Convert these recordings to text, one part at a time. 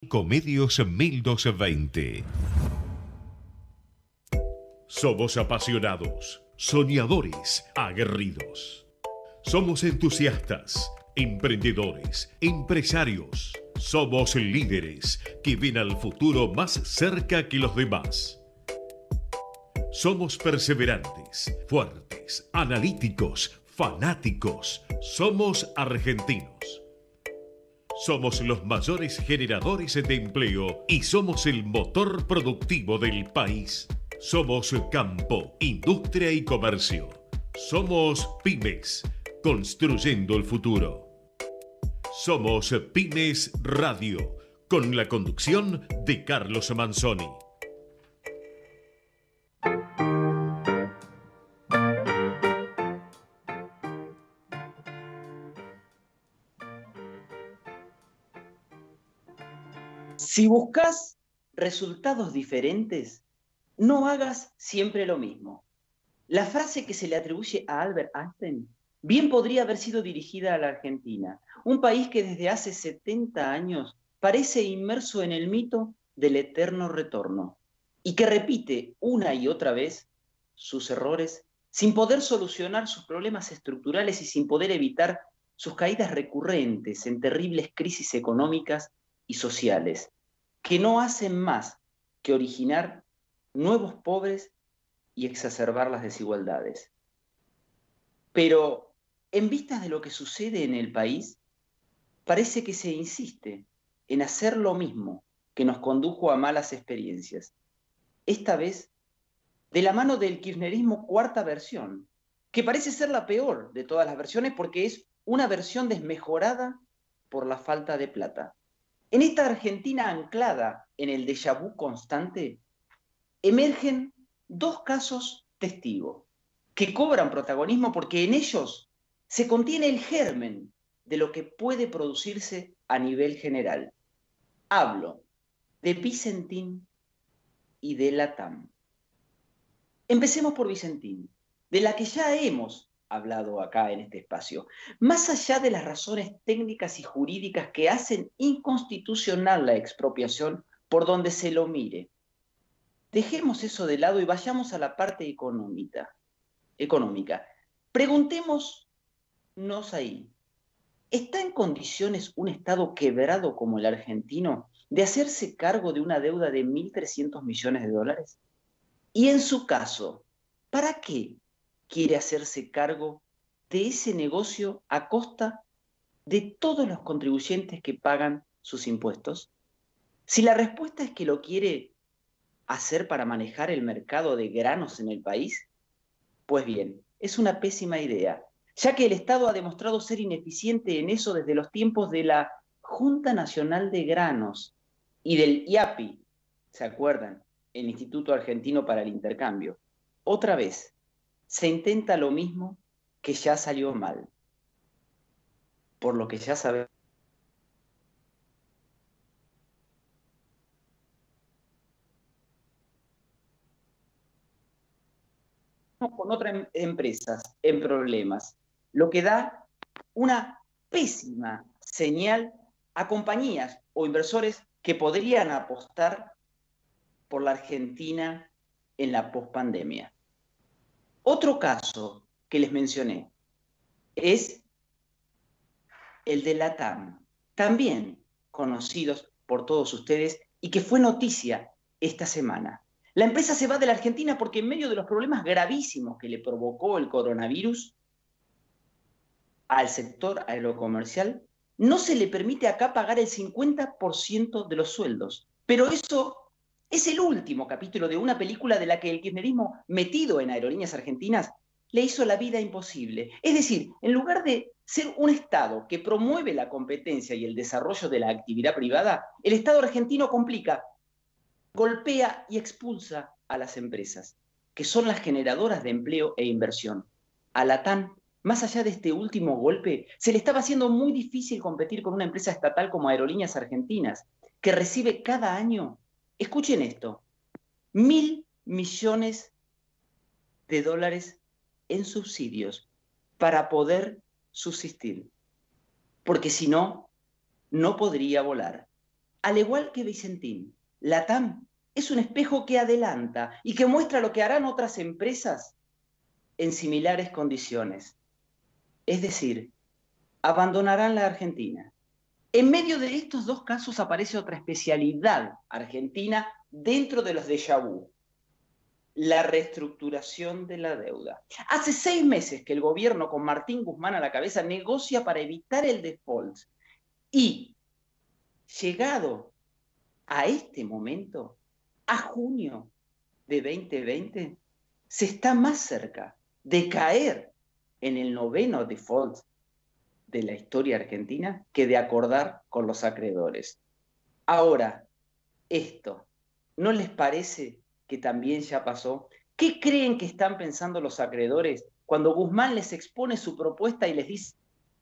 Ecomedios 1220. Somos apasionados, soñadores, aguerridos. Somos entusiastas, emprendedores, empresarios. Somos líderes que ven al futuro más cerca que los demás. Somos perseverantes, fuertes, analíticos, fanáticos. Somos argentinos. Somos los mayores generadores de empleo y somos el motor productivo del país. Somos campo, industria y comercio. Somos pymes, construyendo el futuro. Somos Pymes Radio, con la conducción de Carlos Manzoni. Si buscas resultados diferentes, no hagas siempre lo mismo. La frase que se le atribuye a Albert Einstein bien podría haber sido dirigida a la Argentina, un país que desde hace 70 años parece inmerso en el mito del eterno retorno y que repite una y otra vez sus errores sin poder solucionar sus problemas estructurales y sin poder evitar sus caídas recurrentes en terribles crisis económicas y sociales, que no hacen más que originar nuevos pobres y exacerbar las desigualdades. Pero, en vistas de lo que sucede en el país, parece que se insiste en hacer lo mismo que nos condujo a malas experiencias. Esta vez, de la mano del kirchnerismo cuarta versión, que parece ser la peor de todas las versiones porque es una versión desmejorada por la falta de plata. En esta Argentina anclada en el déjà vu constante, emergen dos casos testigos que cobran protagonismo porque en ellos se contiene el germen de lo que puede producirse a nivel general. Hablo de Vicentín y de LATAM. Empecemos por Vicentín, de la que ya hemos hablado acá en este espacio. Más allá de las razones técnicas y jurídicas que hacen inconstitucional la expropiación por donde se lo mire, dejemos eso de lado y vayamos a la parte económica. Preguntémonos ahí, ¿está en condiciones un Estado quebrado como el argentino de hacerse cargo de una deuda de 1.300 millones de dólares? Y en su caso, ¿para qué quiere hacerse cargo de ese negocio a costa de todos los contribuyentes que pagan sus impuestos? Si la respuesta es que lo quiere hacer para manejar el mercado de granos en el país, pues bien, es una pésima idea, ya que el Estado ha demostrado ser ineficiente en eso desde los tiempos de la Junta Nacional de Granos y del IAPI, ¿se acuerdan? El Instituto Argentino para el Intercambio. Otra vez, se intenta lo mismo que ya salió mal. Por lo que ya sabemos. Con otras empresas en problemas, lo que da una pésima señal a compañías o inversores que podrían apostar por la Argentina en la pospandemia. Otro caso que les mencioné es el de LATAM, también conocidos por todos ustedes y que fue noticia esta semana. La empresa se va de la Argentina porque en medio de los problemas gravísimos que le provocó el coronavirus al sector aerocomercial, no se le permite acá pagar el 50% de los sueldos. Pero eso es el último capítulo de una película de la que el kirchnerismo, metido en Aerolíneas Argentinas, le hizo la vida imposible. Es decir, en lugar de ser un Estado que promueve la competencia y el desarrollo de la actividad privada, el Estado argentino complica, golpea y expulsa a las empresas, que son las generadoras de empleo e inversión. A LATAM, más allá de este último golpe, se le estaba haciendo muy difícil competir con una empresa estatal como Aerolíneas Argentinas, que recibe cada año, escuchen esto, 1.000 millones de dólares en subsidios para poder subsistir. Porque si no, no podría volar. Al igual que Vicentín, la TAM es un espejo que adelanta y que muestra lo que harán otras empresas en similares condiciones. Es decir, abandonarán la Argentina. En medio de estos dos casos aparece otra especialidad argentina dentro de los déjà vu: la reestructuración de la deuda. Hace 6 meses que el gobierno, con Martín Guzmán a la cabeza, negocia para evitar el default. Y, llegado a este momento, a junio de 2020, se está más cerca de caer en el 9º default de la historia argentina que de acordar con los acreedores. Ahora, esto, ¿no les parece que también ya pasó? ¿Qué creen que están pensando los acreedores cuando Guzmán les expone su propuesta y les dice,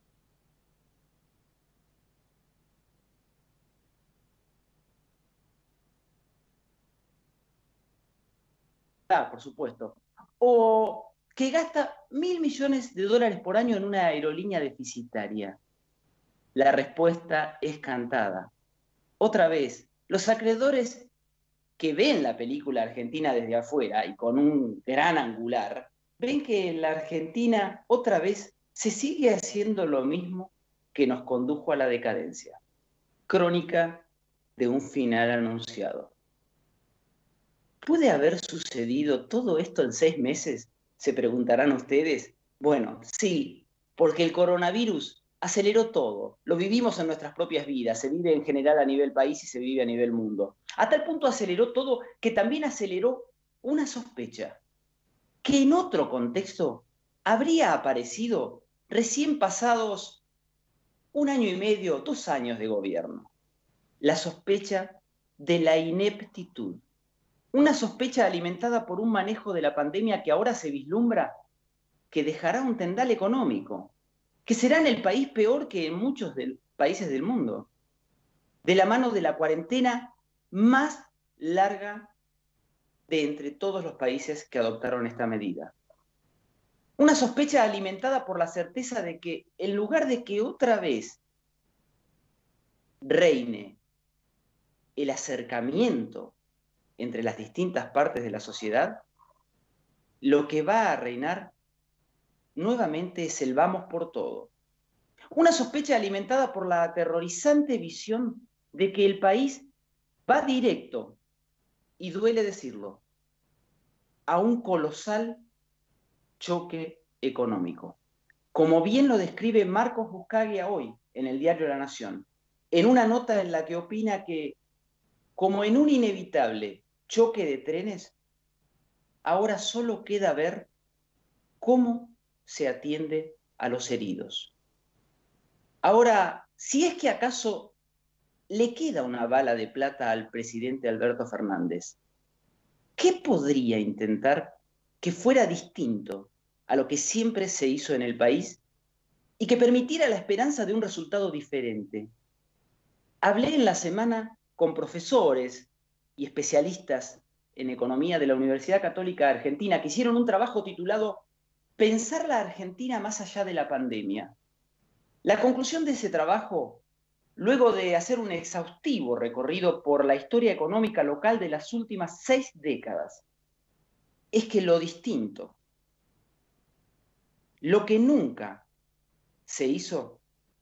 por supuesto, o que gasta $1.000 millones por año en una aerolínea deficitaria? La respuesta es cantada. Otra vez, los acreedores que ven la película argentina desde afuera y con un gran angular, ven que en la Argentina otra vez se sigue haciendo lo mismo que nos condujo a la decadencia. Crónica de un final anunciado. ¿Puede haber sucedido todo esto en 6 meses? Se preguntarán ustedes. Bueno, sí, porque el coronavirus aceleró todo. Lo vivimos en nuestras propias vidas. Se vive en general a nivel país y se vive a nivel mundo. A tal punto aceleró todo que también aceleró una sospecha que en otro contexto habría aparecido recién pasados 1 año y medio, 2 años de gobierno. La sospecha de la ineptitud. Una sospecha alimentada por un manejo de la pandemia que ahora se vislumbra que dejará un tendal económico, que será en el país peor que en muchos países del mundo, de la mano de la cuarentena más larga de entre todos los países que adoptaron esta medida. Una sospecha alimentada por la certeza de que, en lugar de que otra vez reine el acercamiento entre las distintas partes de la sociedad, lo que va a reinar nuevamente es el vamos por todo. Una sospecha alimentada por la aterrorizante visión de que el país va directo, y duele decirlo, a un colosal choque económico. Como bien lo describe Marcos Buscaglia hoy en el diario La Nación, en una nota en la que opina que, como en un inevitable choque de trenes, ahora solo queda ver cómo se atiende a los heridos. Ahora, si es que acaso le queda una bala de plata al presidente Alberto Fernández, ¿qué podría intentar que fuera distinto a lo que siempre se hizo en el país y que permitiera la esperanza de un resultado diferente? Hablé en la semana con profesores y especialistas en economía de la Universidad Católica Argentina que hicieron un trabajo titulado Pensar la Argentina más allá de la pandemia. La conclusión de ese trabajo, luego de hacer un exhaustivo recorrido por la historia económica local de las últimas 6 décadas, es que lo distinto, lo que nunca se hizo,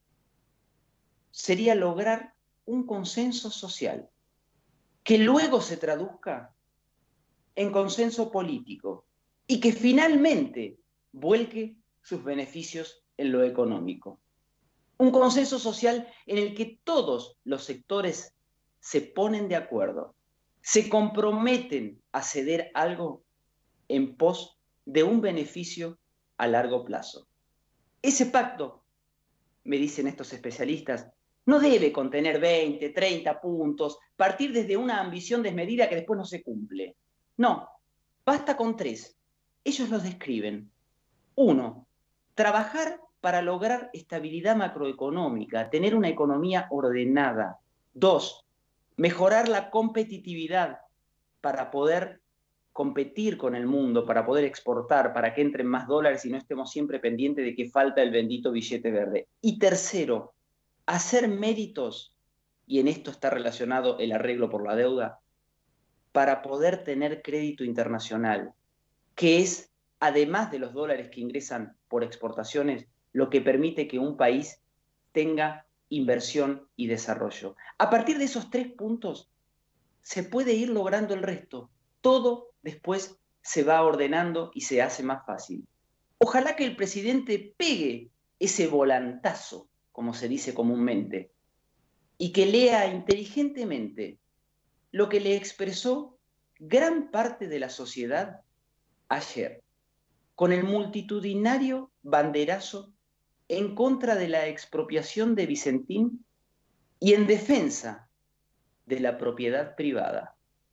sería lograr un consenso social que luego se traduzca en consenso político y que finalmente vuelque sus beneficios en lo económico. Un consenso social en el que todos los sectores se ponen de acuerdo, se comprometen a ceder algo en pos de un beneficio a largo plazo. Ese pacto, me dicen estos especialistas, no debe contener 20, 30 puntos, partir desde una ambición desmedida que después no se cumple. No, basta con 3. Ellos los describen. 1, trabajar para lograr estabilidad macroeconómica, tener una economía ordenada. 2, mejorar la competitividad para poder competir con el mundo, para poder exportar, para que entren más dólares y no estemos siempre pendientes de que falta el bendito billete verde. Y tercero, hacer méritos y en esto está relacionado el arreglo por la deuda, para poder tener crédito internacional, que es, además de los dólares que ingresan por exportaciones, lo que permite que un país tenga inversión y desarrollo. A partir de esos 3 puntos, se puede ir logrando el resto. Todo después se va ordenando y se hace más fácil. Ojalá que el presidente pegue ese volantazo, como se dice comúnmente, y que lea inteligentemente lo que le expresó gran parte de la sociedad ayer, con el multitudinario banderazo en contra de la expropiación de Vicentín y en defensa de la propiedad privada.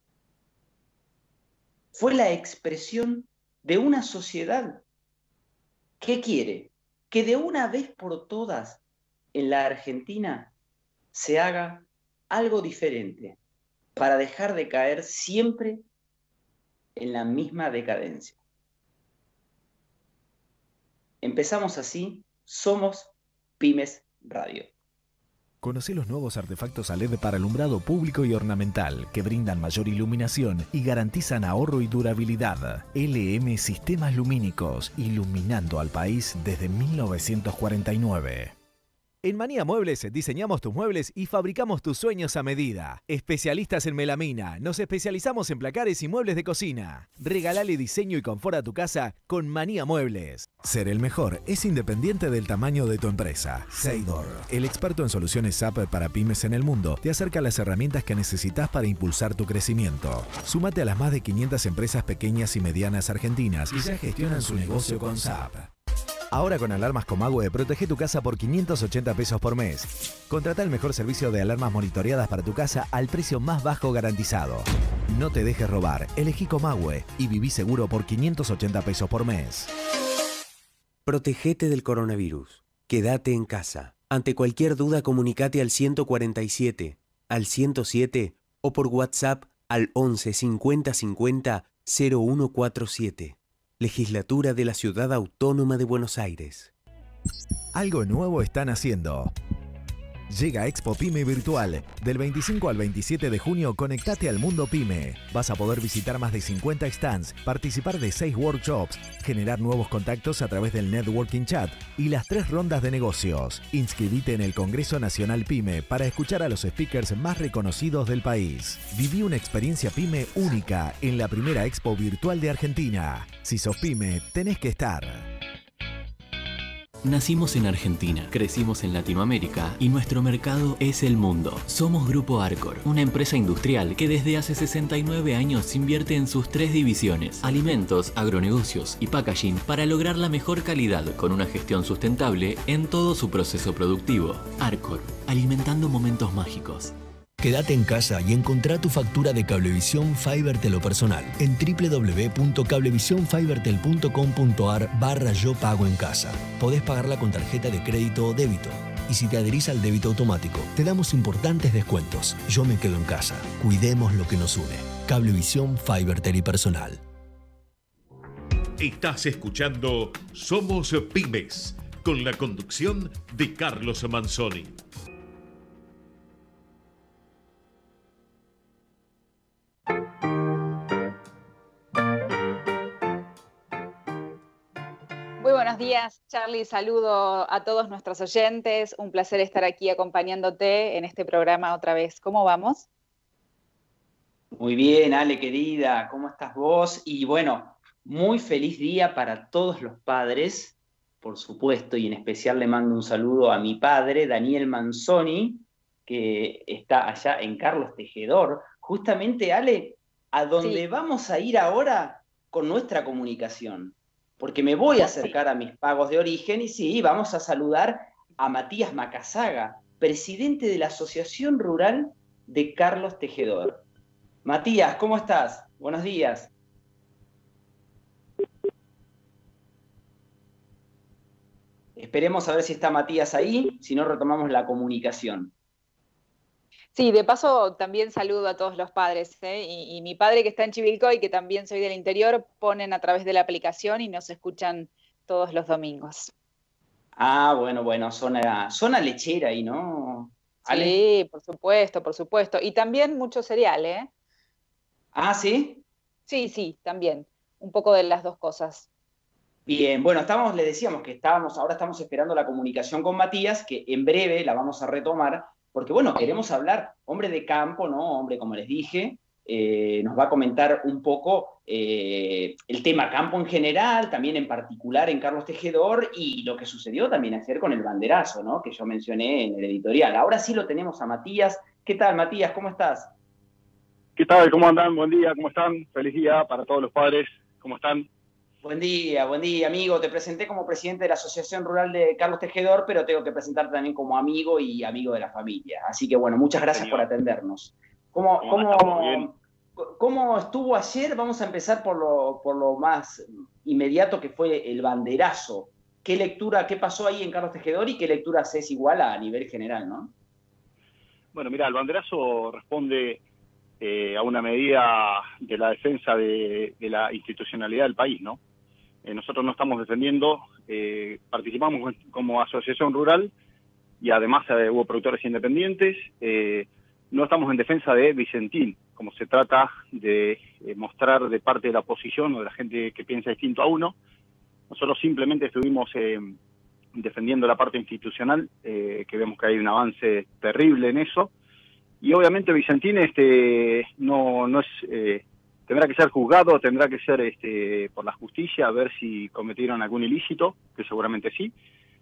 Fue la expresión de una sociedad que quiere que de una vez por todas en la Argentina se haga algo diferente para dejar de caer siempre en la misma decadencia. Empezamos así, somos Pymes Radio. Conoce los nuevos artefactos a LED para alumbrado público y ornamental que brindan mayor iluminación y garantizan ahorro y durabilidad. LM Sistemas Lumínicos, iluminando al país desde 1949. En Manía Muebles diseñamos tus muebles y fabricamos tus sueños a medida. Especialistas en melamina, nos especializamos en placares y muebles de cocina. Regalale diseño y confort a tu casa con Manía Muebles. Ser el mejor es independiente del tamaño de tu empresa. Seidor, el experto en soluciones SAP para pymes en el mundo, te acerca las herramientas que necesitas para impulsar tu crecimiento. Súmate a las más de 500 empresas pequeñas y medianas argentinas y ya gestionan su negocio con SAP. Ahora con alarmas Comahue, protege tu casa por 580 pesos por mes. Contrata el mejor servicio de alarmas monitoreadas para tu casa al precio más bajo garantizado. No te dejes robar, elegí Comahue y viví seguro por 580 pesos por mes. Protegete del coronavirus. Quédate en casa. Ante cualquier duda, comunicate al 147, al 107 o por WhatsApp al 11 50 50 0147. Legislatura de la Ciudad Autónoma de Buenos Aires. Algo nuevo están haciendo. Llega Expo Pyme Virtual. Del 25 al 27 de junio, conectate al mundo Pyme. Vas a poder visitar más de 50 stands, participar de 6 workshops, generar nuevos contactos a través del networking chat y las 3 rondas de negocios. Inscribite en el Congreso Nacional Pyme para escuchar a los speakers más reconocidos del país. Viví una experiencia Pyme única en la primera Expo Virtual de Argentina. Si sos Pyme, tenés que estar. Nacimos en Argentina, crecimos en Latinoamérica y nuestro mercado es el mundo. Somos Grupo Arcor, una empresa industrial que desde hace 69 años invierte en sus 3 divisiones, alimentos, agronegocios y packaging, para lograr la mejor calidad con una gestión sustentable en todo su proceso productivo. Arcor, alimentando momentos mágicos. Quédate en casa y encontrá tu factura de Cablevisión Fibertel o personal en www.cablevisionfibertel.com.ar/yo pago en casa. Podés pagarla con tarjeta de crédito o débito. Y si te adherís al débito automático, te damos importantes descuentos. Yo me quedo en casa. Cuidemos lo que nos une. Cablevisión Fibertel y personal. Estás escuchando Somos Pymes, con la conducción de Carlos Manzoni. Muy buenos días, Charlie. Saludo a todos nuestros oyentes. Un placer estar aquí acompañándote en este programa otra vez. ¿Cómo vamos? Muy bien, Ale, querida. ¿Cómo estás vos? Y bueno, muy feliz día para todos los padres, por supuesto, y en especial le mando un saludo a mi padre, Daniel Manzoni, que está allá en Carlos Tejedor. Justamente, Ale, a donde vamos a ir ahora con nuestra comunicación. Porque me voy a acercar a mis pagos de origen y sí, vamos a saludar a Matías Macazaga, presidente de la Asociación Rural de Carlos Tejedor. Matías, ¿cómo estás? Buenos días. Esperemos a ver si está Matías ahí, si no retomamos la comunicación. Sí, de paso también saludo a todos los padres, ¿eh? Y mi padre que está en Chivilcoy, que también soy del interior, ponen a través de la aplicación y nos escuchan todos los domingos. Ah, bueno, zona lechera ahí, ¿no? ¿Ale? Sí, por supuesto, por supuesto. Y también mucho cereal, ¿eh? Ah, ¿sí? Sí, sí, también. Un poco de las dos cosas. Bien, bueno, le decíamos que ahora estamos esperando la comunicación con Matías, que en breve la vamos a retomar, porque bueno, queremos hablar, hombre de campo, ¿no? Hombre, como les dije, nos va a comentar un poco el tema campo en general, también en particular en Carlos Tejedor, y lo que sucedió también ayer con el banderazo, ¿no? Que yo mencioné en el editorial. Ahora sí lo tenemos a Matías. ¿Qué tal, Matías? ¿Cómo estás? ¿Qué tal? ¿Cómo andan? Buen día, ¿cómo están? Feliz día para todos los padres. ¿Cómo están? Buen día, amigo. Te presenté como presidente de la Asociación Rural de Carlos Tejedor, pero tengo que presentarte también como amigo y amigo de la familia. Así que bueno, muchas gracias por atendernos. ¿Cómo estuvo ayer? Vamos a empezar por lo más inmediato, que fue el banderazo. ¿Qué pasó ahí en Carlos Tejedor y qué lectura haces igual a nivel general, no? Bueno, mira, el banderazo responde a una medida de la defensa de la institucionalidad del país, ¿no? Nosotros no estamos defendiendo, participamos como asociación rural y además hubo productores independientes, no estamos en defensa de Vicentín, como se trata de mostrar de parte de la oposición o de la gente que piensa distinto a uno. Nosotros simplemente estuvimos defendiendo la parte institucional, que vemos que hay un avance terrible en eso, y obviamente Vicentín no es... tendrá que ser juzgado, tendrá que ser por la justicia, a ver si cometieron algún ilícito, que seguramente sí.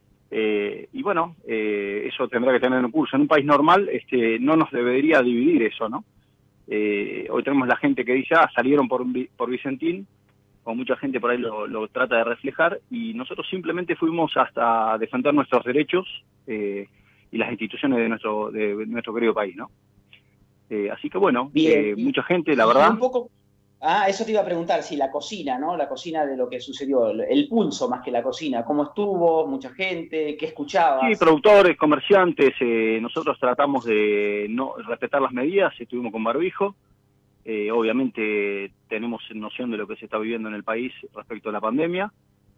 Y bueno, eso tendrá que tener un curso. En un país normal no nos debería dividir eso, ¿no? Hoy tenemos la gente que dice, salieron por Vicentín, o mucha gente por ahí lo trata de reflejar, y nosotros simplemente fuimos hasta defender nuestros derechos y las instituciones de nuestro querido país, ¿no? Así que bueno, mucha gente, la verdad... Un poco... eso te iba a preguntar, si la cocina, ¿no? La cocina de lo que sucedió, el pulso más que la cocina, ¿cómo estuvo? ¿Mucha gente? ¿Qué escuchabas? Sí, productores, comerciantes, nosotros tratamos de no respetar las medidas, estuvimos con barbijo, obviamente tenemos noción de lo que se está viviendo en el país respecto a la pandemia,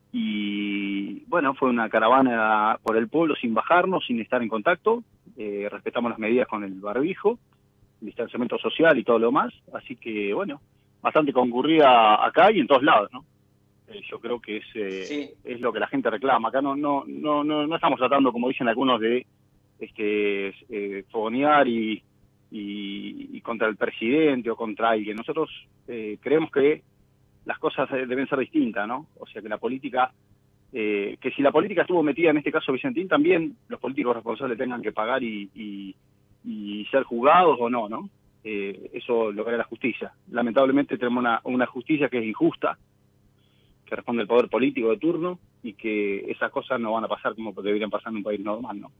y bueno, fue una caravana por el pueblo sin bajarnos, sin estar en contacto, respetamos las medidas con el barbijo, el distanciamiento social y todo lo demás, así que bueno, bastante concurrida acá y en todos lados, ¿no? Yo creo que es lo que la gente reclama. Acá no estamos tratando, como dicen algunos, de fogonear y contra el presidente o contra alguien. Nosotros creemos que las cosas deben ser distintas, ¿no? O sea, que la política, que si la política estuvo metida en este caso Vicentín, también los políticos responsables tengan que pagar y ser juzgados o no, ¿no? Eso lo hará la justicia. Lamentablemente tenemos una justicia que es injusta, que responde al poder político de turno, y que esas cosas no van a pasar como deberían pasar en un país normal, ¿no?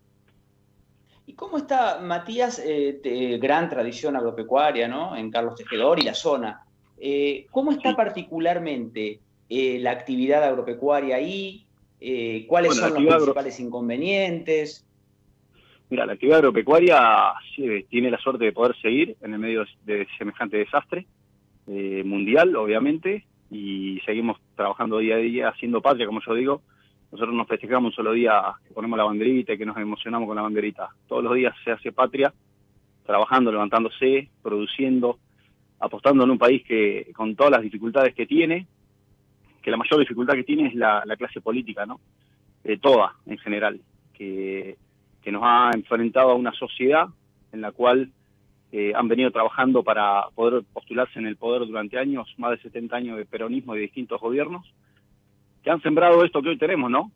¿Y cómo está, Matías, gran tradición agropecuaria, ¿no? En Carlos Tejedor y la zona? ¿Cómo está particularmente la actividad agropecuaria ahí? ¿Cuáles son los principales inconvenientes? Mira, la actividad agropecuaria tiene la suerte de poder seguir en el medio de semejante desastre mundial, obviamente, y seguimos trabajando día a día, haciendo patria, como yo digo. Nosotros nos festejamos un solo día que ponemos la banderita y que nos emocionamos con la banderita. Todos los días se hace patria, trabajando, levantándose, produciendo, apostando en un país que con todas las dificultades que tiene, que la mayor dificultad que tiene es la clase política, ¿no? Toda, en general, que nos ha enfrentado a una sociedad en la cual han venido trabajando para poder postularse en el poder durante años, más de 70 años de peronismo y de distintos gobiernos, que han sembrado esto que hoy tenemos, ¿no?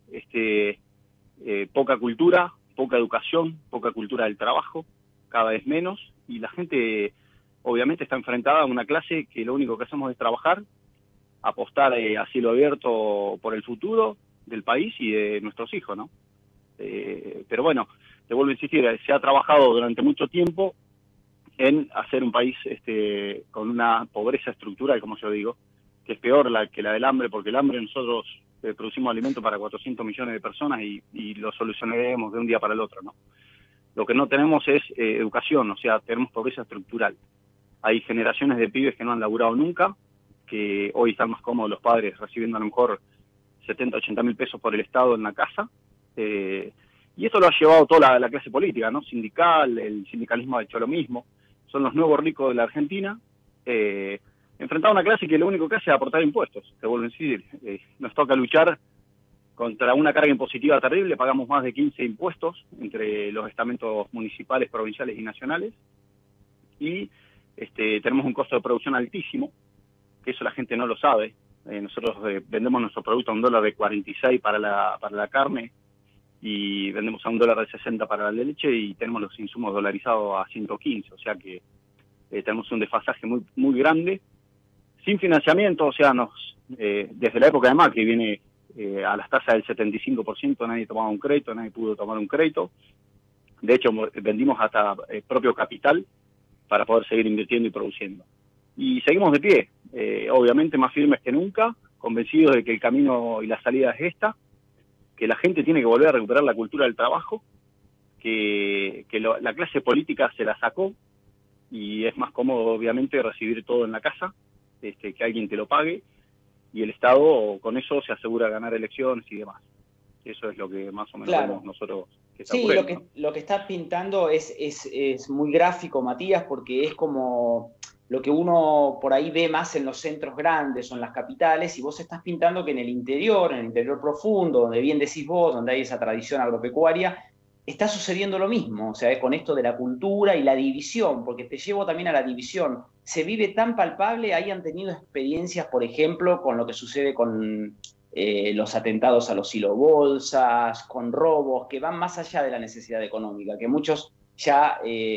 Poca cultura, poca educación, poca cultura del trabajo, cada vez menos, y la gente obviamente está enfrentada a una clase que lo único que hacemos es trabajar, apostar a cielo abierto por el futuro del país y de nuestros hijos, ¿no? Pero bueno, te vuelvo a insistir, se ha trabajado durante mucho tiempo en hacer un país con una pobreza estructural, como yo digo, que es peor que la del hambre, porque el hambre nosotros producimos alimento para 400 millones de personas y lo solucionaremos de un día para el otro, ¿no? Lo que no tenemos es educación, o sea, tenemos pobreza estructural. Hay generaciones de pibes que no han laburado nunca, que hoy están más cómodos los padres recibiendo a lo mejor 70, 80 mil pesos por el Estado en la casa, Y esto lo ha llevado toda la clase política, ¿no? Sindical, el sindicalismo ha hecho lo mismo. Son los nuevos ricos de la Argentina, enfrentado a una clase que lo único que hace es aportar impuestos, te vuelvo a decir. Nos toca luchar contra una carga impositiva terrible, pagamos más de 15 impuestos entre los estamentos municipales, provinciales y nacionales, y tenemos un costo de producción altísimo, que eso la gente no lo sabe. Nosotros vendemos nuestro producto a $1.46 para la carne, y vendemos a $1.60 para la leche, y tenemos los insumos dolarizados a 115, o sea que tenemos un desfasaje muy, muy grande, sin financiamiento. O sea, desde la época de Macri viene a las tasas del 75%, nadie tomaba un crédito, nadie pudo tomar un crédito. De hecho, vendimos hasta propio capital para poder seguir invirtiendo y produciendo. Y seguimos de pie, obviamente más firmes que nunca, convencidos de que el camino y la salida es esta, que la gente tiene que volver a recuperar la cultura del trabajo, que la clase política se la sacó, y es más cómodo obviamente recibir todo en la casa, que alguien te lo pague, y el Estado con eso se asegura ganar elecciones y demás. Eso es lo que más o menos vemos nosotros que está ocurriendo. Sí, lo que estás pintando es muy gráfico, Matías, porque es como lo que uno por ahí ve más en los centros grandes o en las capitales, y vos estás pintando que en el interior profundo, donde bien decís vos, donde hay esa tradición agropecuaria, está sucediendo lo mismo, o sea, con esto de la cultura y la división, porque te llevo también a la división. Se vive tan palpable, ahí han tenido experiencias, por ejemplo, con lo que sucede con los atentados a los silobolsas, con robos, que van más allá de la necesidad económica, que muchos ya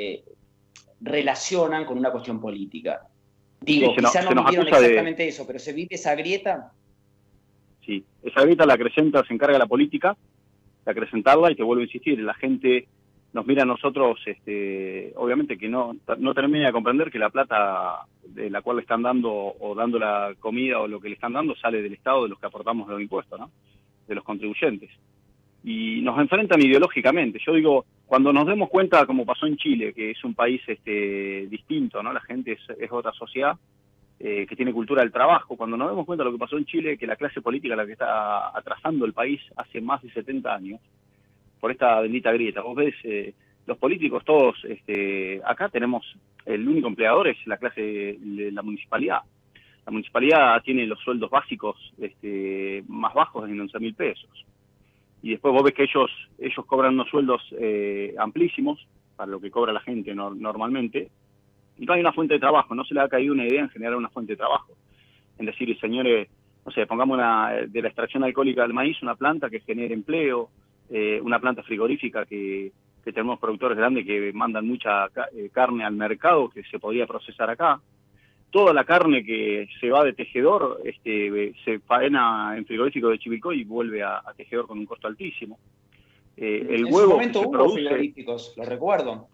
relacionan con una cuestión política. Digo, sí, quizá no vivieron exactamente eso, pero ¿se vive esa grieta? Sí, esa grieta la acrecenta, se encarga la política de acrecentarla, y te vuelvo a insistir, la gente nos mira a nosotros, obviamente que no termina de comprender que la plata de la cual le están dando, o dando la comida, o lo que le están dando, sale del Estado, de los que aportamos los impuestos, ¿no? De los contribuyentes. Y nos enfrentan ideológicamente. Yo digo, cuando nos demos cuenta, como pasó en Chile, que es un país distinto, ¿no? La gente es otra sociedad, que tiene cultura del trabajo. Cuando nos demos cuenta de lo que pasó en Chile, que la clase política la que está atrasando el país hace más de 70 años, por esta bendita grieta. Vos ves, los políticos todos, acá tenemos, el único empleador es la clase de la municipalidad. La municipalidad tiene los sueldos básicos más bajos en 11.000 pesos. Y después vos ves que ellos cobran unos sueldos amplísimos para lo que cobra la gente normalmente, y no hay una fuente de trabajo. No se le ha caído una idea en generar una fuente de trabajo. En decir, señores, no sé, pongamos de la extracción alcohólica del maíz una planta que genere empleo, una planta frigorífica que tenemos productores grandes que mandan mucha carne al mercado que se podría procesar acá. Toda la carne que se va de tejedor se faena en frigorífico de Chivilcoy y vuelve a tejedor con un costo altísimo. El huevo en su momento que se hubo produce, frigoríficos, lo recuerdo.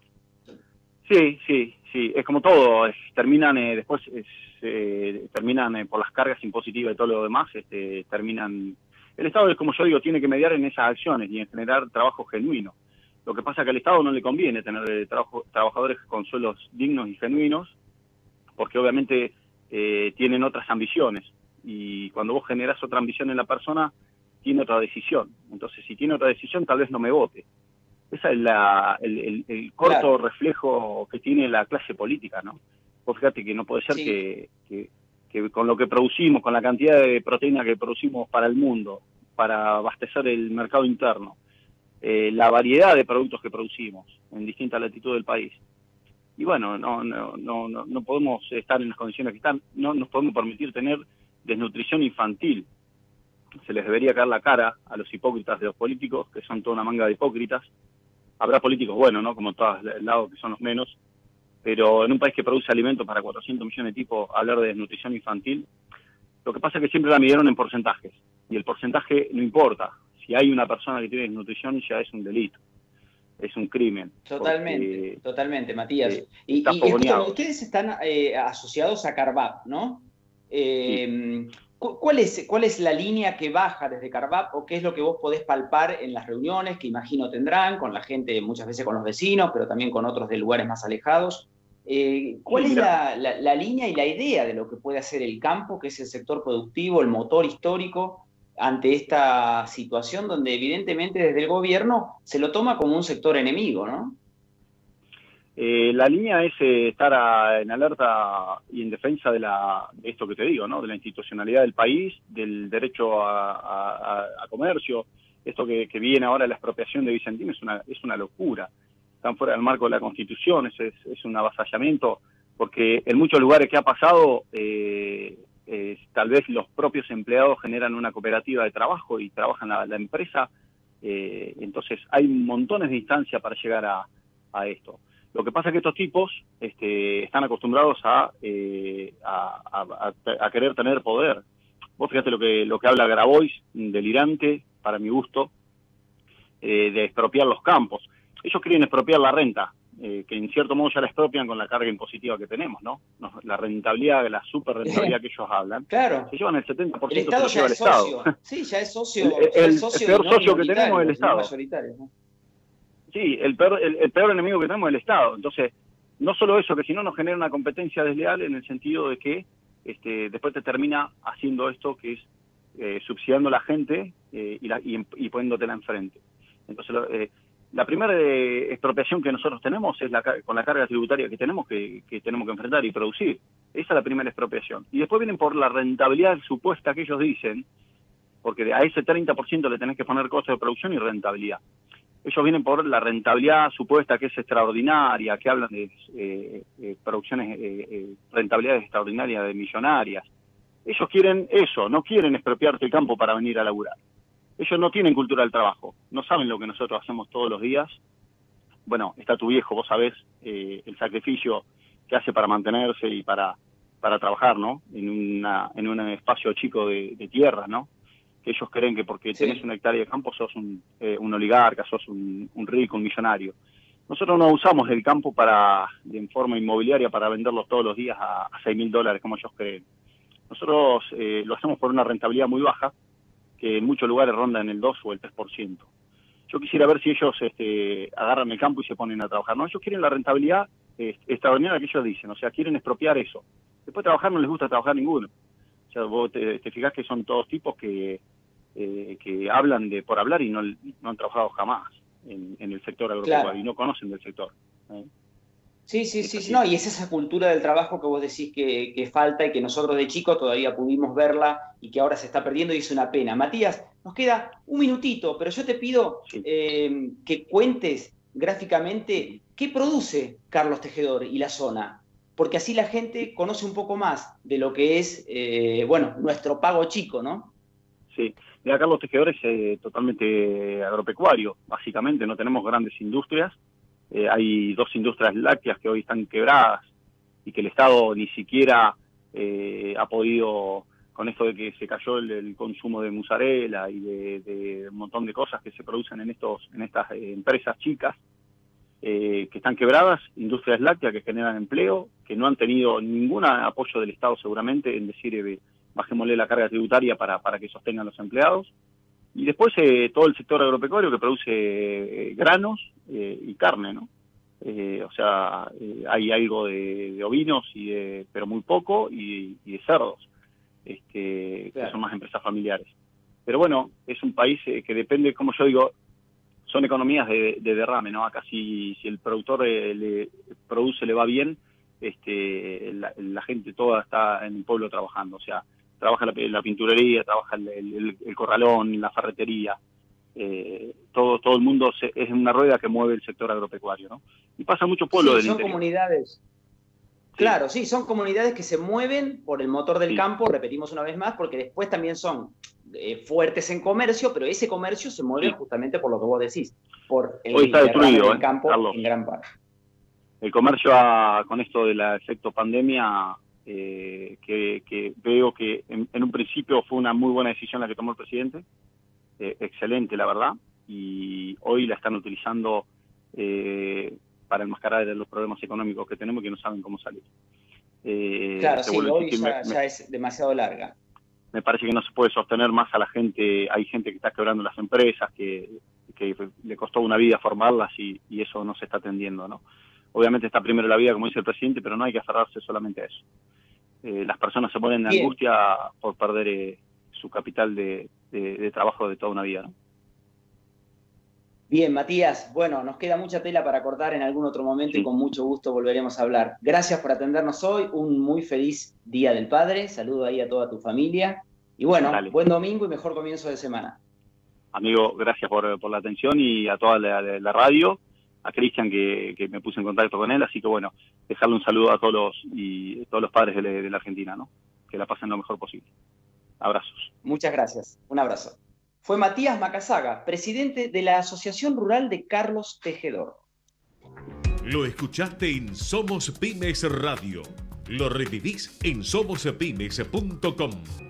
Sí, es como todo, terminan después terminan por las cargas impositivas y todo lo demás, terminan. El Estado, como yo digo, tiene que mediar en esas acciones y en generar trabajo genuino. Lo que pasa es que al Estado no le conviene tener trabajadores con sueldos dignos y genuinos, porque obviamente tienen otras ambiciones, y cuando vos generás otra ambición en la persona, tiene otra decisión. Entonces, si tiene otra decisión, tal vez no me vote. Ese es el corto reflejo que tiene la clase política, ¿no? Vos fíjate que no puede ser que con lo que producimos, con la cantidad de proteína que producimos para el mundo, para abastecer el mercado interno, la variedad de productos que producimos en distintas latitudes del país. Y bueno, no podemos estar en las condiciones que están, no nos podemos permitir tener desnutrición infantil. Se les debería caer la cara a los hipócritas de los políticos, que son toda una manga de hipócritas. Habrá políticos buenos, ¿no? Como en todos lados, que son los menos, pero en un país que produce alimentos para 400 millones de tipos, hablar de desnutrición infantil, lo que pasa es que siempre la midieron en porcentajes, y el porcentaje no importa. Si hay una persona que tiene desnutrición, ya es un delito, es un crimen. Totalmente, Matías. Y escúchame, ustedes están asociados a Carvap, ¿no? Sí. ¿Cuál es la línea que baja desde Carvap, o qué es lo que vos podés palpar en las reuniones que imagino tendrán con la gente, muchas veces con los vecinos, pero también con otros de lugares más alejados? ¿Cuál es la línea y la idea de lo que puede hacer el campo, que es el sector productivo, el motor histórico, ante esta situación donde evidentemente desde el gobierno se lo toma como un sector enemigo, ¿no? La línea es estar en alerta y en defensa de esto que te digo, ¿no? De la institucionalidad del país, del derecho a comercio. Esto que viene ahora, la expropiación de Vicentín, es una locura. Están fuera del marco de la Constitución, es un avasallamiento, porque en muchos lugares que ha pasado, tal vez los propios empleados generan una cooperativa de trabajo y trabajan la empresa, entonces hay montones de instancias para llegar a esto. Lo que pasa es que estos tipos están acostumbrados a querer tener poder. Vos fíjate lo que habla Grabois, delirante, para mi gusto, de expropiar los campos. Ellos quieren expropiar la renta, que en cierto modo ya la expropian con la carga impositiva que tenemos, ¿no? La rentabilidad, la super rentabilidad que ellos hablan. Claro. Se llevan el 70%, el Estado se lo lleva el Estado. Sí, ya es socio. El peor socio que tenemos es el Estado. ¿No? Sí, el peor enemigo que tenemos es el Estado. Entonces, no solo eso, que si no nos genera una competencia desleal en el sentido de que después te termina haciendo esto que es subsidiando a la gente y poniéndotela enfrente. Entonces, la primera expropiación que nosotros tenemos es con la carga tributaria que tenemos que enfrentar y producir. Esa es la primera expropiación. Y después vienen por la rentabilidad supuesta que ellos dicen, porque a ese 30% le tenés que poner costo de producción y rentabilidad. Ellos vienen por la rentabilidad supuesta que es extraordinaria, que hablan de producciones, rentabilidades extraordinarias de millonarias. Ellos quieren eso, no quieren expropiarte el campo para venir a laburar. Ellos no tienen cultura del trabajo, no saben lo que nosotros hacemos todos los días. Bueno, está tu viejo, vos sabés el sacrificio que hace para mantenerse y para trabajar, ¿no? En un espacio chico de tierra, ¿no? Que ellos creen que porque tenés una hectárea de campo sos un oligarca, sos un rico, un millonario. Nosotros no usamos el campo en forma inmobiliaria para venderlos todos los días a $6.000, como ellos creen. Nosotros lo hacemos por una rentabilidad muy baja, que en muchos lugares ronda en el 2 o el 3%. Yo quisiera ver si ellos agarran el campo y se ponen a trabajar. No, ellos quieren la rentabilidad extraordinaria que ellos dicen, o sea, quieren expropiar eso. Después trabajar no les gusta trabajar ninguno. O sea, vos te fijás que son todos tipos que hablan por hablar y no han trabajado jamás en el sector agropecuario, claro, y no conocen del sector. Sí, no, y es esa cultura del trabajo que vos decís que falta y que nosotros de chicos todavía pudimos verla y que ahora se está perdiendo y es una pena. Matías, nos queda un minutito, pero yo te pido que cuentes gráficamente qué produce Carlos Tejedor y la zona, porque así la gente conoce un poco más de lo que es, nuestro pago chico, ¿no? Sí, mira, Carlos Tejedor es totalmente agropecuario, básicamente, no tenemos grandes industrias. Hay 2 industrias lácteas que hoy están quebradas y que el Estado ni siquiera ha podido, con esto de que se cayó el consumo de mozzarella y de un montón de cosas que se producen en estas empresas chicas que están quebradas, industrias lácteas que generan empleo, que no han tenido ningún apoyo del Estado seguramente en decir bajémosle la carga tributaria para que sostengan los empleados. Y después todo el sector agropecuario que produce granos y carne, ¿no? Hay algo de ovinos, pero muy poco, y de cerdos, que son más empresas familiares. Pero bueno, es un país que depende, como yo digo, son economías de derrame, ¿no? Acá si el productor le va bien, la gente toda está en el pueblo trabajando, o sea, trabaja la pinturería, trabaja el corralón, la ferretería, todo el mundo es una rueda que mueve el sector agropecuario, ¿no? Y pasa muchos pueblos del interior. Son comunidades. Claro, sí, son comunidades que se mueven por el motor del campo, repetimos una vez más, porque después también son fuertes en comercio, pero ese comercio se mueve justamente por lo que vos decís, por el hoy está destruido, del campo, Carlos, en gran parte. El comercio con esto del efecto pandemia, que veo que en un principio fue una muy buena decisión la que tomó el presidente, excelente la verdad, y hoy la están utilizando para enmascarar los problemas económicos que tenemos y que no saben cómo salir. Claro, sí, hoy ya es demasiado larga. Me parece que no se puede sostener más a la gente. Hay gente que está quebrando las empresas, que le costó una vida formarlas y eso no se está atendiendo, ¿no? Obviamente está primero la vida, como dice el presidente, pero no hay que aferrarse solamente a eso. Las personas se ponen en angustia por perder su capital de trabajo de toda una vida, ¿no? Bien, Matías, bueno, nos queda mucha tela para cortar en algún otro momento y con mucho gusto volveremos a hablar. Gracias por atendernos hoy, un muy feliz Día del Padre, saludo ahí a toda tu familia y bueno, Dale. Buen domingo y mejor comienzo de semana. Amigo, gracias por la atención y a toda la radio, a Cristian que me puse en contacto con él, así que bueno, dejarle un saludo a todos los padres de la Argentina, ¿no? Que la pasen lo mejor posible. Abrazos. Muchas gracias, un abrazo. Fue Matías Macazaga, presidente de la Asociación Rural de Carlos Tejedor. Lo escuchaste en Somos Pymes Radio. Lo revivís en somospymes.com.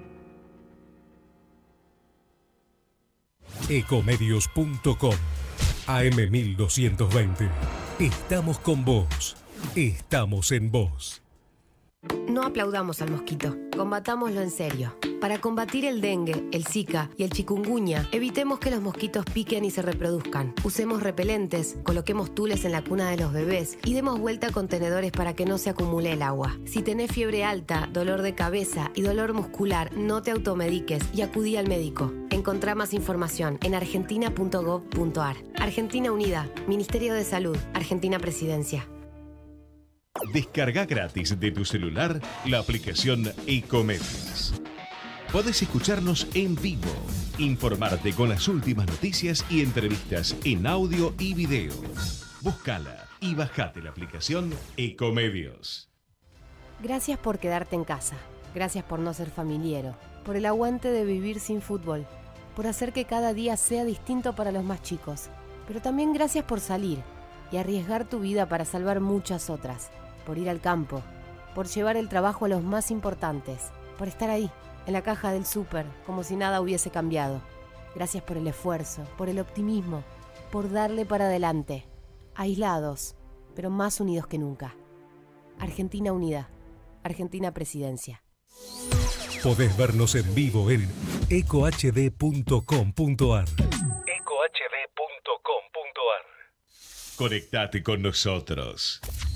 Ecomedios.com AM1220. Estamos con vos. Estamos en vos. No aplaudamos al mosquito, combatámoslo en serio. Para combatir el dengue, el zika y el chikungunya, evitemos que los mosquitos piquen y se reproduzcan. Usemos repelentes, coloquemos tules en la cuna de los bebés y demos vuelta a contenedores para que no se acumule el agua. Si tenés fiebre alta, dolor de cabeza y dolor muscular, no te automediques y acudí al médico. Encontrá más información en argentina.gov.ar. Argentina Unida, Ministerio de Salud, Argentina Presidencia. Descarga gratis de tu celular la aplicación Ecomedios. Podés escucharnos en vivo, informarte con las últimas noticias y entrevistas en audio y video. Búscala y bajate la aplicación Ecomedios. Gracias por quedarte en casa. Gracias por no ser familiero. Por el aguante de vivir sin fútbol. Por hacer que cada día sea distinto para los más chicos. Pero también gracias por salir y arriesgar tu vida para salvar muchas otras. Por ir al campo. Por llevar el trabajo a los más importantes. Por estar ahí, en la caja del súper, como si nada hubiese cambiado. Gracias por el esfuerzo, por el optimismo, por darle para adelante. Aislados, pero más unidos que nunca. Argentina Unida. Argentina Presidencia. Podés vernos en vivo en ecohd.com.ar. ecohd.com.ar. Conectate con nosotros.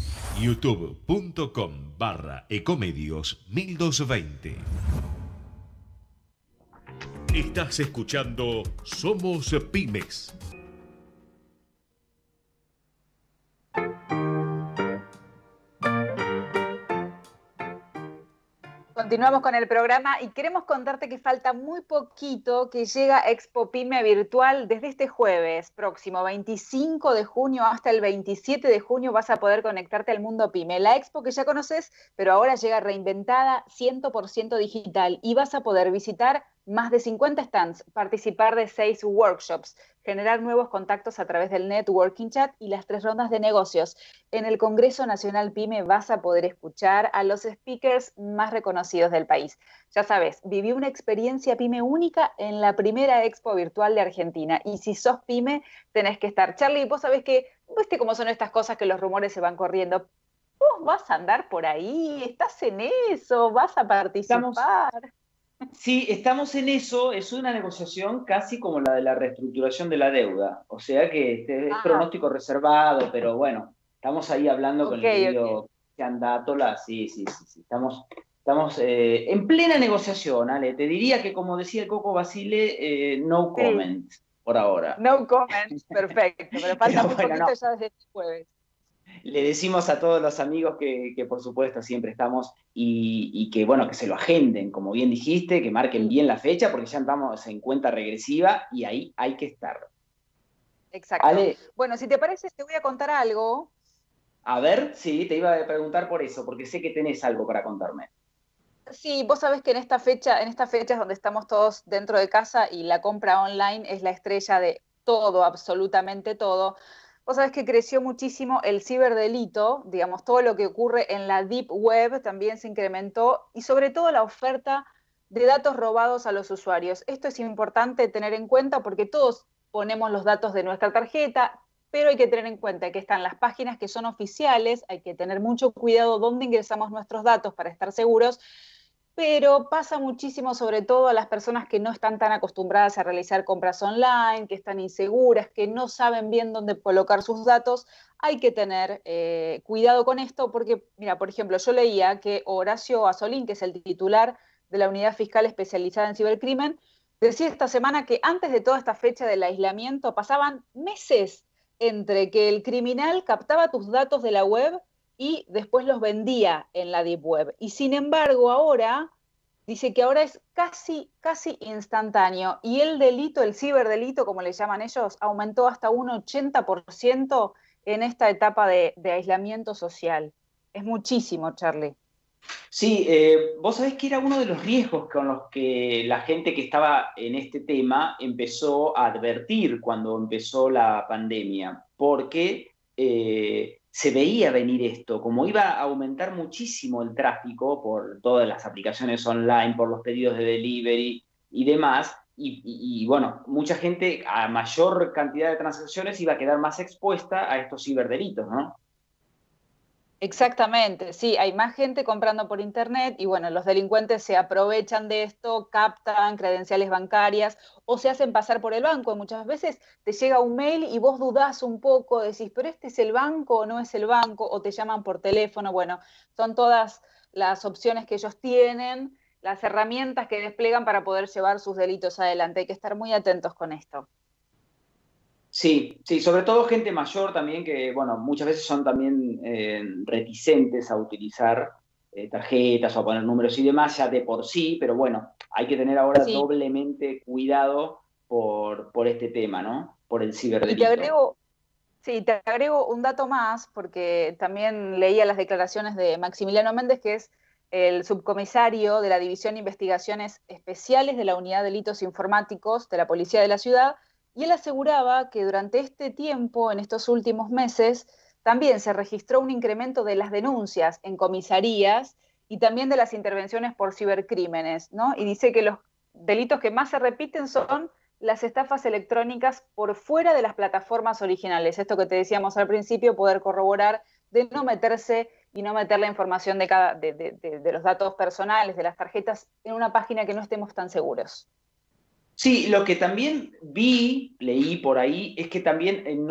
youtube.com/ecomedios1220. Estás escuchando Somos Pymes. Continuamos con el programa y queremos contarte que falta muy poquito que llega Expo Pyme Virtual. Desde este jueves próximo 25 de junio hasta el 27 de junio vas a poder conectarte al mundo Pyme. La Expo que ya conoces, pero ahora llega reinventada, 100% digital, y vas a poder visitar más de 50 stands, participar de 6 workshops, generar nuevos contactos a través del networking chat y las 3 rondas de negocios. En el Congreso Nacional Pyme vas a poder escuchar a los speakers más reconocidos del país. Ya sabes, viví una experiencia Pyme única en la primera Expo Virtual de Argentina. Y si sos Pyme, tenés que estar. Charlie, vos sabés que, viste cómo son estas cosas que los rumores se van corriendo. Vos vas a andar por ahí, estás en eso, vas a participar. Sí, estamos en eso, es una negociación casi como la de la reestructuración de la deuda, o sea que es pronóstico reservado, pero bueno, estamos ahí hablando con el querido Giandátola, sí, estamos en plena negociación, Ale, te diría que como decía el Coco Basile, no comment por ahora. No comment, perfecto, pero falta muy poquito ya desde este jueves. Le decimos a todos los amigos que por supuesto siempre estamos y que bueno, que se lo agenden, como bien dijiste, que marquen bien la fecha porque ya estamos en cuenta regresiva y ahí hay que estar. Exacto. Ale, bueno, si te parece te voy a contar algo. A ver, sí, te iba a preguntar por eso, porque sé que tenés algo para contarme. Sí, vos sabés que en esta fecha es donde estamos todos dentro de casa y la compra online es la estrella de todo, absolutamente todo. Vos sabés que creció muchísimo el ciberdelito, digamos, todo lo que ocurre en la Deep Web también se incrementó y sobre todo la oferta de datos robados a los usuarios. Esto es importante tener en cuenta porque todos ponemos los datos de nuestra tarjeta, pero hay que tener en cuenta que están las páginas que son oficiales, hay que tener mucho cuidado dónde ingresamos nuestros datos para estar seguros, pero pasa muchísimo sobre todo a las personas que no están tan acostumbradas a realizar compras online, que están inseguras, que no saben bien dónde colocar sus datos. Hay que tener cuidado con esto porque, mira, por ejemplo, yo leía que Horacio Azzolin, que es el titular de la Unidad Fiscal Especializada en Cibercrimen, decía esta semana que antes de toda esta fecha del aislamiento pasaban meses entre que el criminal captaba tus datos de la web y después los vendía en la Deep Web. Y sin embargo, ahora dice que ahora es casi instantáneo. Y el delito, el ciberdelito, como le llaman ellos, aumentó hasta un 80% en esta etapa de aislamiento social. Es muchísimo, Charlie. Sí, vos sabés que era uno de los riesgos con los que la gente que estaba en este tema empezó a advertir cuando empezó la pandemia, porque se veía venir esto, como iba a aumentar muchísimo el tráfico por todas las aplicaciones online, por los pedidos de delivery y demás, y bueno, mucha gente a mayor cantidad de transacciones iba a quedar más expuesta a estos ciberdelitos, ¿no? Exactamente, sí, hay más gente comprando por internet y bueno, los delincuentes se aprovechan de esto, captan credenciales bancarias o se hacen pasar por el banco. Y muchas veces te llega un mail y vos dudás un poco, decís, pero ¿este es el banco o no es el banco? O te llaman por teléfono. Bueno, son todas las opciones que ellos tienen, las herramientas que desplegan para poder llevar sus delitos adelante. Hay que estar muy atentos con esto. Sí, sí, sobre todo gente mayor también que, bueno, muchas veces son también reticentes a utilizar tarjetas o a poner números y demás ya de por sí, pero bueno, hay que tener ahora doblemente cuidado por este tema, ¿no? Por el ciberdelito. Y te agrego un dato más, porque también leía las declaraciones de Maximiliano Méndez, que es el subcomisario de la División de Investigaciones Especiales de la Unidad de Delitos Informáticos de la Policía de la Ciudad, y él aseguraba que durante este tiempo, en estos últimos meses, también se registró un incremento de las denuncias en comisarías y también de las intervenciones por cibercrímenes, ¿no? Y dice que los delitos que más se repiten son las estafas electrónicas por fuera de las plataformas originales. Esto que te decíamos al principio, poder corroborar de no meterse y no meter la información de los datos personales, de las tarjetas, en una página que no estemos tan seguros. Sí, lo que también leí por ahí, es que también en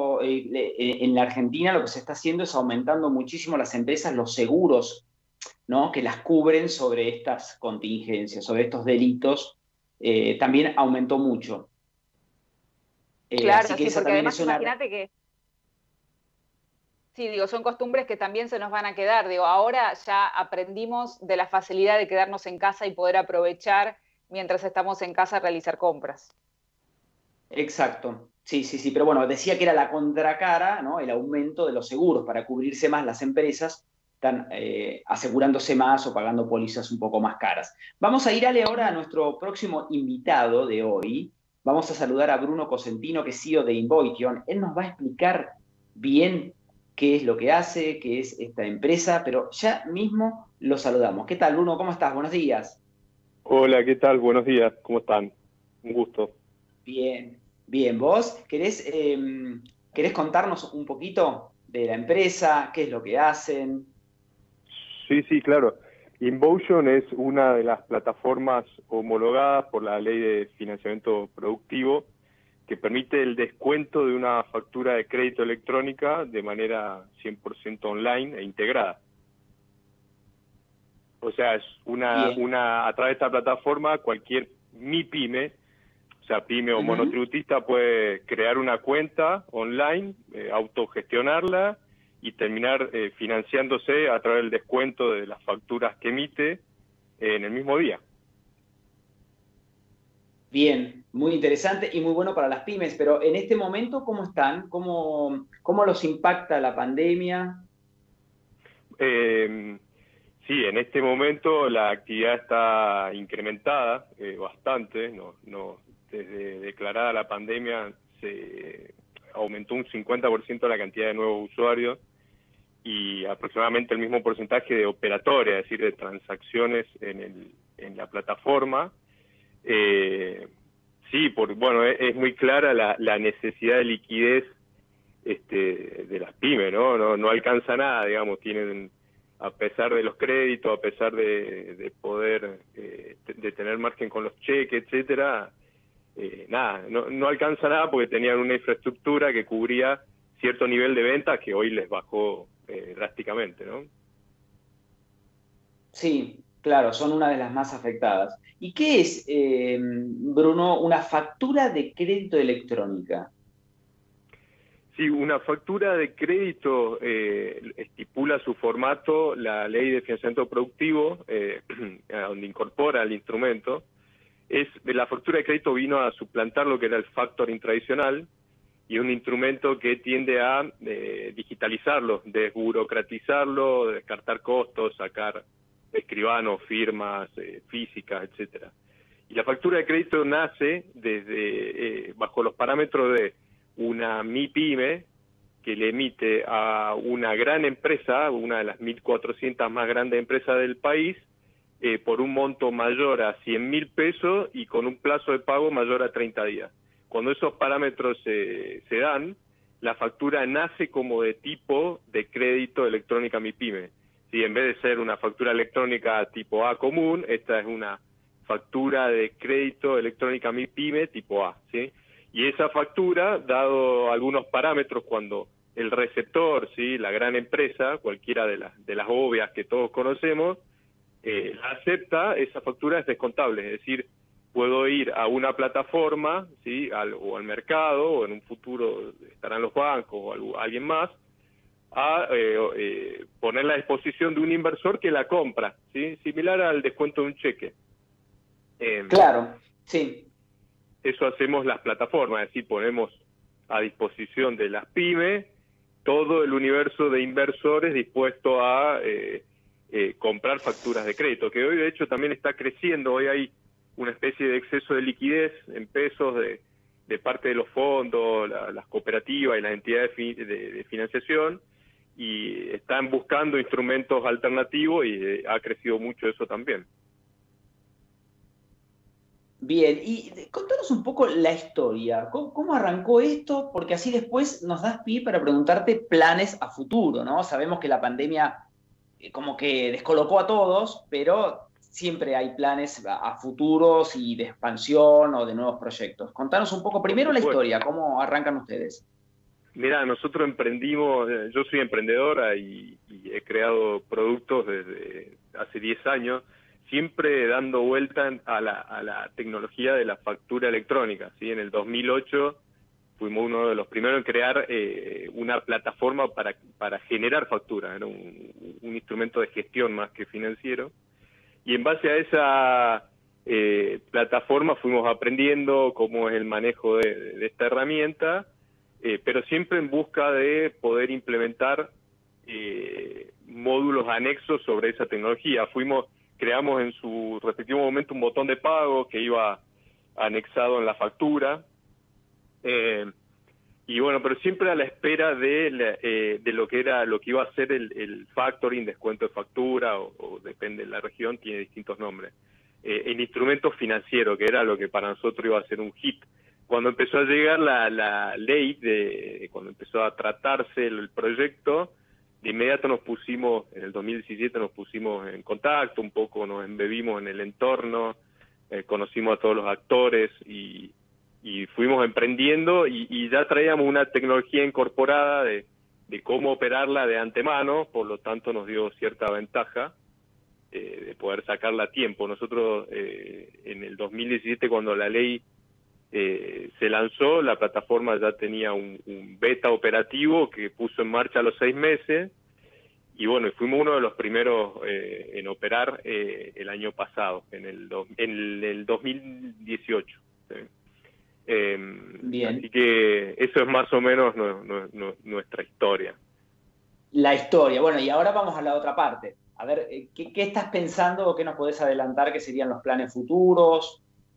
la Argentina lo que se está haciendo es aumentando muchísimo las empresas, los seguros, ¿no? Que las cubren sobre estas contingencias, sobre estos delitos, también aumentó mucho. Claro, así que sí, esa porque también además es una... imagínate que, sí, digo, son costumbres que también se nos van a quedar. Digo, ahora ya aprendimos de la facilidad de quedarnos en casa y poder aprovechar mientras estamos en casa a realizar compras. Exacto, sí, sí, sí, pero bueno, decía que era la contracara, ¿no? El aumento de los seguros para cubrirse más las empresas, están asegurándose más o pagando pólizas un poco más caras. Vamos a ir, Ale, ahora a nuestro próximo invitado de hoy. Vamos a saludar a Bruno Cosentino, que es CEO de Invoition. Él nos va a explicar bien qué es lo que hace, qué es esta empresa, pero ya mismo lo saludamos. ¿Qué tal, Bruno? ¿Cómo estás? Buenos días. Hola, ¿qué tal? Buenos días, ¿cómo están? Un gusto. Bien, bien. ¿Vos querés contarnos un poquito de la empresa? ¿Qué es lo que hacen? Sí, claro. Invoition es una de las plataformas homologadas por la Ley de Financiamiento Productivo que permite el descuento de una factura de crédito electrónica de manera 100% online e integrada. O sea, es a través de esta plataforma cualquier MIPYME, o sea, pyme o monotributista, puede crear una cuenta online, autogestionarla y terminar financiándose a través del descuento de las facturas que emite en el mismo día. Bien, muy interesante y muy bueno para las pymes, pero en este momento, ¿cómo están? ¿Cómo los impacta la pandemia? Sí, en este momento la actividad está incrementada bastante, desde declarada la pandemia se aumentó un 50% la cantidad de nuevos usuarios y aproximadamente el mismo porcentaje de operatoria, es decir, de transacciones en la plataforma. Sí, es muy clara la necesidad de liquidez de las pymes, ¿no? No alcanza nada, digamos, tienen, a pesar de los créditos, a pesar de poder de tener margen con los cheques, etcétera, no alcanza nada porque tenían una infraestructura que cubría cierto nivel de ventas que hoy les bajó drásticamente, ¿no? Sí, Claro, son una de las más afectadas. ¿Y qué es, Bruno, una factura de crédito electrónica? Sí, una factura de crédito estipula su formato la Ley de Financiamiento Productivo, donde incorpora el instrumento. La factura de crédito vino a suplantar lo que era el factoring tradicional, y un instrumento que tiende a digitalizarlo, desburocratizarlo, descartar costos, sacar escribanos, firmas físicas, etcétera. Y la factura de crédito nace desde bajo los parámetros de una MIPYME que le emite a una gran empresa, una de las 1.400 más grandes empresas del país, por un monto mayor a 100.000 pesos y con un plazo de pago mayor a 30 días. Cuando esos parámetros se dan, la factura nace como de tipo de crédito electrónica MIPYME. ¿Sí? En vez de ser una factura electrónica tipo A común, esta es una factura de crédito electrónica MIPYME tipo A, ¿sí? Y esa factura, dado algunos parámetros, cuando el receptor, ¿sí?, la gran empresa, cualquiera de las obvias que todos conocemos, la acepta, esa factura es descontable. Es decir, puedo ir a una plataforma, ¿sí?, o al mercado, o en un futuro estarán los bancos o alguien más, a ponerla a disposición de un inversor que la compra, ¿sí?, similar al descuento de un cheque. Claro, sí. Eso hacemos las plataformas, es decir, ponemos a disposición de las pymes todo el universo de inversores dispuesto a comprar facturas de crédito, que hoy de hecho también está creciendo. Hoy hay una especie de exceso de liquidez en pesos de parte de los fondos, las cooperativas y las entidades de financiación, y están buscando instrumentos alternativos y ha crecido mucho eso también. Bien, y contanos un poco la historia. ¿Cómo arrancó esto? Porque así después nos das pie para preguntarte planes a futuro, ¿no? Sabemos que la pandemia como que descolocó a todos, pero siempre hay planes a futuros y de expansión o de nuevos proyectos. Contanos un poco primero la historia, ¿cómo arrancan ustedes? Mira, nosotros emprendimos, yo soy emprendedora y he creado productos desde hace 10 años, siempre dando vuelta a la tecnología de la factura electrónica, ¿sí? En el 2008 fuimos uno de los primeros en crear una plataforma para generar facturas, era un instrumento de gestión más que financiero, y en base a esa plataforma fuimos aprendiendo cómo es el manejo de esta herramienta, pero siempre en busca de poder implementar módulos anexos sobre esa tecnología. Creamos en su respectivo momento un botón de pago que iba anexado en la factura, y bueno, pero siempre a la espera de lo que iba a ser el factoring, descuento de factura, o depende de la región, tiene distintos nombres. El instrumento financiero, que era lo que para nosotros iba a ser un hit. Cuando empezó a llegar la ley, cuando empezó a tratarse el proyecto, de inmediato en el 2017 nos pusimos en contacto, un poco nos embebimos en el entorno, conocimos a todos los actores y fuimos emprendiendo y ya traíamos una tecnología incorporada de cómo operarla de antemano, por lo tanto nos dio cierta ventaja de poder sacarla a tiempo. Nosotros en el 2017, cuando la ley se lanzó, la plataforma ya tenía un beta operativo que puso en marcha a los 6 meses, y bueno, fuimos uno de los primeros en operar el año pasado, en el 2018. ¿sí? Bien. Así que eso es más o menos nuestra historia. La historia. Bueno, y ahora vamos a la otra parte. A ver, ¿qué estás pensando o qué nos podés adelantar que serían los planes futuros?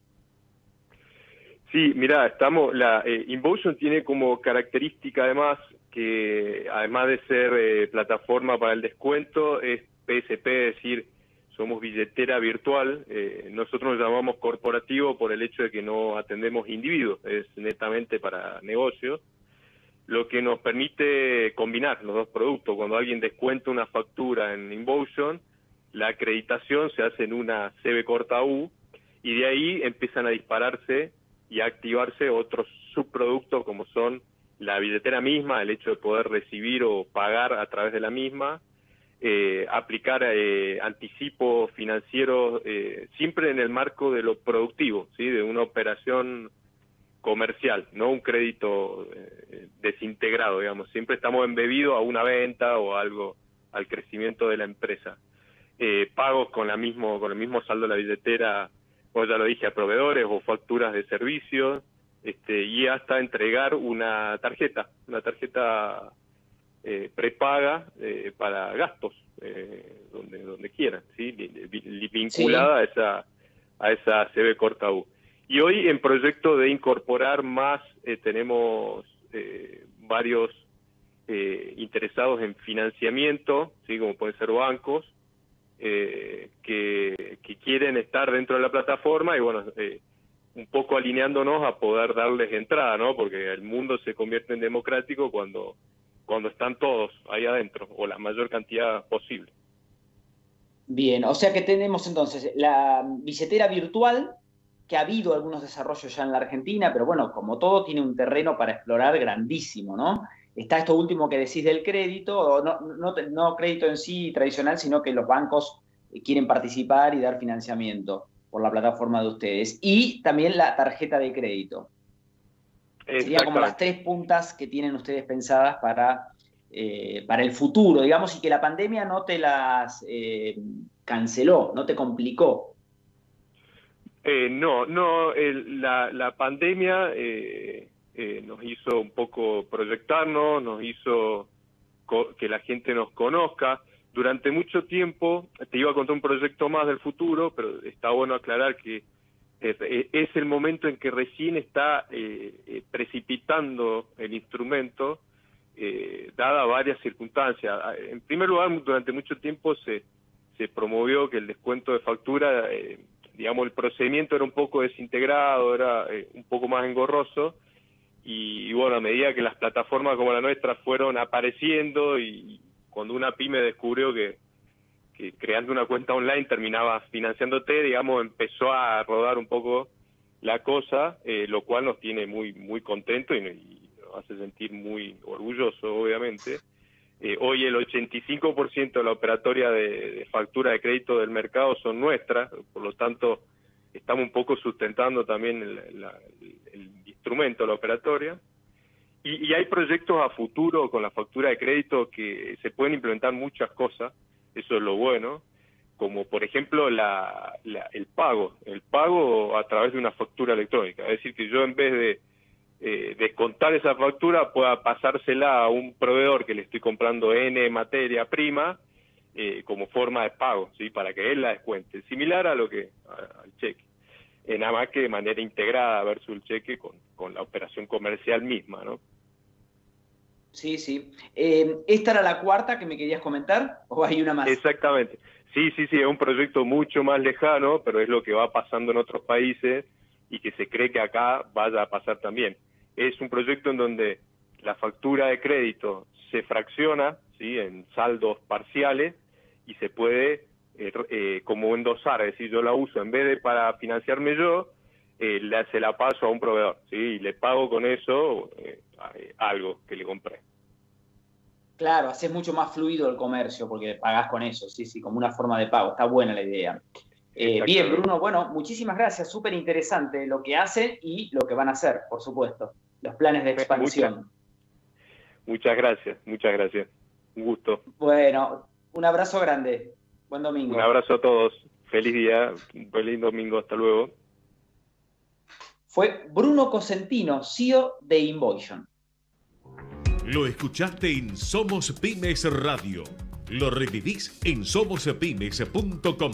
Sí, mira, Invotion tiene como característica además que, además de ser plataforma para el descuento, es PSP, es decir, somos billetera virtual. Nosotros nos llamamos corporativo por el hecho de que no atendemos individuos, es netamente para negocios, lo que nos permite combinar los dos productos. Cuando alguien descuenta una factura en Invotion, la acreditación se hace en una CB corta U, y de ahí empiezan a dispararse y a activarse otros subproductos como son la billetera misma, el hecho de poder recibir o pagar a través de la misma, aplicar anticipos financieros siempre en el marco de lo productivo, ¿sí? De una operación comercial, no un crédito desintegrado, digamos. Siempre estamos embebidos a una venta o algo al crecimiento de la empresa. Pagos con el mismo saldo de la billetera, como ya lo dije, a proveedores o facturas de servicios, y hasta entregar una tarjeta prepaga para gastos, donde quieran, ¿sí? Vinculada sí. a esa CB corta U. Y hoy en proyecto de incorporar más, tenemos varios interesados en financiamiento, ¿sí? Como pueden ser bancos, que quieren estar dentro de la plataforma y bueno, un poco alineándonos a poder darles entrada, ¿no? Porque el mundo se convierte en democrático cuando están todos ahí adentro, o la mayor cantidad posible. Bien, o sea que tenemos entonces la billetera virtual, que ha habido algunos desarrollos ya en la Argentina, pero bueno, como todo tiene un terreno para explorar grandísimo, ¿no? Está esto último que decís del crédito, no crédito en sí tradicional, sino que los bancos quieren participar y dar financiamiento por la plataforma de ustedes. Y también la tarjeta de crédito. Serían como las 3 puntas que tienen ustedes pensadas para el futuro, digamos, y que la pandemia no te las canceló, no te complicó. La pandemia nos hizo un poco proyectarnos, nos hizo que la gente nos conozca. Durante mucho tiempo, te iba a contar un proyecto más del futuro, pero está bueno aclarar que es el momento en que recién está precipitando el instrumento, dada varias circunstancias. En primer lugar, durante mucho tiempo se promovió que el descuento de factura, digamos, el procedimiento era un poco desintegrado, era un poco más engorroso, y bueno, a medida que las plataformas como la nuestra fueron apareciendo y cuando una pyme descubrió que creando una cuenta online terminaba financiándote, digamos, empezó a rodar un poco la cosa, lo cual nos tiene muy, muy contentos y nos hace sentir muy orgullosos, obviamente. Hoy el 85% de la operatoria de factura de crédito del mercado son nuestras, por lo tanto estamos un poco sustentando también el instrumento, la operatoria. Y hay proyectos a futuro con la factura de crédito que se pueden implementar muchas cosas, eso es lo bueno, como por ejemplo el pago a través de una factura electrónica. Es decir, que yo en vez de descontar esa factura pueda pasársela a un proveedor que le estoy comprando N materia prima como forma de pago, ¿sí? Para que él la descuente. Similar a al cheque. Nada más que de manera integrada versus el cheque con la operación comercial misma, ¿no? Sí, sí. ¿Esta era la cuarta que me querías comentar o hay una más? Exactamente. Sí, es un proyecto mucho más lejano, pero es lo que va pasando en otros países y que se cree que acá vaya a pasar también. Es un proyecto en donde la factura de crédito se fracciona, ¿sí? En saldos parciales y se puede como endosar, es decir, yo la uso en vez de para financiarme yo, se la paso a un proveedor, ¿sí? Y le pago con eso algo que le compré. Claro, haces mucho más fluido el comercio porque pagás con eso, sí, como una forma de pago. Está buena la idea. Bien, Bruno, bueno, muchísimas gracias. Súper interesante lo que hacen y lo que van a hacer, por supuesto. Los planes de expansión. Muchas gracias. Un gusto. Bueno, un abrazo grande. Buen domingo. Un abrazo a todos. Feliz día, feliz domingo. Hasta luego. Fue Bruno Cosentino, CEO de Invoition. Lo escuchaste en Somos Pymes Radio. Lo revivís en somospymes.com.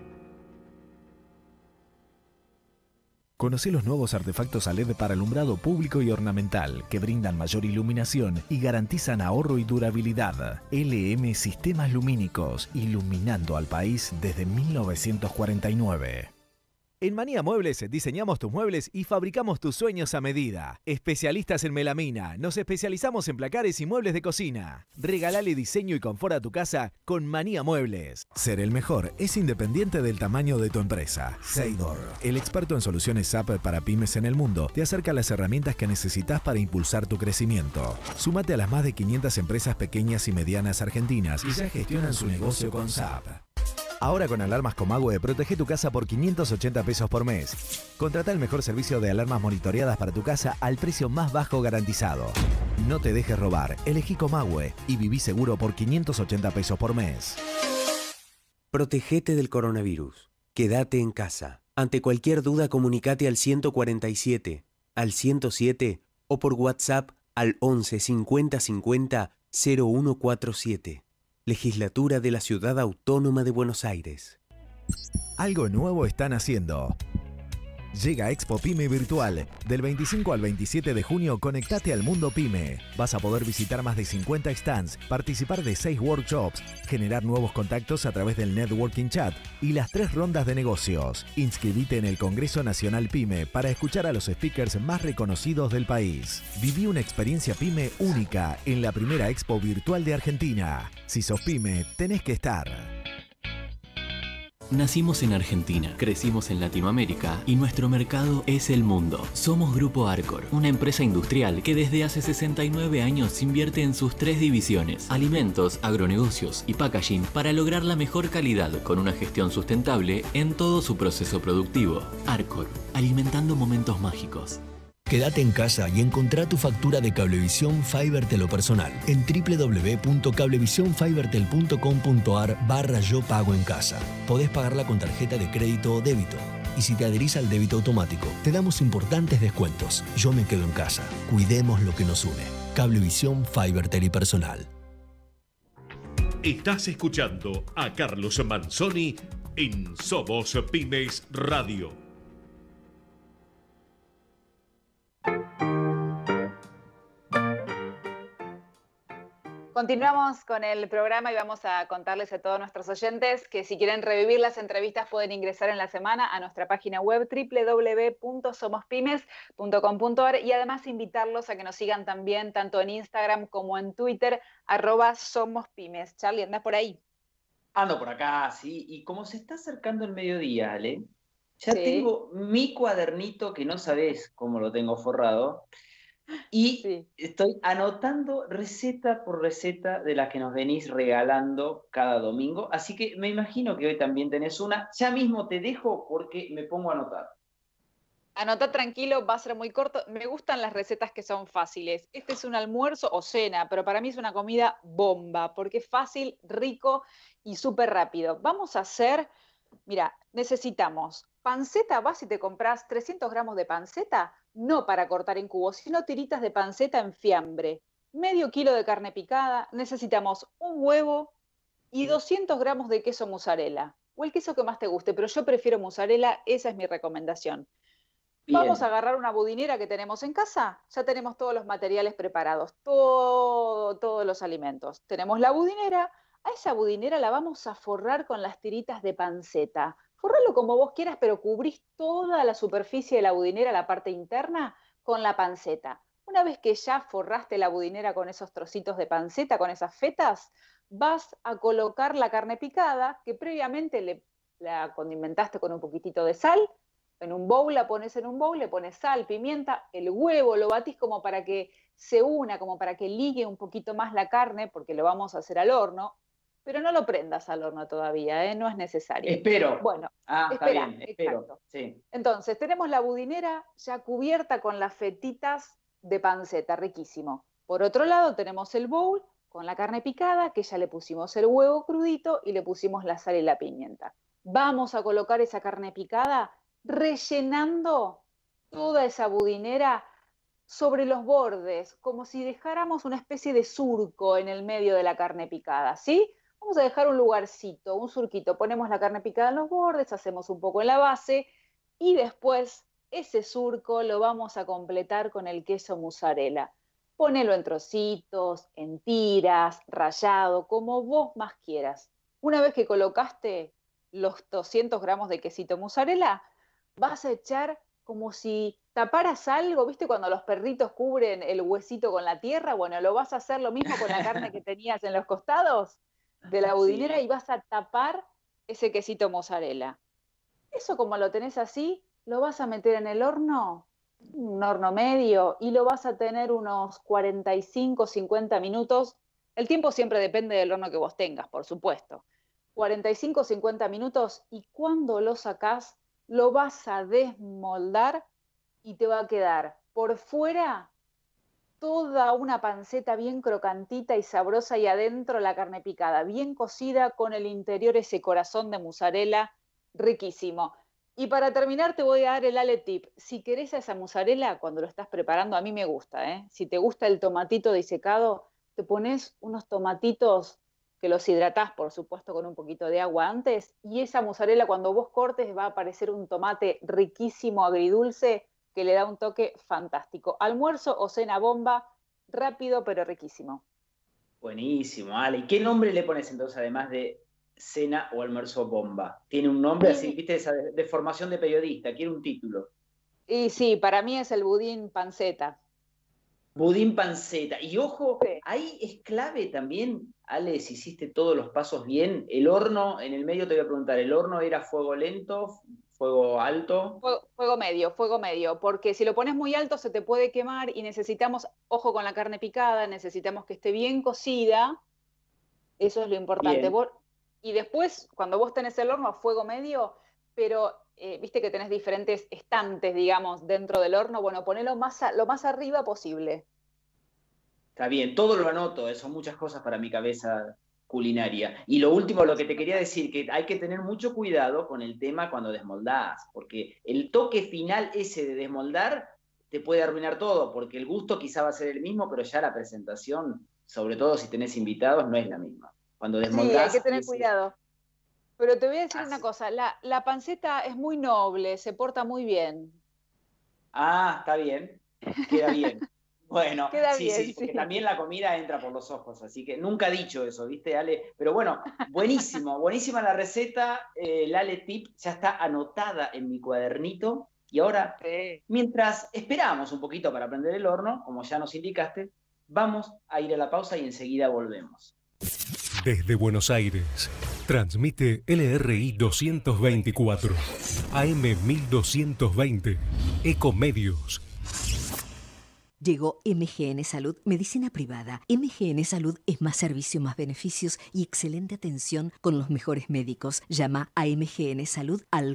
Conoce los nuevos artefactos a LED para alumbrado público y ornamental que brindan mayor iluminación y garantizan ahorro y durabilidad. LM Sistemas Lumínicos, iluminando al país desde 1949. En Manía Muebles diseñamos tus muebles y fabricamos tus sueños a medida. Especialistas en melamina, nos especializamos en placares y muebles de cocina. Regalale diseño y confort a tu casa con Manía Muebles. Ser el mejor es independiente del tamaño de tu empresa. Seidor, el experto en soluciones SAP para pymes en el mundo, te acerca a las herramientas que necesitas para impulsar tu crecimiento. Súmate a las más de 500 empresas pequeñas y medianas argentinas y ya gestionan su negocio con SAP. Ahora con alarmas Comahue, protege tu casa por 580 pesos por mes. Contrata el mejor servicio de alarmas monitoreadas para tu casa al precio más bajo garantizado. No te dejes robar, elegí Comahue y viví seguro por 580 pesos por mes. Protegete del coronavirus. Quédate en casa. Ante cualquier duda, comunicate al 147, al 107 o por WhatsApp al 11 50 50 0147. Legislatura de la Ciudad Autónoma de Buenos Aires. Algo nuevo están haciendo. Llega Expo Pyme Virtual. Del 25 al 27 de junio, conectate al mundo Pyme. Vas a poder visitar más de 50 stands, participar de 6 workshops, generar nuevos contactos a través del networking chat y las 3 rondas de negocios. Inscribite en el Congreso Nacional Pyme para escuchar a los speakers más reconocidos del país. Viví una experiencia Pyme única en la primera Expo Virtual de Argentina. Si sos Pyme, tenés que estar. Nacimos en Argentina, crecimos en Latinoamérica y nuestro mercado es el mundo. Somos Grupo Arcor, una empresa industrial que desde hace 69 años invierte en sus 3 divisiones, alimentos, agronegocios y packaging, para lograr la mejor calidad con una gestión sustentable en todo su proceso productivo. Arcor, alimentando momentos mágicos. Quédate en casa y encontrá tu factura de Cablevisión Fibertel o personal en www.cablevisionfibertel.com.ar/yo pago en casa. Podés pagarla con tarjeta de crédito o débito. Y si te adherís al débito automático, te damos importantes descuentos. Yo me quedo en casa. Cuidemos lo que nos une. Cablevisión Fibertel y personal. Estás escuchando a Carlos Manzoni en Somos Pymes Radio. Continuamos con el programa y vamos a contarles a todos nuestros oyentes que si quieren revivir las entrevistas pueden ingresar en la semana a nuestra página web www.somospymes.com.ar y además invitarlos a que nos sigan también tanto en Instagram como en Twitter, @somospymes. Charlie, ¿andás por ahí? Ando por acá, sí. Y como se está acercando el mediodía, Ale, ya Sí. tengo mi cuadernito que no sabés cómo lo tengo forrado. Y estoy anotando receta por receta de las que nos venís regalando cada domingo. Así que me imagino que hoy también tenés una. Ya mismo te dejo porque me pongo a anotar. Anotá tranquilo, va a ser muy corto. Me gustan las recetas que son fáciles. Este es un almuerzo o cena, pero para mí es una comida bomba, porque es fácil, rico y súper rápido. Vamos a hacer, mira, necesitamos panceta, vas y te compras 300 gramos de panceta, no para cortar en cubos, sino tiritas de panceta en fiambre, medio kilo de carne picada, necesitamos un huevo y 200 gramos de queso mozzarella, o el queso que más te guste, pero yo prefiero mozzarella, esa es mi recomendación. Bien. Vamos a agarrar una budinera que tenemos en casa, ya tenemos todos los materiales preparados, todos los alimentos. Tenemos la budinera, a esa budinera la vamos a forrar con las tiritas de panceta. Forralo como vos quieras, pero cubrís toda la superficie de la budinera, la parte interna, con la panceta. Una vez que ya forraste la budinera con esos trocitos de panceta, con esas fetas, vas a colocar la carne picada, que previamente la condimentaste con un poquitito de sal. En un bowl la pones en un bowl, le pones sal, pimienta, el huevo lo batís como para que se una, como para que ligue un poquito más la carne, porque lo vamos a hacer al horno. Pero no lo prendas al horno todavía, no es necesario. Espero. Bueno, está espera, bien, espero. exacto. Sí. Entonces, tenemos la budinera ya cubierta con las fetitas de panceta, riquísimo. Por otro lado, tenemos el bowl con la carne picada, que ya le pusimos el huevo crudito y le pusimos la sal y la pimienta. Vamos a colocar esa carne picada rellenando toda esa budinera sobre los bordes, como si dejáramos una especie de surco en el medio de la carne picada, ¿sí? Vamos a dejar un lugarcito, un surquito, ponemos la carne picada en los bordes, hacemos un poco en la base y después ese surco lo vamos a completar con el queso mozzarella. Ponelo en trocitos, en tiras, rallado, como vos más quieras. Una vez que colocaste los 200 gramos de quesito mozzarella, vas a echar como si taparas algo, ¿viste? Cuando los perritos cubren el huesito con la tierra, bueno, lo vas a hacer lo mismo con la carne que tenías en los costados de la budinera y vas a tapar ese quesito mozzarella. Eso como lo tenés así, lo vas a meter en el horno, un horno medio, y lo vas a tener unos 45, 50 minutos. El tiempo siempre depende del horno que vos tengas, por supuesto. 45, 50 minutos, y cuando lo sacás, lo vas a desmoldar y te va a quedar por fuera toda una panceta bien crocantita y sabrosa, y adentro la carne picada, bien cocida, con el interior ese corazón de mozzarella riquísimo. Y para terminar te voy a dar el Ale tip. Si querés a esa mozzarella, cuando lo estás preparando, a mí me gusta, ¿eh? Si te gusta el tomatito disecado, te pones unos tomatitos que los hidratás, por supuesto, con un poquito de agua antes, y esa mozzarella cuando vos cortes va a aparecer un tomate riquísimo, agridulce, que le da un toque fantástico. Almuerzo o cena bomba, rápido pero riquísimo. Buenísimo, Ale. ¿Y qué nombre le pones entonces, además de cena o almuerzo bomba? Tiene un nombre así, viste, esa de formación de periodista, quiere un título. Y sí, para mí es el budín panceta. Budín panceta. Y ojo, ahí es clave también, Ale, si hiciste todos los pasos bien. El horno, en el medio te voy a preguntar, ¿el horno era fuego lento, fuego alto? Fuego medio, porque si lo pones muy alto se te puede quemar y necesitamos, ojo con la carne picada, necesitamos que esté bien cocida, eso es lo importante. Y después, cuando vos tenés el horno a fuego medio, pero viste que tenés diferentes estantes, digamos, dentro del horno, bueno, ponelo lo más arriba posible. Está bien, todo lo anoto, son muchas cosas para mi cabeza culinaria. Y lo último, lo que te quería decir, que hay que tener mucho cuidado con el tema cuando desmoldás, porque el toque final ese de desmoldar te puede arruinar todo, porque el gusto quizá va a ser el mismo, pero ya la presentación, sobre todo si tenés invitados, no es la misma. Cuando desmoldás... Sí, hay que tener cuidado. Pero te voy a decir una cosa, la panceta es muy noble, se porta muy bien. Ah, está bien, queda bien. Bueno, sí, porque también la comida entra por los ojos, así que nunca he dicho eso, ¿viste, Ale? Pero bueno, buenísima la receta, el Ale Tip ya está anotada en mi cuadernito, y ahora, mientras esperamos un poquito para prender el horno, como ya nos indicaste, vamos a ir a la pausa y enseguida volvemos. Desde Buenos Aires, transmite LRI 224, AM 1220, Ecomedios. Llegó MGN Salud, medicina privada. MGN Salud es más servicio, más beneficios y excelente atención con los mejores médicos. Llama a MGN Salud al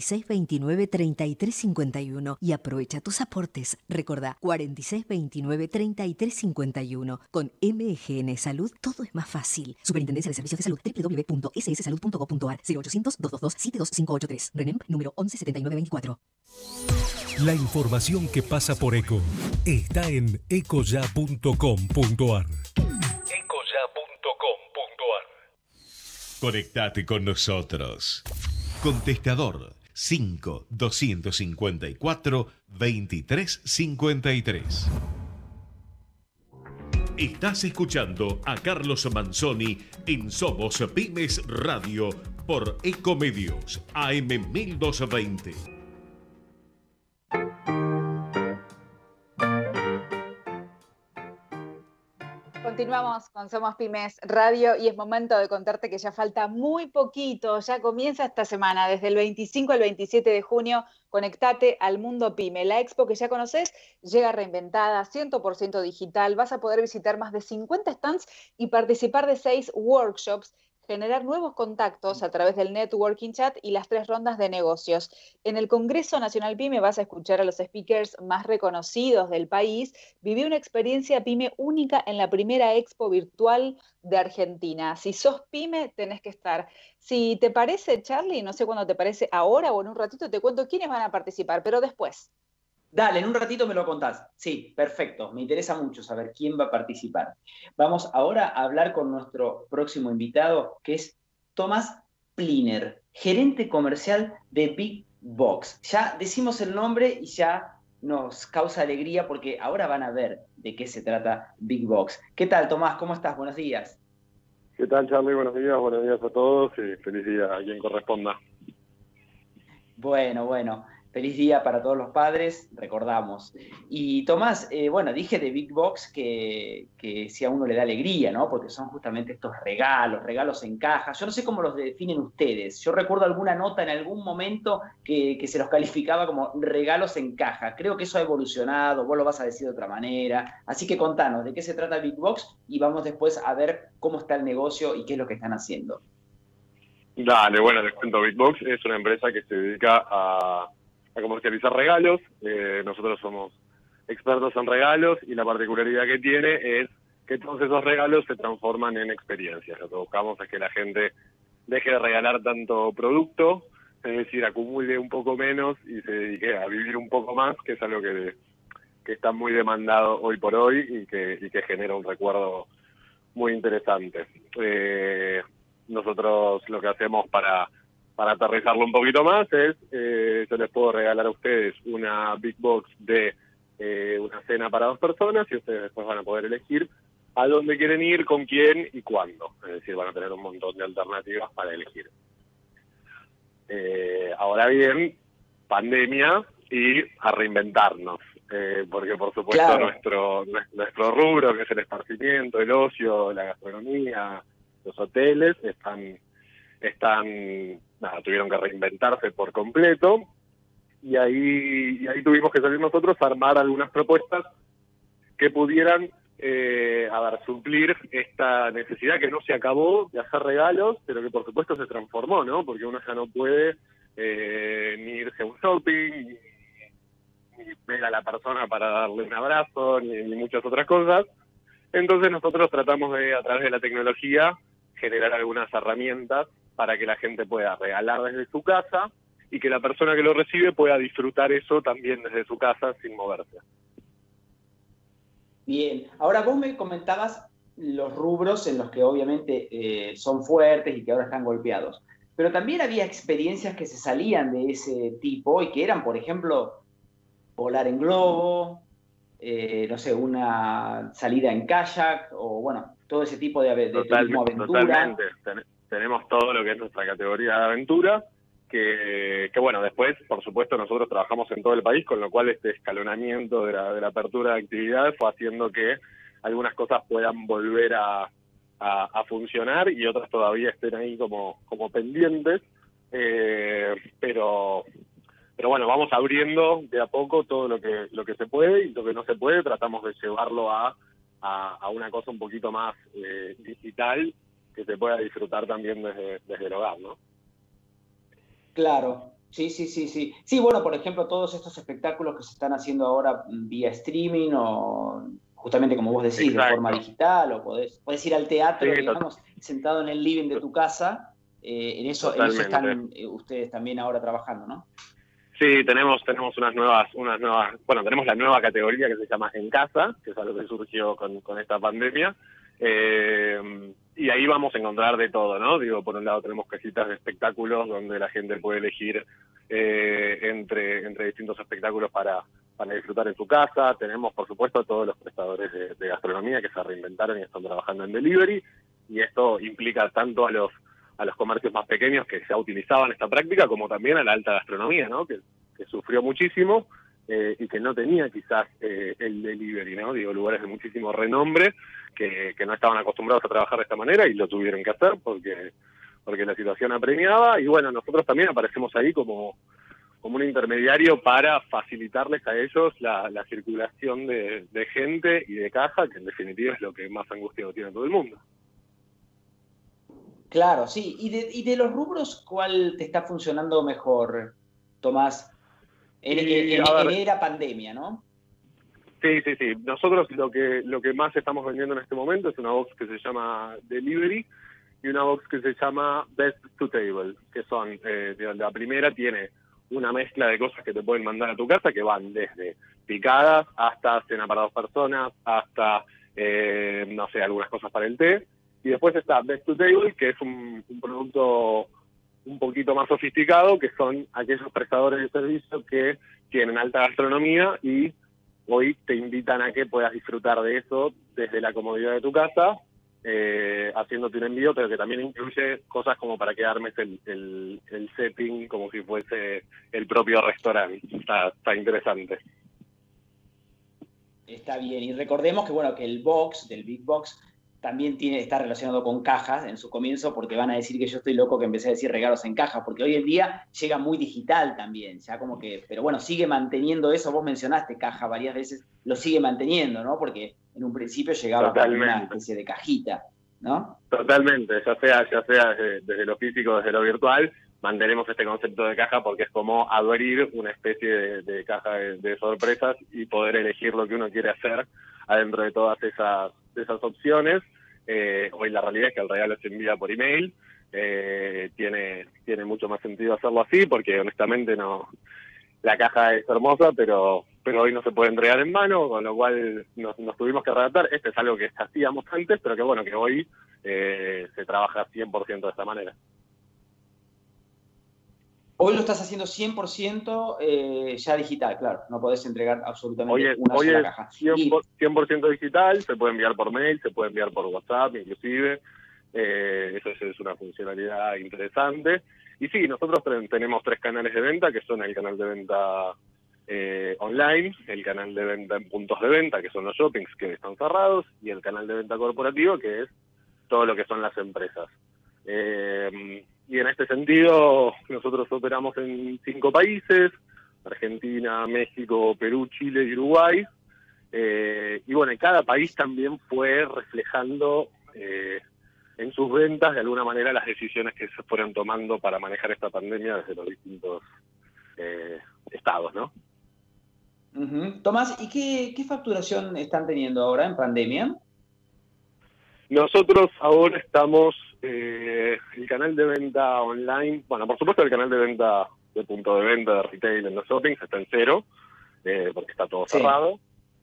4629-3351 y aprovecha tus aportes. Recordá, 4629-3351. Con MGN Salud todo es más fácil. Superintendencia de Servicios de Salud, www.sssalud.gov.ar, 0800-222-72583. RENEM, número 117924. La información que pasa por ECO está en ecoya.com.ar. Conectate con nosotros. Contestador 5-254-2353. Estás escuchando a Carlos Manzoni en Somos Pymes Radio por Ecomedios AM 1220. Continuamos con Somos Pymes Radio y es momento de contarte que ya falta muy poquito, ya comienza esta semana, desde el 25 al 27 de junio, conectate al Mundo Pyme. La expo que ya conoces llega reinventada, 100% digital, vas a poder visitar más de 50 stands y participar de 6 workshops, generar nuevos contactos a través del networking chat y las 3 rondas de negocios. En el Congreso Nacional Pyme vas a escuchar a los speakers más reconocidos del país. Viví una experiencia Pyme única en la primera expo virtual de Argentina. Si sos Pyme, tenés que estar. Si te parece, Charlie, no sé cuándo te parece, ahora o en un ratito te cuento quiénes van a participar, pero después. Dale, en un ratito me lo contás. Sí, perfecto. Me interesa mucho saber quién va a participar. Vamos ahora a hablar con nuestro próximo invitado, que es Tomás Pliner, gerente comercial de Big Box. Ya decimos el nombre y ya nos causa alegría porque ahora van a ver de qué se trata Big Box. ¿Qué tal, Tomás? ¿Cómo estás? Buenos días. ¿Qué tal, Charlie? Buenos días a todos y feliz día a quien corresponda. Bueno. Feliz día para todos los padres, recordamos. Y Tomás, bueno, dije de Big Box que si a uno le da alegría, ¿no? Porque son justamente estos regalos en caja. Yo no sé cómo los definen ustedes. Yo recuerdo alguna nota en algún momento que se los calificaba como regalos en caja. Creo que eso ha evolucionado, vos lo vas a decir de otra manera. Así que contanos, ¿de qué se trata Big Box? Y vamos después a ver cómo está el negocio y qué es lo que están haciendo. Dale, bueno, les cuento. Big Box es una empresa que se dedica a comercializar regalos. Nosotros somos expertos en regalos y la particularidad que tiene es que todos esos regalos se transforman en experiencias. Lo que buscamos es que la gente deje de regalar tanto producto, es decir, acumule un poco menos y se dedique a vivir un poco más, que es algo que está muy demandado hoy por hoy y que genera un recuerdo muy interesante. Nosotros lo que hacemos para aterrizarlo un poquito más es, yo les puedo regalar a ustedes una Big Box de una cena para 2 personas y ustedes después van a poder elegir a dónde quieren ir, con quién y cuándo. Es decir, van a tener un montón de alternativas para elegir. Ahora bien, pandemia y a reinventarnos, porque por supuesto claro, nuestro rubro, que es el esparcimiento, el ocio, la gastronomía, los hoteles, tuvieron que reinventarse por completo y ahí tuvimos que salir nosotros a armar algunas propuestas que pudieran suplir esta necesidad que no se acabó de hacer regalos, pero que por supuesto se transformó, ¿no? Porque uno ya no puede ni irse a un shopping, ni ver a la persona para darle un abrazo, ni muchas otras cosas. Entonces nosotros tratamos de, a través de la tecnología, generar algunas herramientas para que la gente pueda regalar desde su casa y que la persona que lo recibe pueda disfrutar eso también desde su casa sin moverse. Bien, ahora vos me comentabas los rubros en los que obviamente son fuertes y que ahora están golpeados, pero también había experiencias que se salían de ese tipo y que eran, por ejemplo, volar en globo, no sé, una salida en kayak o bueno, todo ese tipo de turismo aventura. Totalmente. Tenemos todo lo que es nuestra categoría de aventura, que bueno, después, por supuesto, nosotros trabajamos en todo el país, con lo cual este escalonamiento de la apertura de actividades fue haciendo que algunas cosas puedan volver a funcionar y otras todavía estén ahí como pendientes, pero bueno, vamos abriendo de a poco todo lo que se puede y lo que no se puede tratamos de llevarlo a una cosa un poquito más digital, que se pueda disfrutar también desde el hogar, ¿no? Claro, sí. Sí, bueno, por ejemplo, todos estos espectáculos que se están haciendo ahora vía streaming o justamente como vos decís, exacto, de forma digital, o podés ir al teatro, sí, digamos, sentado en el living de tu casa, en eso están ustedes también ahora trabajando, ¿no? Sí, tenemos unas nuevas, bueno, tenemos la nueva categoría que se llama En Casa, que es algo que surgió con esta pandemia, y ahí vamos a encontrar de todo, ¿no? Digo, por un lado tenemos casitas de espectáculos donde la gente puede elegir entre distintos espectáculos para disfrutar en su casa. Tenemos, por supuesto, todos los prestadores de gastronomía que se reinventaron y están trabajando en delivery, y esto implica tanto a los comercios más pequeños que ya utilizaban esta práctica, como también a la alta gastronomía, ¿no? Que sufrió muchísimo y que no tenía quizás el delivery, ¿no? Digo, lugares de muchísimo renombre que no estaban acostumbrados a trabajar de esta manera y lo tuvieron que hacer porque la situación apremiaba, y bueno, nosotros también aparecemos ahí como un intermediario para facilitarles a ellos la circulación de gente y de caja, que en definitiva es lo que más angustiado tiene todo el mundo. Claro, sí. ¿Y de los rubros cuál te está funcionando mejor, Tomás? En era pandemia, ¿no? Sí. Nosotros lo que más estamos vendiendo en este momento es una box que se llama Delivery y una box que se llama Best to Table, que son, la primera tiene una mezcla de cosas que te pueden mandar a tu casa, que van desde picadas hasta cena para 2 personas, hasta, no sé, algunas cosas para el té. Y después está Best to Table, que es un producto un poquito más sofisticado, que son aquellos prestadores de servicio que tienen alta gastronomía y hoy te invitan a que puedas disfrutar de eso desde la comodidad de tu casa, haciéndote un envío, pero que también incluye cosas como para que armes el setting como si fuese el propio restaurante. Está interesante. Está bien, y recordemos que bueno, que el box, del Big Box, también está relacionado con cajas en su comienzo, porque van a decir que yo estoy loco que empecé a decir regalos en caja, porque hoy en día llega muy digital también, ya como que, pero bueno, sigue manteniendo eso, vos mencionaste caja varias veces, lo sigue manteniendo, ¿no? Porque en un principio llegaba con una especie de cajita, ¿no? Totalmente, ya sea desde lo físico, desde lo virtual, mantenemos este concepto de caja porque es como abrir una especie de caja de sorpresas y poder elegir lo que uno quiere hacer adentro de todas esas opciones. Hoy la realidad es que el regalo se envía por email. Tiene mucho más sentido hacerlo así porque honestamente no, la caja es hermosa, pero hoy no se puede entregar en mano, con lo cual nos tuvimos que adaptar. Este es algo que hacíamos antes, pero que bueno, que hoy se trabaja 100% de esta manera. Hoy lo estás haciendo 100% ya digital, claro. No podés entregar absolutamente una sola sola caja. 100% digital, se puede enviar por mail, se puede enviar por WhatsApp inclusive. Eso es una funcionalidad interesante. Y sí, nosotros tenemos 3 canales de venta, que son el canal de venta online, el canal de venta en puntos de venta, que son los shoppings que están cerrados, y el canal de venta corporativo, que es todo lo que son las empresas. Y en este sentido, nosotros operamos en 5 países: Argentina, México, Perú, Chile y Uruguay. Y bueno, en cada país también fue reflejando en sus ventas de alguna manera las decisiones que se fueron tomando para manejar esta pandemia desde los distintos estados, ¿no? Tomás, ¿y qué facturación están teniendo ahora en pandemia? Nosotros ahora estamos, el canal de venta online, bueno, por supuesto el canal de venta de punto de venta, de retail en los shoppings está en 0, porque está todo cerrado.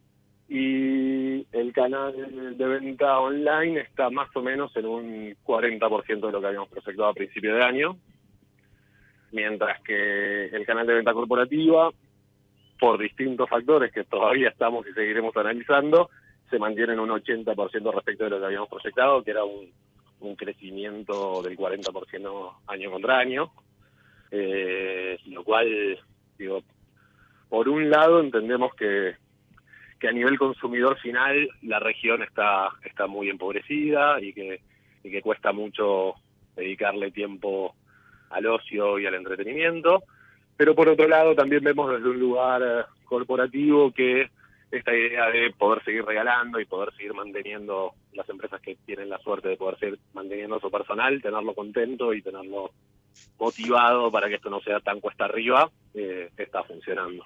Y el canal de venta online está más o menos en un 40% de lo que habíamos proyectado a principio de año, mientras que el canal de venta corporativa, por distintos factores que todavía estamos y seguiremos analizando, se mantiene en un 80% respecto de lo que habíamos proyectado, que era un crecimiento del 40% año contra año, lo cual, digo, por un lado entendemos que a nivel consumidor final la región está muy empobrecida y que cuesta mucho dedicarle tiempo al ocio y al entretenimiento, pero por otro lado también vemos desde un lugar corporativo que esta idea de poder seguir regalando y poder seguir manteniendo las empresas que tienen la suerte de poder seguir manteniendo a su personal, tenerlo contento y tenerlo motivado para que esto no sea tan cuesta arriba, está funcionando.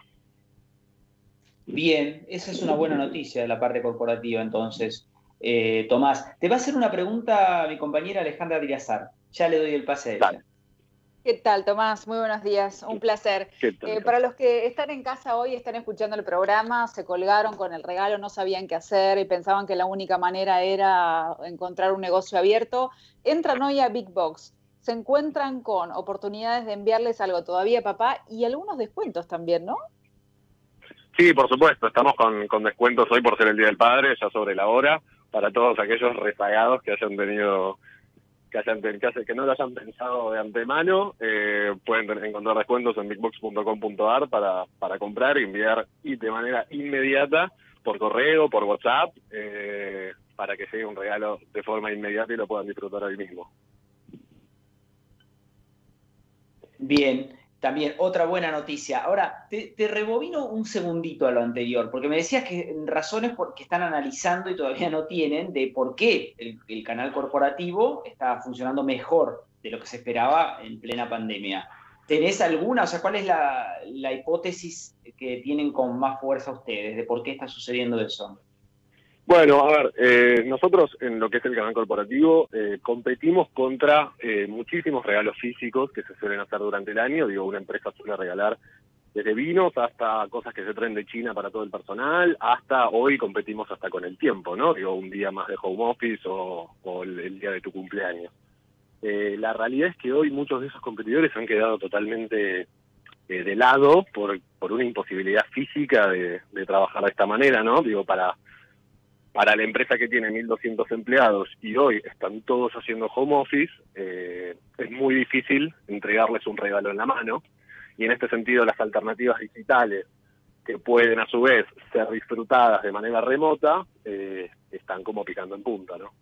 Bien, esa es una buena noticia de la parte corporativa, entonces. Tomás, te va a hacer una pregunta a mi compañera Alejandra Dirazar. Ya le doy el pase a ella. ¿Qué tal, Tomás? Muy buenos días, un placer. Para los que están en casa hoy, están escuchando el programa, se colgaron con el regalo, no sabían qué hacer y pensaban que la única manera era encontrar un negocio abierto, entran hoy a Big Box. Se encuentran con oportunidades de enviarles algo todavía a papá y algunos descuentos también, ¿no? Sí, por supuesto, estamos con descuentos hoy por ser el Día del Padre, ya sobre la hora, para todos aquellos rezagados que hayan tenido, que no lo hayan pensado de antemano. Pueden encontrar descuentos en bigbox.com.ar para comprar y enviar de manera inmediata por correo, por WhatsApp, para que llegue un regalo de forma inmediata y lo puedan disfrutar hoy mismo. Bien, también otra buena noticia. Ahora, te rebobino un segundito a lo anterior, porque me decías que razones que están analizando y todavía no tienen de por qué el canal corporativo está funcionando mejor de lo que se esperaba en plena pandemia. ¿Tenés alguna? O sea, ¿cuál es la hipótesis que tienen con más fuerza ustedes de por qué está sucediendo eso? Bueno, a ver, nosotros en lo que es el canal corporativo competimos contra muchísimos regalos físicos que se suelen hacer durante el año. Digo, una empresa suele regalar desde vinos hasta cosas que se traen de China para todo el personal, hasta hoy competimos hasta con el tiempo, ¿no? Digo, un día más de home office o el día de tu cumpleaños. La realidad es que hoy muchos de esos competidores han quedado totalmente de lado por una imposibilidad física de trabajar de esta manera, ¿no? Digo, para para la empresa que tiene 1.200 empleados y hoy están todos haciendo home office, es muy difícil entregarles un regalo en la mano. Y en este sentido, las alternativas digitales, que pueden a su vez ser disfrutadas de manera remota, están como picando en punta, ¿no?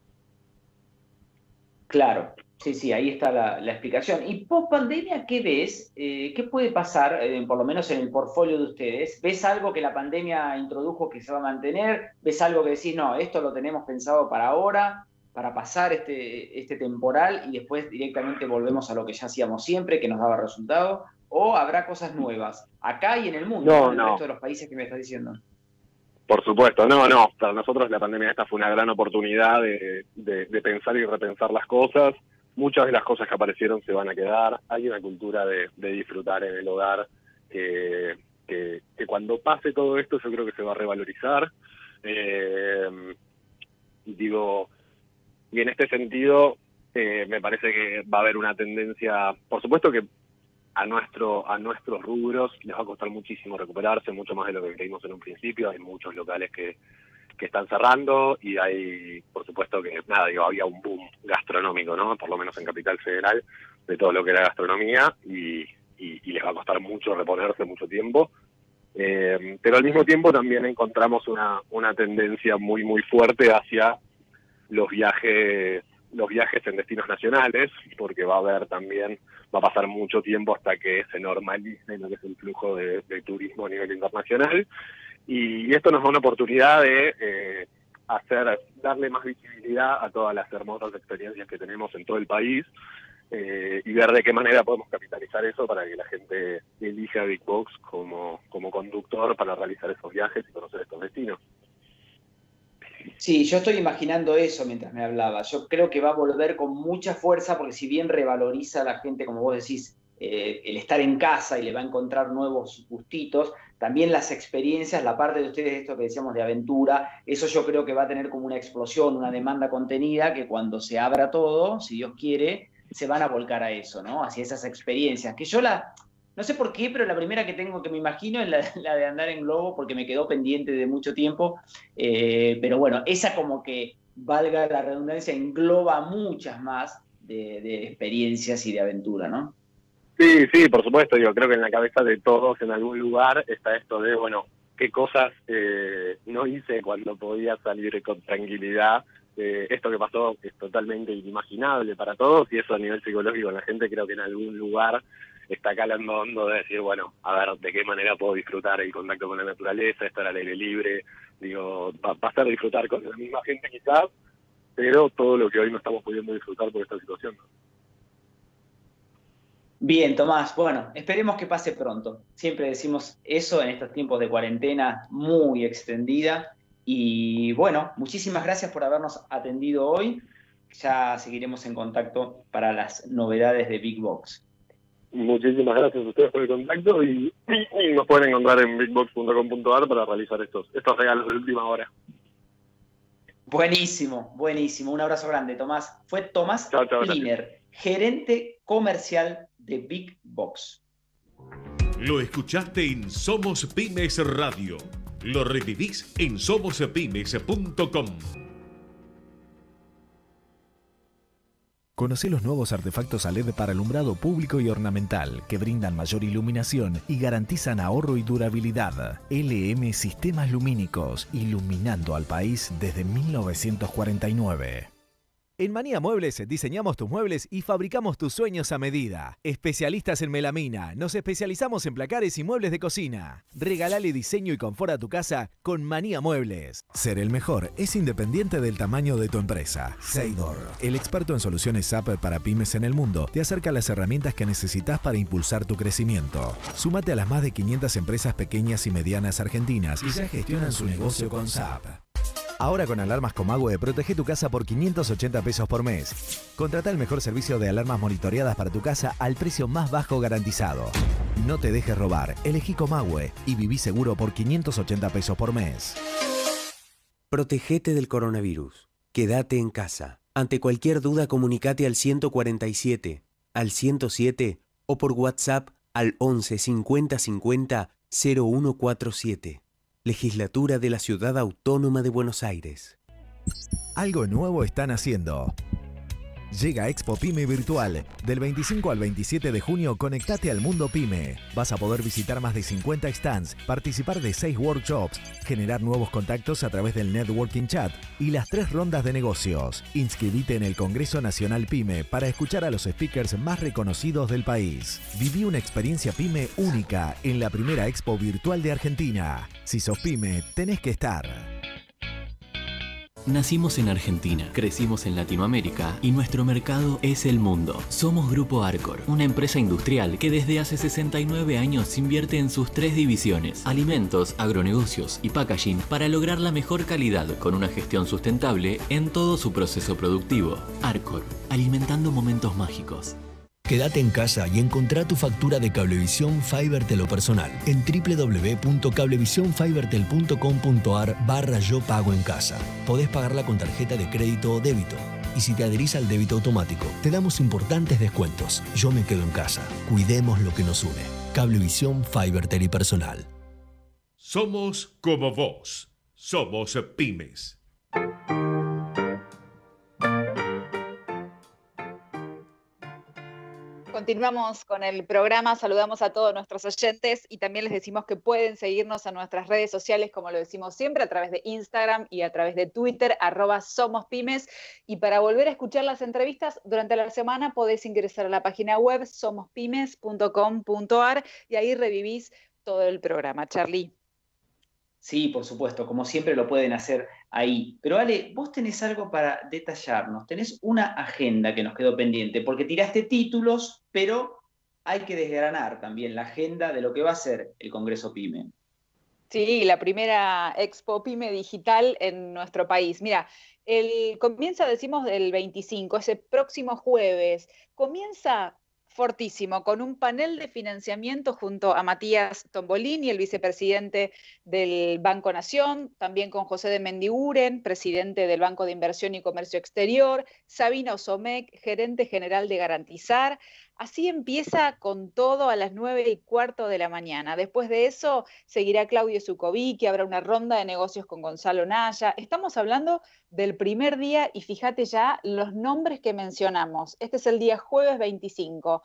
Claro, sí, ahí está la explicación. Y post pandemia, ¿qué ves? ¿Qué puede pasar, por lo menos en el portfolio de ustedes? ¿Ves algo que la pandemia introdujo que se va a mantener? ¿Ves algo que decís, no, esto lo tenemos pensado para ahora, para pasar este temporal y después directamente volvemos a lo que ya hacíamos siempre, que nos daba resultado? ¿O habrá cosas nuevas acá y en el mundo, en el resto de los países que me estás diciendo? Por supuesto, no. Para nosotros la pandemia esta fue una gran oportunidad de pensar y repensar las cosas. Muchas de las cosas que aparecieron se van a quedar. Hay una cultura de disfrutar en el hogar que cuando pase todo esto yo creo que se va a revalorizar. Y en este sentido me parece que va a haber una tendencia, por supuesto que a nuestros rubros les va a costar muchísimo recuperarse, mucho más de lo que creímos en un principio. Hay muchos locales que están cerrando y hay, por supuesto que, había un boom gastronómico, ¿no? Por lo menos en Capital Federal, de todo lo que era gastronomía y les va a costar mucho reponerse, mucho tiempo. Pero al mismo tiempo también encontramos una tendencia muy, muy fuerte hacia los viajes en destinos nacionales, porque va a pasar mucho tiempo hasta que se normalice lo que es el flujo de turismo a nivel internacional, y esto nos da una oportunidad de darle más visibilidad a todas las hermosas experiencias que tenemos en todo el país, y ver de qué manera podemos capitalizar eso para que la gente elija Big Box como conductor para realizar esos viajes y conocer estos destinos. Sí, yo estoy imaginando eso mientras me hablaba. Yo creo que va a volver con mucha fuerza porque si bien revaloriza a la gente, como vos decís, el estar en casa y le va a encontrar nuevos gustitos, también las experiencias, la parte de ustedes, esto que decíamos de aventura, eso yo creo que va a tener como una explosión, una demanda contenida que cuando se abra todo, si Dios quiere, se van a volcar a eso, ¿no? Hacia esas experiencias, que yo no sé por qué, pero la primera que tengo que me imagino es la de andar en globo, porque me quedó pendiente de mucho tiempo. Pero bueno, esa como que, valga la redundancia, engloba muchas más de experiencias y de aventura, ¿no? Sí, por supuesto. Yo creo que en la cabeza de todos, en algún lugar, está esto de, qué cosas no hice cuando podía salir con tranquilidad. Esto que pasó es totalmente inimaginable para todos, y eso a nivel psicológico en la gente creo que en algún lugar está calando hondo de decir, a ver, de qué manera puedo disfrutar el contacto con la naturaleza, estar al aire libre. Va a ser disfrutar con la misma gente quizás, pero todo lo que hoy no estamos pudiendo disfrutar por esta situación. Bien, Tomás, bueno, esperemos que pase pronto. Siempre decimos eso en estos tiempos de cuarentena muy extendida. Y bueno, muchísimas gracias por habernos atendido hoy. Ya seguiremos en contacto para las novedades de Big Box. Muchísimas gracias a ustedes por el contacto y nos pueden encontrar en bigbox.com.ar para realizar estos regalos de última hora. Buenísimo. Un abrazo grande, Tomás. Fue Tomás Pliner, gerente comercial de Big Box. Lo escuchaste en Somos Pymes Radio. Lo revivís en somospymes.com. Conocé los nuevos artefactos a LED para alumbrado público y ornamental que brindan mayor iluminación y garantizan ahorro y durabilidad. LM Sistemas Lumínicos, iluminando al país desde 1949. En Manía Muebles diseñamos tus muebles y fabricamos tus sueños a medida. Especialistas en melamina, nos especializamos en placares y muebles de cocina. Regalale diseño y confort a tu casa con Manía Muebles. Ser el mejor es independiente del tamaño de tu empresa. Seidor, el experto en soluciones SAP para pymes en el mundo, te acerca las herramientas que necesitas para impulsar tu crecimiento. Súmate a las más de 500 empresas pequeñas y medianas argentinas y ya gestionan su negocio con SAP. Ahora con alarmas Comahue, protege tu casa por 580 pesos por mes. Contrata el mejor servicio de alarmas monitoreadas para tu casa al precio más bajo garantizado. No te dejes robar, elegí Comahue y viví seguro por 580 pesos por mes. Protegete del coronavirus. Quédate en casa. Ante cualquier duda, comunicate al 147, al 107 o por WhatsApp al 11 50 50 0147. Legislatura de la Ciudad Autónoma de Buenos Aires. Algo nuevo están haciendo. Llega Expo Pyme Virtual. Del 25 al 27 de junio, conectate al mundo Pyme. Vas a poder visitar más de 50 stands, participar de 6 workshops, generar nuevos contactos a través del networking chat y las 3 rondas de negocios. Inscribite en el Congreso Nacional Pyme para escuchar a los speakers más reconocidos del país. Viví una experiencia Pyme única en la primera Expo Virtual de Argentina. Si sos Pyme, tenés que estar. Nacimos en Argentina, crecimos en Latinoamérica y nuestro mercado es el mundo. Somos Grupo Arcor, una empresa industrial que desde hace 69 años invierte en sus 3 divisiones: alimentos, agronegocios y packaging, para lograr la mejor calidad con una gestión sustentable en todo su proceso productivo. Arcor, alimentando momentos mágicos. Quédate en casa y encontrá tu factura de Cablevisión Fibertel o personal en www.cablevisionfibertel.com.ar/yo pago en casa. Podés pagarla con tarjeta de crédito o débito. Y si te adherís al débito automático, te damos importantes descuentos. Yo me quedo en casa. Cuidemos lo que nos une. Cablevisión Fibertel y personal. Somos como vos. Somos pymes. Continuamos con el programa, saludamos a todos nuestros oyentes y también les decimos que pueden seguirnos en nuestras redes sociales, como lo decimos siempre, a través de Instagram y a través de Twitter, @somospymes. Y para volver a escuchar las entrevistas durante la semana podés ingresar a la página web somospymes.com.ar y ahí revivís todo el programa. Charly. Sí, por supuesto, como siempre lo pueden hacer ahí. Pero Ale, vos tenés algo para detallarnos, tenés una agenda que nos quedó pendiente, porque tiraste títulos, pero hay que desgranar también la agenda de lo que va a ser el Congreso Pyme. Sí, la primera Expo Pyme digital en nuestro país. Mira, comienza, decimos, el 25, ese próximo jueves. Comienza fortísimo, con un panel de financiamiento junto a Matías Tombolini, el vicepresidente del Banco Nación, también con José de Mendiguren, presidente del Banco de Inversión y Comercio Exterior, Sabina Osomec, gerente general de Garantizar. Así empieza con todo a las 9:15 de la mañana. Después de eso seguirá Claudio Zuccovici, habrá una ronda de negocios con Gonzalo Naya. Estamos hablando del primer día y fíjate ya los nombres que mencionamos. Este es el día jueves 25.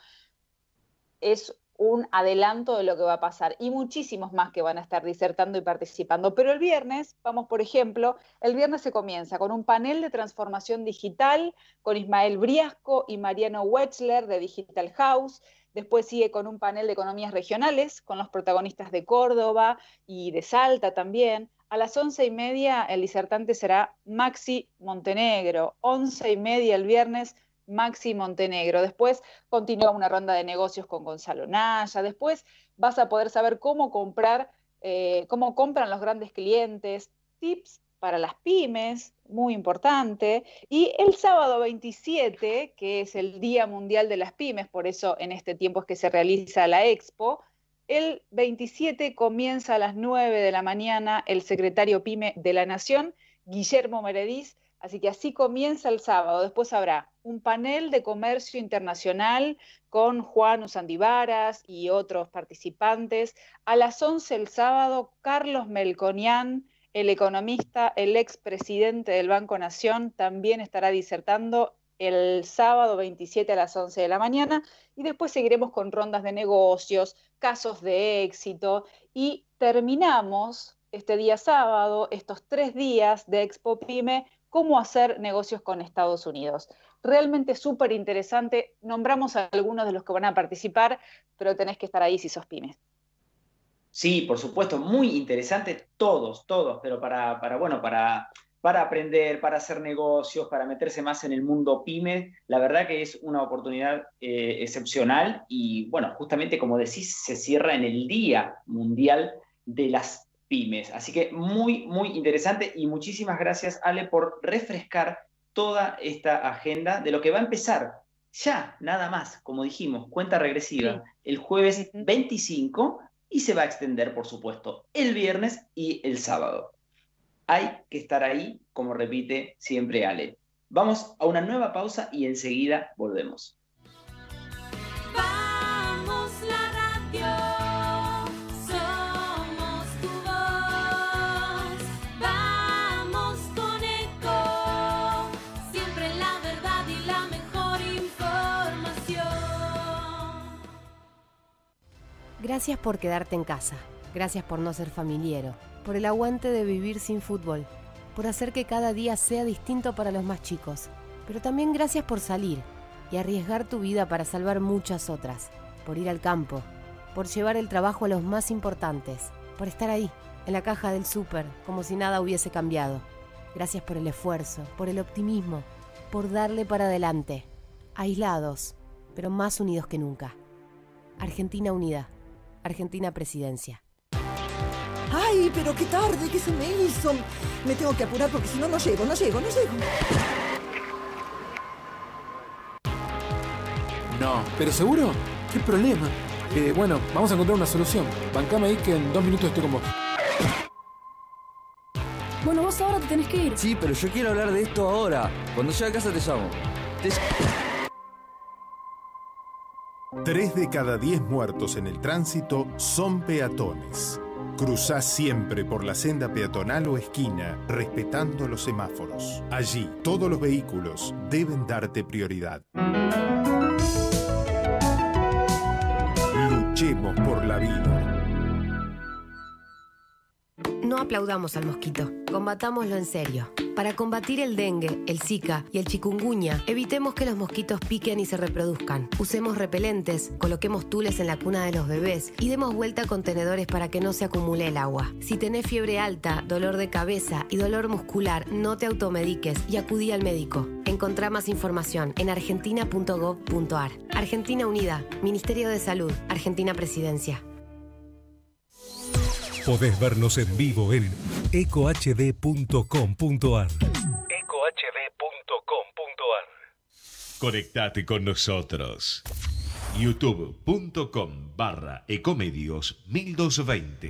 Es un adelanto de lo que va a pasar y muchísimos más que van a estar disertando y participando. Pero el viernes, vamos por ejemplo, el viernes se comienza con un panel de transformación digital con Ismael Briasco y Mariano Wechsler de Digital House. Después sigue con un panel de economías regionales con los protagonistas de Córdoba y de Salta también. A las 11:30 el disertante será Maxi Montenegro. 11:30 el viernes, Maxi Montenegro. Después continúa una ronda de negocios con Gonzalo Naya. Después vas a poder saber cómo compran los grandes clientes, tips para las pymes, muy importante. Y el sábado 27, que es el Día Mundial de las Pymes, por eso en este tiempo es que se realiza la Expo, el 27 comienza a las 9 de la mañana el secretario Pyme de la Nación, Guillermo Merediz. Así que así comienza el sábado. Después habrá un panel de comercio internacional con Juan Usandivaras y otros participantes. A las 11 el sábado, Carlos Melconian, el economista, el expresidente del Banco Nación, también estará disertando el sábado 27 a las 11 de la mañana. Y después seguiremos con rondas de negocios, casos de éxito. Y terminamos este día sábado, estos 3 días de Expo Pyme, cómo hacer negocios con Estados Unidos. Realmente súper interesante. Nombramos a algunos de los que van a participar, pero tenés que estar ahí si sos pyme. Sí, por supuesto, muy interesante, todos, pero para aprender, para hacer negocios, para meterse más en el mundo pyme, la verdad que es una oportunidad excepcional y, bueno, justamente como decís, se cierra en el Día Mundial de las Pymes. Así que muy, muy interesante y muchísimas gracias, Ale, por refrescar toda esta agenda de lo que va a empezar ya, nada más, como dijimos, cuenta regresiva, el jueves 25 y se va a extender, por supuesto, el viernes y el sábado. Hay que estar ahí, como repite siempre Ale. Vamos a una nueva pausa y enseguida volvemos. Somos tu voz, vamos con eco. Gracias por quedarte en casa. Gracias por no ser familiero. Por el aguante de vivir sin fútbol. Por hacer que cada día sea distinto para los más chicos. Pero también gracias por salir y arriesgar tu vida para salvar muchas otras. Por ir al campo. Por llevar el trabajo a los más importantes. Por estar ahí, en la caja del súper, como si nada hubiese cambiado. Gracias por el esfuerzo, por el optimismo, por darle para adelante. Aislados, pero más unidos que nunca. Argentina unida. Argentina Presidencia. ¡Ay, pero qué tarde que se me hizo! Me tengo que apurar porque si no, no llego. No. ¿Pero seguro? ¿Qué problema? Bueno, vamos a encontrar una solución. Bancame ahí que en 2 minutos estoy con vos. Bueno, vos ahora te tenés que ir. Sí, pero yo quiero hablar de esto ahora. Cuando llegue a casa te llamo. 3 de cada 10 muertos en el tránsito son peatones. Cruzá siempre por la senda peatonal o esquina, respetando los semáforos. Allí, todos los vehículos deben darte prioridad. Luchemos por la vida. No aplaudamos al mosquito, combatámoslo en serio. Para combatir el dengue, el zika y el chikungunya, evitemos que los mosquitos piquen y se reproduzcan. Usemos repelentes, coloquemos tules en la cuna de los bebés y demos vuelta a contenedores para que no se acumule el agua. Si tenés fiebre alta, dolor de cabeza y dolor muscular, no te automediques y acudí al médico. Encontrá más información en argentina.gov.ar. Argentina Unida, Ministerio de Salud, Argentina Presidencia. Podés vernos en vivo en ecohd.com.ar. Conectate con nosotros. youtube.com/ecomedios1220.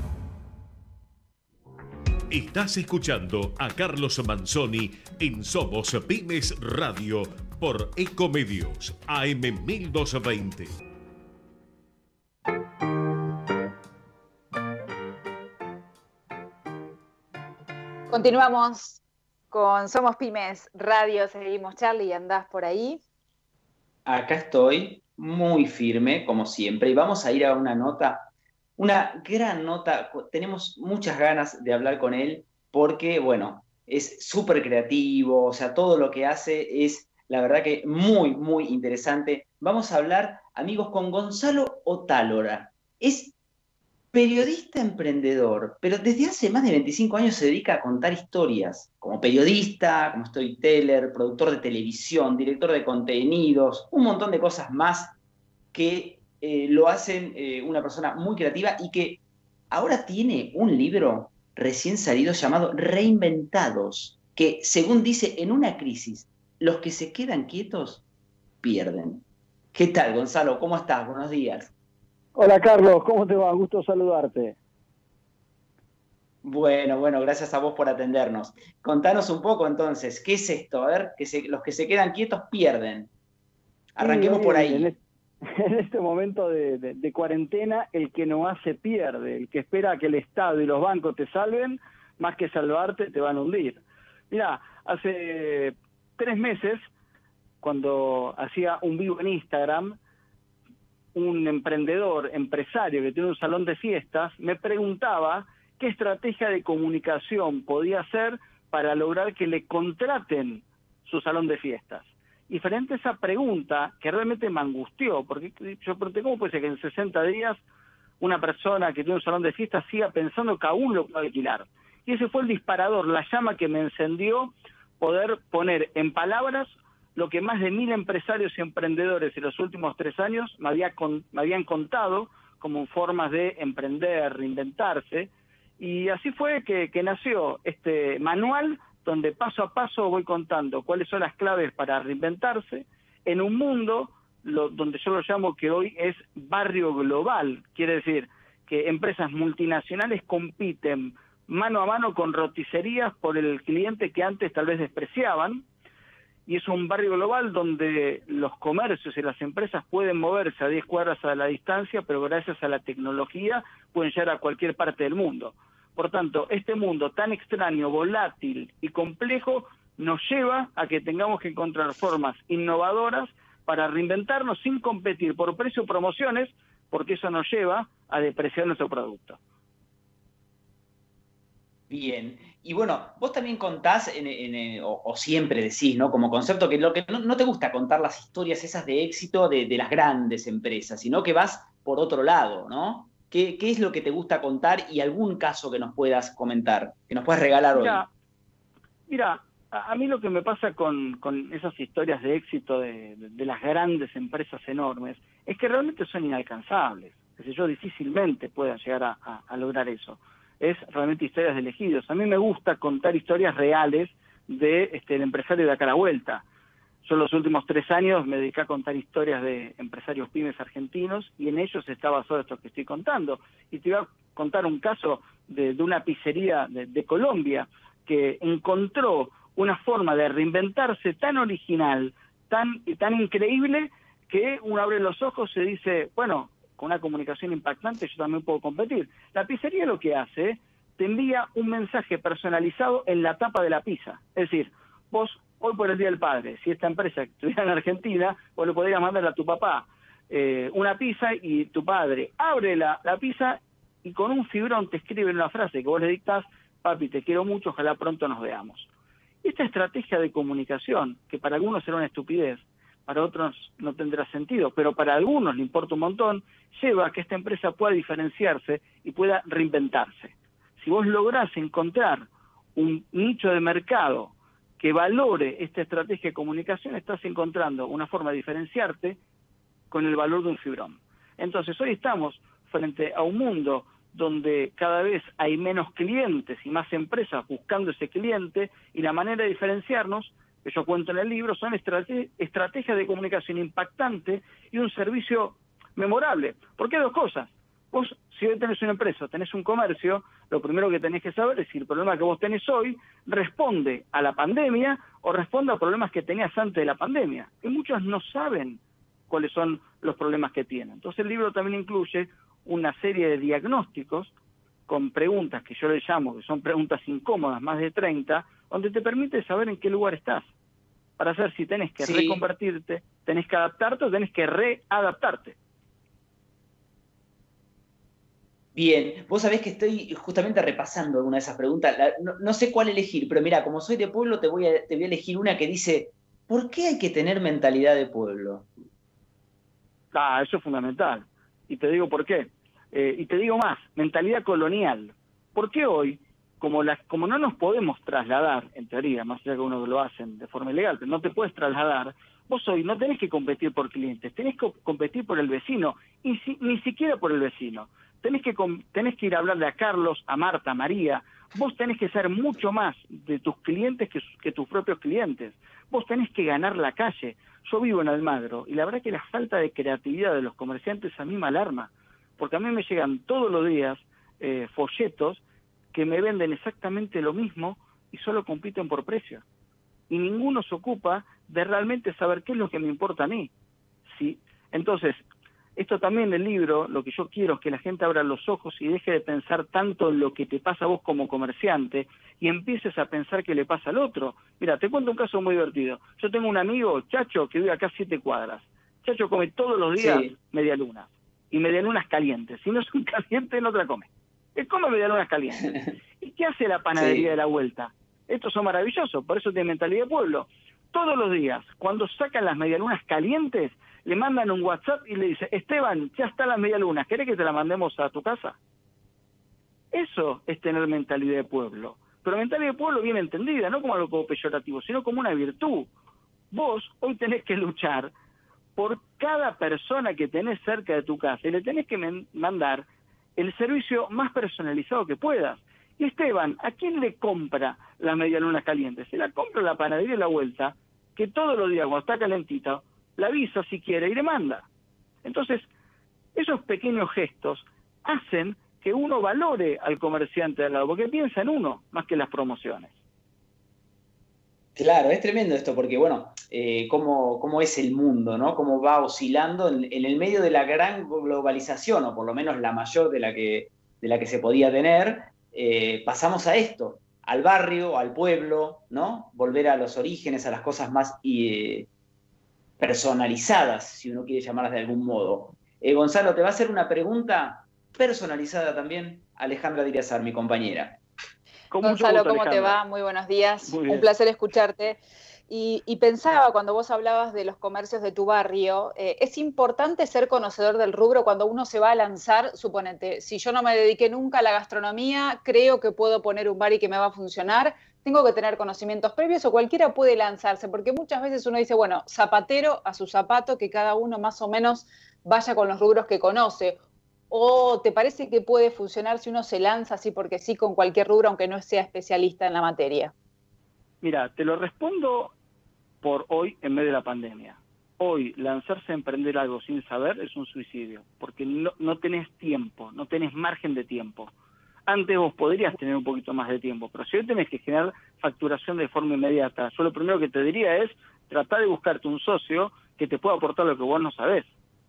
Estás escuchando a Carlos Manzoni en Somos Pymes Radio por Ecomedios AM 1220. Continuamos con Somos Pymes Radio. Seguimos, Charlie, ¿andás por ahí? Acá estoy, muy firme, como siempre, y vamos a ir a una nota, una gran nota. Tenemos muchas ganas de hablar con él porque, bueno, es súper creativo, o sea, todo lo que hace es, la verdad que muy, muy interesante. Vamos a hablar, amigos, con Gonzalo Otálora. Es periodista emprendedor, pero desde hace más de 25 años se dedica a contar historias, como periodista, como storyteller, productor de televisión, director de contenidos, un montón de cosas más que lo hacen una persona muy creativa y que ahora tiene un libro recién salido llamado Reinventados, que según dice, en una crisis, los que se quedan quietos pierden. ¿Qué tal, Gonzalo? ¿Cómo estás? Buenos días. Hola Carlos, ¿cómo te va? Gusto saludarte. Bueno, gracias a vos por atendernos. Contanos un poco entonces, ¿qué es esto? A ver, los que se quedan quietos pierden. Arranquemos por ahí. En este momento de cuarentena, el que no hace pierde, el que espera a que el Estado y los bancos te salven, más que salvarte, te van a hundir. Mirá, hace 3 meses, cuando hacía un vivo en Instagram, un empresario que tiene un salón de fiestas, me preguntaba qué estrategia de comunicación podía hacer para lograr que le contraten su salón de fiestas. Y frente a esa pregunta, que realmente me angustió, porque yo pregunté, ¿cómo puede ser que en 60 días una persona que tiene un salón de fiestas siga pensando que aún lo puede alquilar? Y ese fue el disparador, la llama que me encendió, poder poner en palabras lo que más de 1000 empresarios y emprendedores en los últimos 3 años me habían contado como formas de emprender, reinventarse. Y así fue que nació este manual donde paso a paso voy contando cuáles son las claves para reinventarse en un mundo donde yo lo llamo que hoy es barrio global. Quiere decir que empresas multinacionales compiten mano a mano con roticerías por el cliente que antes tal vez despreciaban. Y es un barrio global donde los comercios y las empresas pueden moverse a 10 cuadras a la distancia, pero gracias a la tecnología pueden llegar a cualquier parte del mundo. Por tanto, este mundo tan extraño, volátil y complejo nos lleva a que tengamos que encontrar formas innovadoras para reinventarnos sin competir por precio o promociones, porque eso nos lleva a depreciar nuestro producto. Bien. Y bueno, vos también contás, o siempre decís, ¿no? Como concepto, que lo que no te gusta contar las historias esas de éxito de las grandes empresas, sino que vas por otro lado, ¿no? ¿Qué es lo que te gusta contar y algún caso que nos puedas comentar, que nos puedas regalar hoy? Mira, a mí lo que me pasa con esas historias de éxito de las grandes empresas enormes es que realmente son inalcanzables. Es decir, yo difícilmente pueda llegar a lograr eso. Es realmente historias de elegidos. A mí me gusta contar historias reales del empresario de acá a la vuelta. Yo los últimos 3 años me dediqué a contar historias de empresarios pymes argentinos y en ellos está basado esto que estoy contando. Y te voy a contar un caso de una pizzería de Colombia que encontró una forma de reinventarse tan original, tan increíble, que uno abre los ojos y dice, bueno, con una comunicación impactante yo también puedo competir. La pizzería lo que hace, te envía un mensaje personalizado en la tapa de la pizza. Es decir, vos hoy por el Día del Padre, si esta empresa estuviera en Argentina, vos le podrías mandar a tu papá una pizza y tu padre abre la pizza y con un fibrón te escribe una frase que vos le dictás, papi, te quiero mucho, ojalá pronto nos veamos. Esta estrategia de comunicación, que para algunos será una estupidez, para otros no tendrá sentido, pero para algunos le importa un montón, lleva a que esta empresa pueda diferenciarse y pueda reinventarse. Si vos lográs encontrar un nicho de mercado que valore esta estrategia de comunicación, estás encontrando una forma de diferenciarte con el valor de un fibrón. Entonces, hoy estamos frente a un mundo donde cada vez hay menos clientes y más empresas buscando ese cliente, y la manera de diferenciarnos, que yo cuento en el libro, son estrategias de comunicación impactante y un servicio memorable. Porque hay 2 cosas. Vos, si hoy tenés una empresa, tenés un comercio, lo primero que tenés que saber es si el problema que vos tenés hoy responde a la pandemia o responde a problemas que tenías antes de la pandemia. Y muchos no saben cuáles son los problemas que tienen. Entonces el libro también incluye una serie de diagnósticos con preguntas que yo le llamo, que son preguntas incómodas, más de 30, donde te permite saber en qué lugar estás, para saber si tenés que reconvertirte, tenés que adaptarte o tenés que readaptarte. Bien, vos sabés que estoy justamente repasando alguna de esas preguntas, no sé cuál elegir, pero mira, como soy de pueblo te voy a elegir una que dice, ¿por qué hay que tener mentalidad de pueblo? Eso es fundamental, y te digo por qué. Y te digo más, mentalidad colonial. ¿Por qué hoy, como no nos podemos trasladar, en teoría, más allá que uno lo hacen de forma ilegal, pero no te puedes trasladar, vos hoy no tenés que competir por clientes, tenés que competir por el vecino, y ni siquiera por el vecino. Tenés que ir a hablarle a Carlos, a Marta, a María. Vos tenés que ser mucho más de tus clientes que tus propios clientes. Vos tenés que ganar la calle. Yo vivo en Almagro, y la verdad que la falta de creatividad de los comerciantes a mí me alarma, porque a mí me llegan todos los días folletos que me venden exactamente lo mismo y solo compiten por precio. Y ninguno se ocupa de realmente saber qué es lo que me importa a mí. ¿Sí? Entonces, esto también el libro, lo que yo quiero es que la gente abra los ojos y deje de pensar tanto en lo que te pasa a vos como comerciante y empieces a pensar qué le pasa al otro. Mira, te cuento un caso muy divertido. Yo tengo un amigo, Chacho, que vive acá a 7 cuadras. Chacho come todos los días medialunas. Y medialunas calientes. Si no son calientes, no te la come. Él come medialunas calientes. ¿Y qué hace la panadería de la vuelta? Estos son maravillosos, por eso tiene mentalidad de pueblo. Todos los días, cuando sacan las medialunas calientes, le mandan un WhatsApp y le dice, Esteban, ya están las medialunas, ¿querés que te las mandemos a tu casa? Eso es tener mentalidad de pueblo. Pero mentalidad de pueblo bien entendida, no como algo peyorativo, sino como una virtud. Vos hoy tenés que luchar por cada persona que tenés cerca de tu casa y le tenés que mandar el servicio más personalizado que puedas. Y Esteban, ¿a quién le compra las medialunas calientes? Se la compra a la panadería de la vuelta, que todos los días cuando está calentita, la avisa si quiere y le manda. Entonces, esos pequeños gestos hacen que uno valore al comerciante de al lado, porque piensa en uno más que en las promociones. Claro, es tremendo esto, porque bueno, cómo es el mundo, ¿no? Cómo va oscilando en el medio de la gran globalización, o por lo menos la mayor de la que se podía tener, pasamos a esto, al barrio, al pueblo, ¿no? Volver a los orígenes, a las cosas más personalizadas, si uno quiere llamarlas de algún modo. Gonzalo, te va a hacer una pregunta personalizada también Alejandra Diriazar, mi compañera. Gonzalo, ¿cómo te va? Muy buenos días. Un placer escucharte. Y pensaba, cuando vos hablabas de los comercios de tu barrio, es importante ser conocedor del rubro cuando uno se va a lanzar. Suponete, si yo no me dediqué nunca a la gastronomía, creo que puedo poner un bar y que me va a funcionar, tengo que tener conocimientos previos o cualquiera puede lanzarse, porque muchas veces uno dice, bueno, zapatero a su zapato, que cada uno más o menos vaya con los rubros que conoce. ¿O te parece que puede funcionar si uno se lanza así porque sí con cualquier rubro, aunque no sea especialista en la materia? Mira, te lo respondo por hoy en medio de la pandemia. Hoy, lanzarse a emprender algo sin saber es un suicidio, porque no tenés tiempo, no tenés margen de tiempo. Antes vos podrías tener un poquito más de tiempo, pero si hoy tenés que generar facturación de forma inmediata, yo lo primero que te diría es tratar de buscarte un socio que te pueda aportar lo que vos no sabés.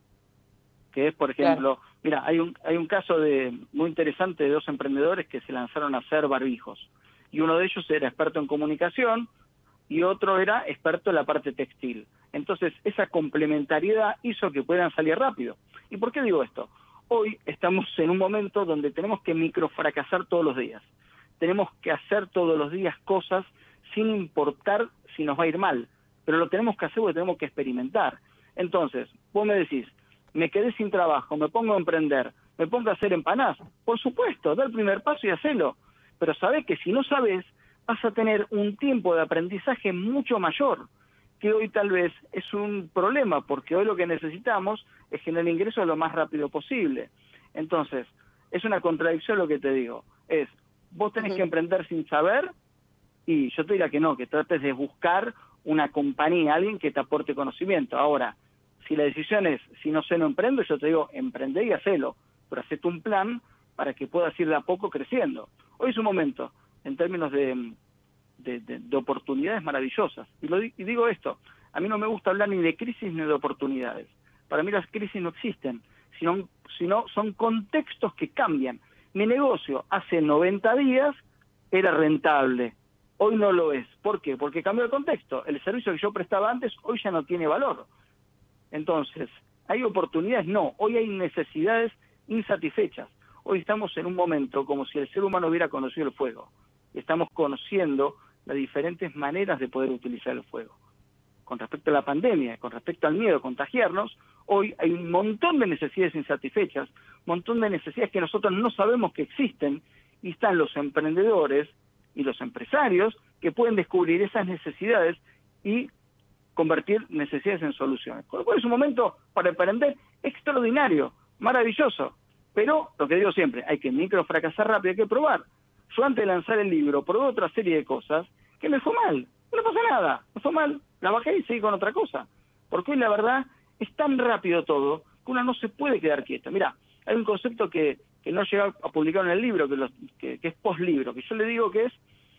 Que es, por ejemplo, mira, hay un caso muy interesante de 2 emprendedores que se lanzaron a hacer barbijos. Y uno de ellos era experto en comunicación y otro era experto en la parte textil. Entonces, esa complementariedad hizo que puedan salir rápido. ¿Y por qué digo esto? Hoy estamos en un momento donde tenemos que microfracasar todos los días. Tenemos que hacer todos los días cosas sin importar si nos va a ir mal. Pero lo tenemos que hacer porque tenemos que experimentar. Entonces, vos me decís, me quedé sin trabajo, me pongo a emprender, me pongo a hacer empanadas. Por supuesto, da el primer paso y hacelo. Pero sabés que si no sabés, vas a tener un tiempo de aprendizaje mucho mayor, que hoy tal vez es un problema, porque hoy lo que necesitamos es generar ingresos lo más rápido posible. Entonces, es una contradicción lo que te digo. Es, vos tenés que emprender sin saber, y yo te diría que no, que trates de buscar una compañía, alguien que te aporte conocimiento. Ahora, si la decisión es, si no sé, no emprendo, yo te digo, emprende y hacelo, pero hacete un plan para que puedas ir de a poco creciendo. Hoy es un momento, en términos de oportunidades maravillosas. Y digo esto, a mí no me gusta hablar ni de crisis ni de oportunidades. Para mí las crisis no existen, sino son contextos que cambian. Mi negocio hace 90 días era rentable, hoy no lo es. ¿Por qué? Porque cambió el contexto. El servicio que yo prestaba antes hoy ya no tiene valor. Entonces, ¿hay oportunidades? No, hoy hay necesidades insatisfechas. Hoy estamos en un momento como si el ser humano hubiera conocido el fuego. Estamos conociendo las diferentes maneras de poder utilizar el fuego. Con respecto a la pandemia, con respecto al miedo a contagiarnos, hoy hay un montón de necesidades insatisfechas, un montón de necesidades que nosotros no sabemos que existen, y están los emprendedores y los empresarios que pueden descubrir esas necesidades y convertir necesidades en soluciones. Con lo cual es un momento para emprender extraordinario, maravilloso, pero lo que digo siempre, hay que microfracasar rápido, hay que probar. Yo antes de lanzar el libro probé otra serie de cosas que me fue mal, no pasa nada, me fue mal, la bajé y seguí con otra cosa, porque hoy la verdad es tan rápido todo que uno no se puede quedar quieto. Mirá, hay un concepto que no llega a publicar en el libro, que es post-libro, que yo le digo que es,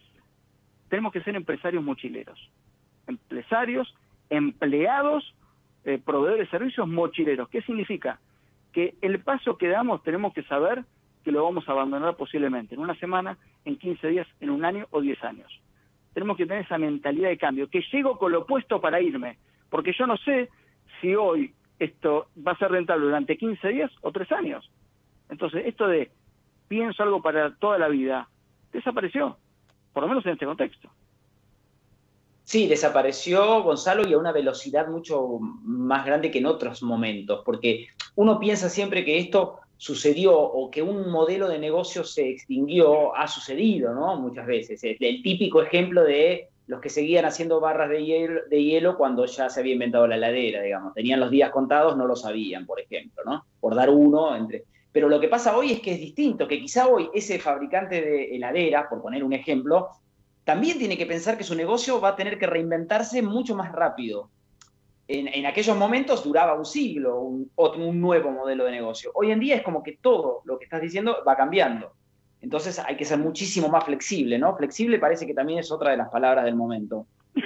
tenemos que ser empresarios mochileros, empresarios, empleados, proveedores de servicios mochileros. ¿Qué significa? Que el paso que damos tenemos que saber que lo vamos a abandonar posiblemente en una semana, en 15 días, en un año o 10 años. Tenemos que tener esa mentalidad de cambio, que llego con lo opuesto para irme, porque yo no sé si hoy esto va a ser rentable durante 15 días o 3 años. Entonces, esto de pienso algo para toda la vida, desapareció, por lo menos en este contexto. Sí, desapareció, Gonzalo, y a una velocidad mucho más grande que en otros momentos, porque uno piensa siempre que esto sucedió o que un modelo de negocio se extinguió, ha sucedido, ¿no? Muchas veces. El típico ejemplo de los que seguían haciendo barras de hielo cuando ya se había inventado la heladera, digamos. Tenían los días contados, no lo sabían, por ejemplo, ¿no? Por dar uno entre... Pero lo que pasa hoy es que es distinto, que quizá hoy ese fabricante de heladeras, por poner un ejemplo, también tiene que pensar que su negocio va a tener que reinventarse mucho más rápido. En aquellos momentos duraba un siglo un nuevo modelo de negocio. Hoy en día es como que todo lo que estás diciendo va cambiando. Entonces hay que ser muchísimo más flexible, ¿no? Flexible parece que también es otra de las palabras del momento.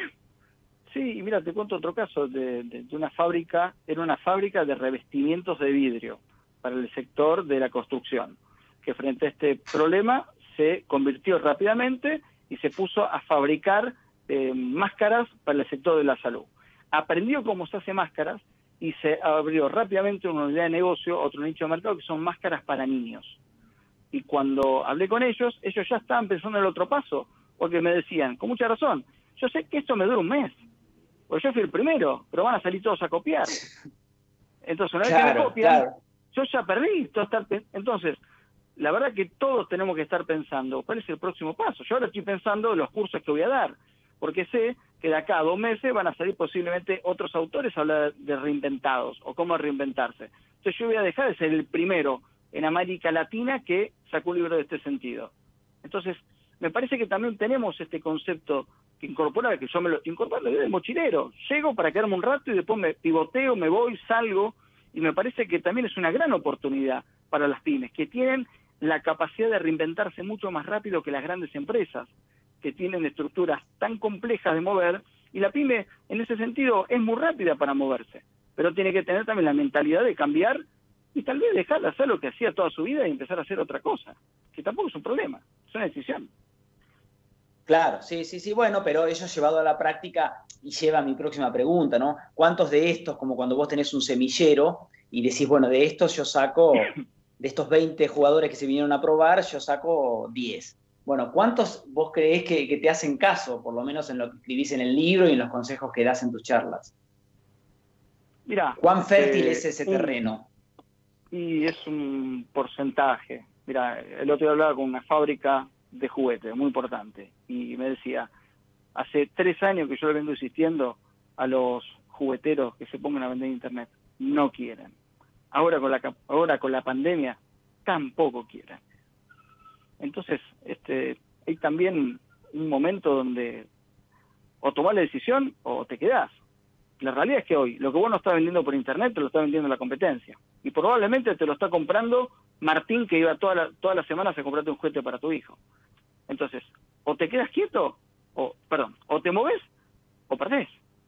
Sí, y mira, te cuento otro caso de una fábrica, era una fábrica de revestimientos de vidrio para el sector de la construcción, que frente a este problema se convirtió rápidamente y se puso a fabricar máscaras para el sector de la salud. Aprendió cómo se hace máscaras y se abrió rápidamente una unidad de negocio, otro nicho de mercado, que son máscaras para niños. Y cuando hablé con ellos ya estaban pensando en el otro paso, porque me decían, con mucha razón, yo sé que esto me dura un mes, porque yo fui el primero, pero van a salir todos a copiar. Entonces, una vez que me copian, yo ya perdí. Entonces, la verdad que todos tenemos que estar pensando, ¿cuál es el próximo paso? Yo ahora estoy pensando en los cursos que voy a dar, porque sé que de acá a 2 meses van a salir posiblemente otros autores a hablar de reinventados, o cómo reinventarse. Entonces yo voy a dejar de ser el primero en América Latina que sacó un libro de este sentido. Entonces, me parece que también tenemos este concepto que incorporar, que yo me lo estoy incorporando desde el mochilero. Llego para quedarme un rato y después me pivoteo, me voy, salgo, y me parece que también es una gran oportunidad para las pymes, que tienen la capacidad de reinventarse mucho más rápido que las grandes empresas, que tienen estructuras tan complejas de mover, y la pyme en ese sentido es muy rápida para moverse, pero tiene que tener también la mentalidad de cambiar y tal vez dejar de hacer lo que hacía toda su vida y empezar a hacer otra cosa, que tampoco es un problema, es una decisión. Claro, sí, bueno, pero eso llevado a la práctica y lleva a mi próxima pregunta, ¿no? ¿Cuántos de estos, como cuando vos tenés un semillero y decís, bueno, de estos yo saco, de estos 20 jugadores que se vinieron a probar, yo saco 10? Bueno, ¿cuántos vos creés que te hacen caso, por lo menos en lo que escribís en el libro y en los consejos que das en tus charlas? Mirá, ¿cuán fértil es ese terreno? Y es un porcentaje. Mira, el otro día hablaba con una fábrica de juguetes muy importante y me decía, hace 3 años que yo le vengo insistiendo a los jugueteros que se pongan a vender en internet, no quieren. Ahora con la pandemia tampoco quieren. Entonces, hay también un momento donde o tomás la decisión o te quedás. La realidad es que hoy lo que vos no estás vendiendo por internet te lo está vendiendo la competencia, y probablemente te lo está comprando Martín, que iba todas las semanas a comprarte un juguete para tu hijo. Entonces, o te quedas quieto, o te moves, o perdés.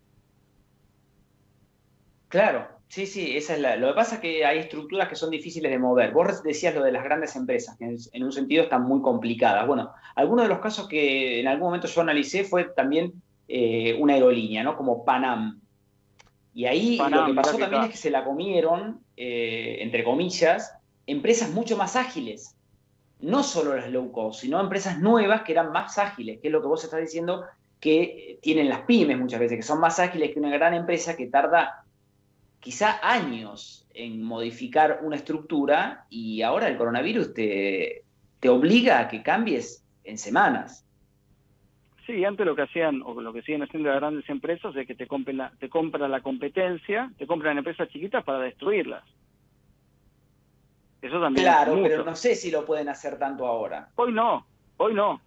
Claro, sí, esa es lo que pasa es que hay estructuras que son difíciles de mover. Vos decías lo de las grandes empresas, que en un sentido están muy complicadas. Bueno, algunos de los casos que en algún momento yo analicé fue también una aerolínea, ¿no? Como Panam. Y ahí lo que pasó también es que se la comieron, entre comillas, empresas mucho más ágiles. No solo las low cost, sino empresas nuevas que eran más ágiles, que es lo que vos estás diciendo que tienen las pymes muchas veces, que son más ágiles que una gran empresa que tarda quizá años en modificar una estructura, y ahora el coronavirus te obliga a que cambies en semanas. Sí, antes lo que hacían, o lo que siguen haciendo las grandes empresas, es que te compran la competencia, te compran empresas chiquitas para destruirlas. Eso también. Claro, pero no sé si lo pueden hacer tanto ahora. Hoy no. Claro.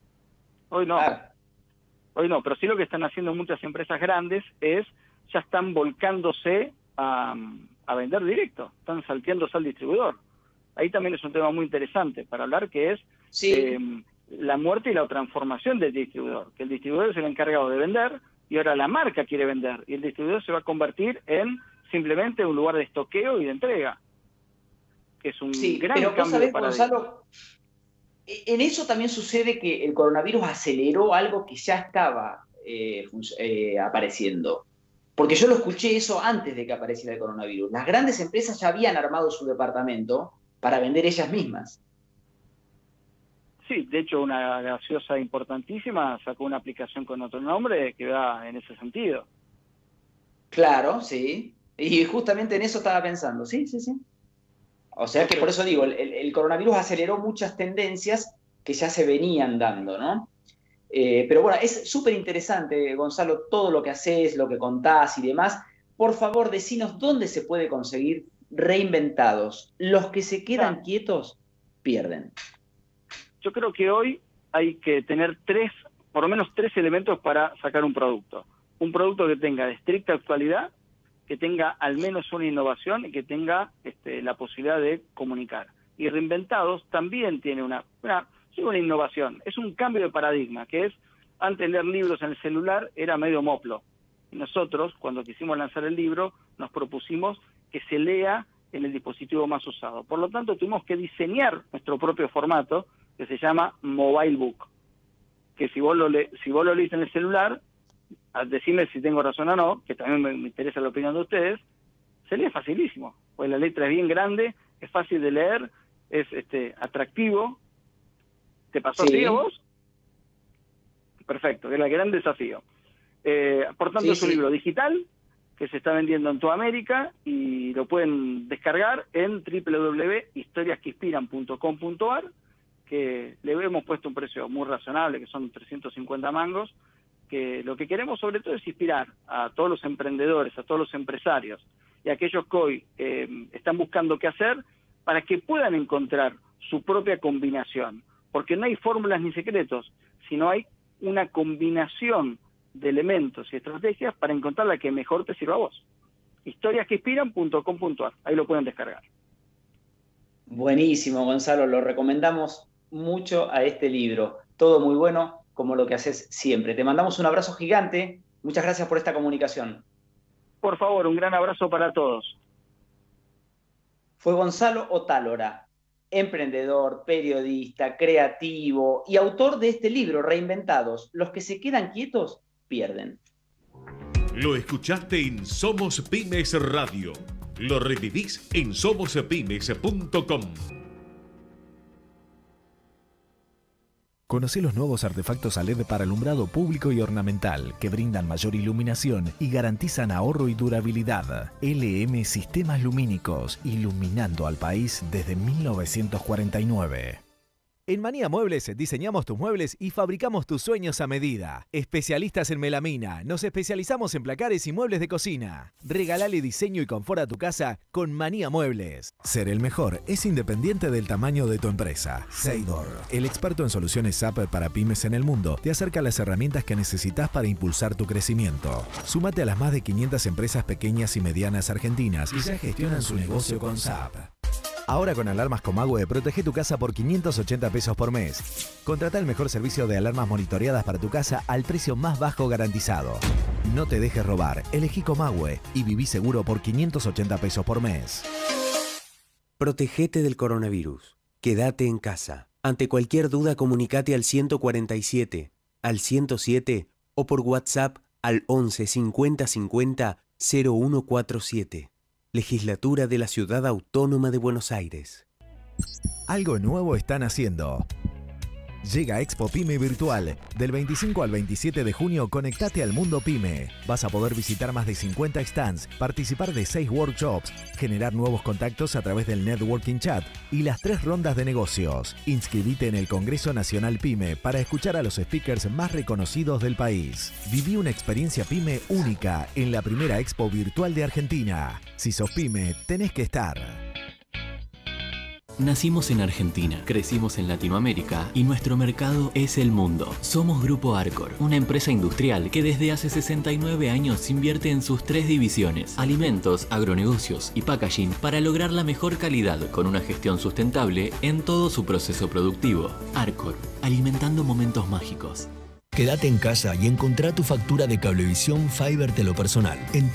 Hoy no, pero sí lo que están haciendo muchas empresas grandes ya están volcándose a vender directo, están salteándose al distribuidor. Ahí también es un tema muy interesante para hablar, que es la muerte y la transformación del distribuidor, que el distribuidor es el encargado de vender y ahora la marca quiere vender, y el distribuidor se va a convertir en simplemente un lugar de estoqueo y de entrega, que es un gran pero cambio sabés, para Gonzalo, en eso también sucede que el coronavirus aceleró algo que ya estaba apareciendo. Porque yo lo escuché eso antes de que apareciera el coronavirus. Las grandes empresas ya habían armado su departamento para vender ellas mismas. Sí, de hecho una gaseosa importantísima sacó una aplicación con otro nombre que va en ese sentido. Claro, sí. Y justamente en eso estaba pensando, sí. O sea que por eso digo, el coronavirus aceleró muchas tendencias que ya se venían dando, ¿no? Pero bueno, es súper interesante, Gonzalo, todo lo que haces, lo que contás y demás. Por favor, decinos dónde se puede conseguir Reinventados. Los que se quedan quietos pierden. Yo creo que hoy hay que tener por lo menos tres elementos para sacar un producto. Un producto que tenga de estricta actualidad, que tenga al menos una innovación y que tenga la posibilidad de comunicar. Y Reinventados también tiene una innovación, es un cambio de paradigma, que es, antes leer libros en el celular era medio moplo. Y nosotros, cuando quisimos lanzar el libro, nos propusimos que se lea en el dispositivo más usado. Por lo tanto, tuvimos que diseñar nuestro propio formato, que se llama Mobile Book, que si vos lo lees en el celular, decime si tengo razón o no, que también me interesa la opinión de ustedes, se lee facilísimo, pues la letra es bien grande, es fácil de leer, es atractivo. ¿Te pasó así a vos? Perfecto, es el gran desafío. Por tanto, es un libro digital que se está vendiendo en toda América y lo pueden descargar en www.historiasqueinspiran.com.ar, que le hemos puesto un precio muy razonable, que son 350 mangos, que lo que queremos sobre todo es inspirar a todos los emprendedores, a todos los empresarios y a aquellos que hoy están buscando qué hacer para que puedan encontrar su propia combinación, porque no hay fórmulas ni secretos, sino hay una combinación de elementos y estrategias para encontrar la que mejor te sirva a vos. historiasqueinspiran.com.ar, ahí lo pueden descargar. Buenísimo, Gonzalo, lo recomendamos mucho a este libro. Todo muy bueno, como lo que haces siempre. Te mandamos un abrazo gigante. Muchas gracias por esta comunicación. Por favor, un gran abrazo para todos. Fue Gonzalo Otálora, emprendedor, periodista, creativo y autor de este libro, Reinventados. Los que se quedan quietos, pierden. Lo escuchaste en Somos Pymes Radio. Lo revivís en somospymes.com. Conoce los nuevos artefactos a LED para alumbrado público y ornamental que brindan mayor iluminación y garantizan ahorro y durabilidad. LM Sistemas Lumínicos, iluminando al país desde 1949. En Manía Muebles diseñamos tus muebles y fabricamos tus sueños a medida. Especialistas en melamina, nos especializamos en placares y muebles de cocina. Regalale diseño y confort a tu casa con Manía Muebles. Ser el mejor es independiente del tamaño de tu empresa. Seidor, el experto en soluciones SAP para pymes en el mundo, te acerca las herramientas que necesitas para impulsar tu crecimiento. Súmate a las más de 500 empresas pequeñas y medianas argentinas y ya gestionan su negocio con SAP. Ahora con alarmas Comahue, protege tu casa por 580 pesos por mes. Contrata el mejor servicio de alarmas monitoreadas para tu casa al precio más bajo garantizado. No te dejes robar, elegí Comahue y viví seguro por 580 pesos por mes. Protegete del coronavirus. Quédate en casa. Ante cualquier duda, comunicate al 147, al 107 o por WhatsApp al 11 50 50 0147. Legislatura de la Ciudad Autónoma de Buenos Aires. Algo nuevo están haciendo. Llega Expo Pyme Virtual. Del 25 al 27 de junio, conectate al mundo Pyme. Vas a poder visitar más de 50 stands, participar de 6 workshops, generar nuevos contactos a través del networking chat y las 3 rondas de negocios. Inscribite en el Congreso Nacional Pyme para escuchar a los speakers más reconocidos del país. Viví una experiencia Pyme única en la primera Expo Virtual de Argentina. Si sos Pyme, tenés que estar. Nacimos en Argentina, crecimos en Latinoamérica y nuestro mercado es el mundo. Somos Grupo Arcor, una empresa industrial que desde hace 69 años invierte en sus 3 divisiones, alimentos, agronegocios y packaging, para lograr la mejor calidad con una gestión sustentable en todo su proceso productivo. Arcor, alimentando momentos mágicos. Quédate en casa y encontrá tu factura de Cablevisión Fiber Telo Personal en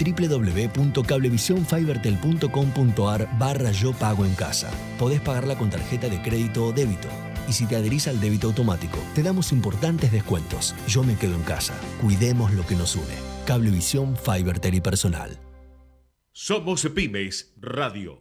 www.cablevisionfibertel.com.ar/yo pago en casa. Podés pagarla con tarjeta de crédito o débito. Y si te adherís al débito automático, te damos importantes descuentos. Yo me quedo en casa. Cuidemos lo que nos une. Cablevisión Fiber Tele Personal. Somos Pymes Radio.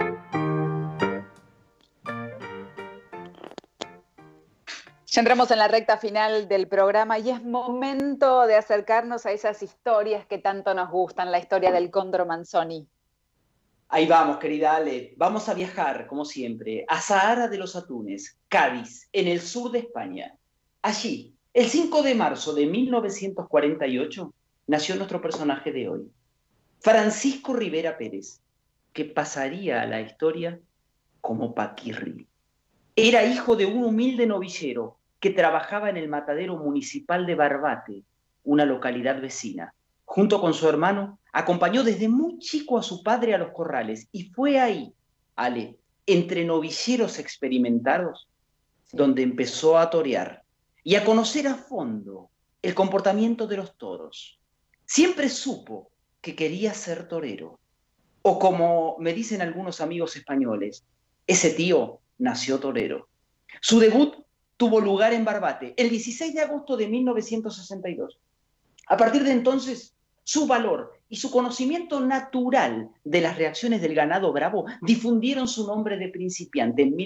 Ya entramos en la recta final del programa y es momento de acercarnos a esas historias que tanto nos gustan, la historia del Cóndor Manzoni. Ahí vamos, querida Ale. Vamos a viajar, como siempre, a Zahara de los Atunes, Cádiz, en el sur de España. Allí, el 5 de marzo de 1948, nació nuestro personaje de hoy, Francisco Rivera Pérez, que pasaría a la historia como Paquirri. Era hijo de un humilde novillero que trabajaba en el matadero municipal de Barbate, una localidad vecina. Junto con su hermano, acompañó desde muy chico a su padre a los corrales y fue ahí, Ale, entre novilleros experimentados, donde empezó a torear y a conocer a fondo el comportamiento de los toros. Siempre supo que quería ser torero. O como me dicen algunos amigos españoles, ese tío nació torero. Su debut tuvo lugar en Barbate el 16 de agosto de 1962. A partir de entonces, su valor y su conocimiento natural de las reacciones del ganado bravo difundieron su nombre de principiante. En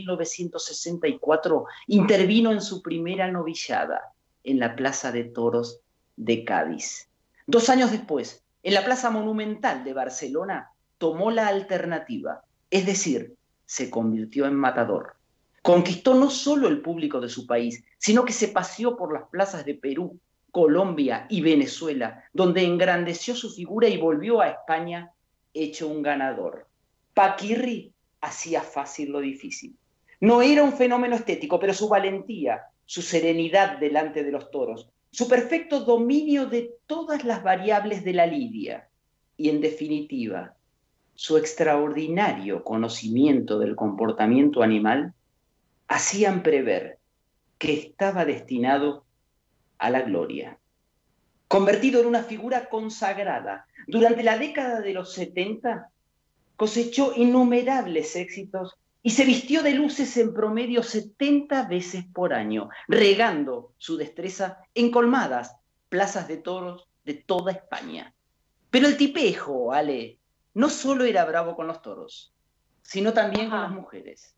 1964 intervino en su primera novillada en la Plaza de Toros de Cádiz. 2 años después, en la Plaza Monumental de Barcelona, tomó la alternativa, es decir, se convirtió en matador. Conquistó no solo el público de su país, sino que se paseó por las plazas de Perú, Colombia y Venezuela, donde engrandeció su figura y volvió a España hecho un ganador. Paquirri hacía fácil lo difícil. No era un fenómeno estético, pero su valentía, su serenidad delante de los toros, su perfecto dominio de todas las variables de la lidia y, en definitiva, su extraordinario conocimiento del comportamiento animal hacían prever que estaba destinado a la gloria. Convertido en una figura consagrada, durante la década de los 70 cosechó innumerables éxitos y se vistió de luces en promedio 70 veces por año, regando su destreza en colmadas plazas de toros de toda España. Pero el tipejo, Ale, no solo era bravo con los toros, sino también con las mujeres.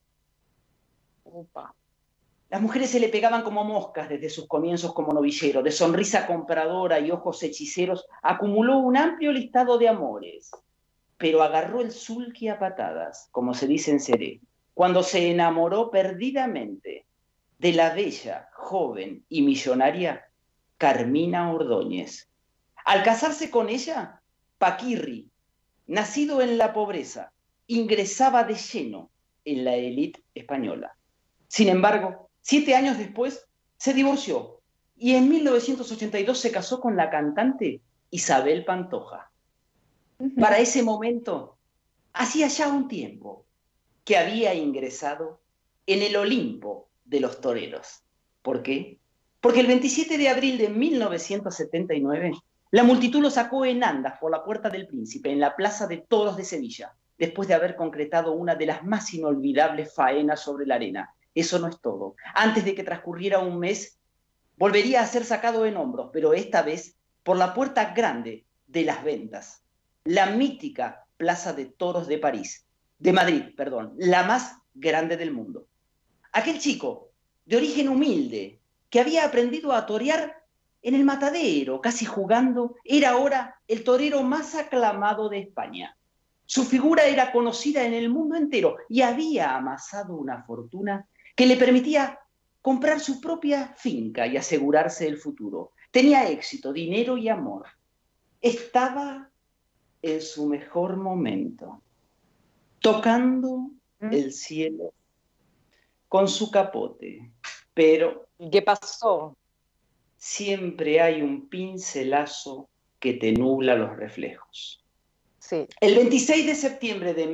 Upa. Las mujeres se le pegaban como moscas desde sus comienzos como novillero. De sonrisa compradora y ojos hechiceros, acumuló un amplio listado de amores, pero agarró el sulky a patadas, como se dice en Seré, cuando se enamoró perdidamente de la bella, joven y millonaria Carmina Ordóñez. Al casarse con ella, Paquirri, nacido en la pobreza, ingresaba de lleno en la élite española. Sin embargo, 7 años después se divorció y en 1982 se casó con la cantante Isabel Pantoja. Para ese momento, hacía ya un tiempo que había ingresado en el Olimpo de los toreros. ¿Por qué? Porque el 27 de abril de 1979, la multitud lo sacó en andas por la Puerta del Príncipe, en la Plaza de Toros de Sevilla, después de haber concretado una de las más inolvidables faenas sobre la arena. Eso no es todo. Antes de que transcurriera un mes, volvería a ser sacado en hombros, pero esta vez por la Puerta Grande de las Ventas, la mítica Plaza de Toros de Madrid, la más grande del mundo. Aquel chico, de origen humilde, que había aprendido a torear en el matadero, casi jugando, era ahora el torero más aclamado de España. Su figura era conocida en el mundo entero y había amasado una fortuna que le permitía comprar su propia finca y asegurarse el futuro. Tenía éxito, dinero y amor. Estaba en su mejor momento, tocando el cielo con su capote. Pero ¿qué pasó? Siempre hay un pincelazo que te nubla los reflejos. Sí. El 26 de septiembre de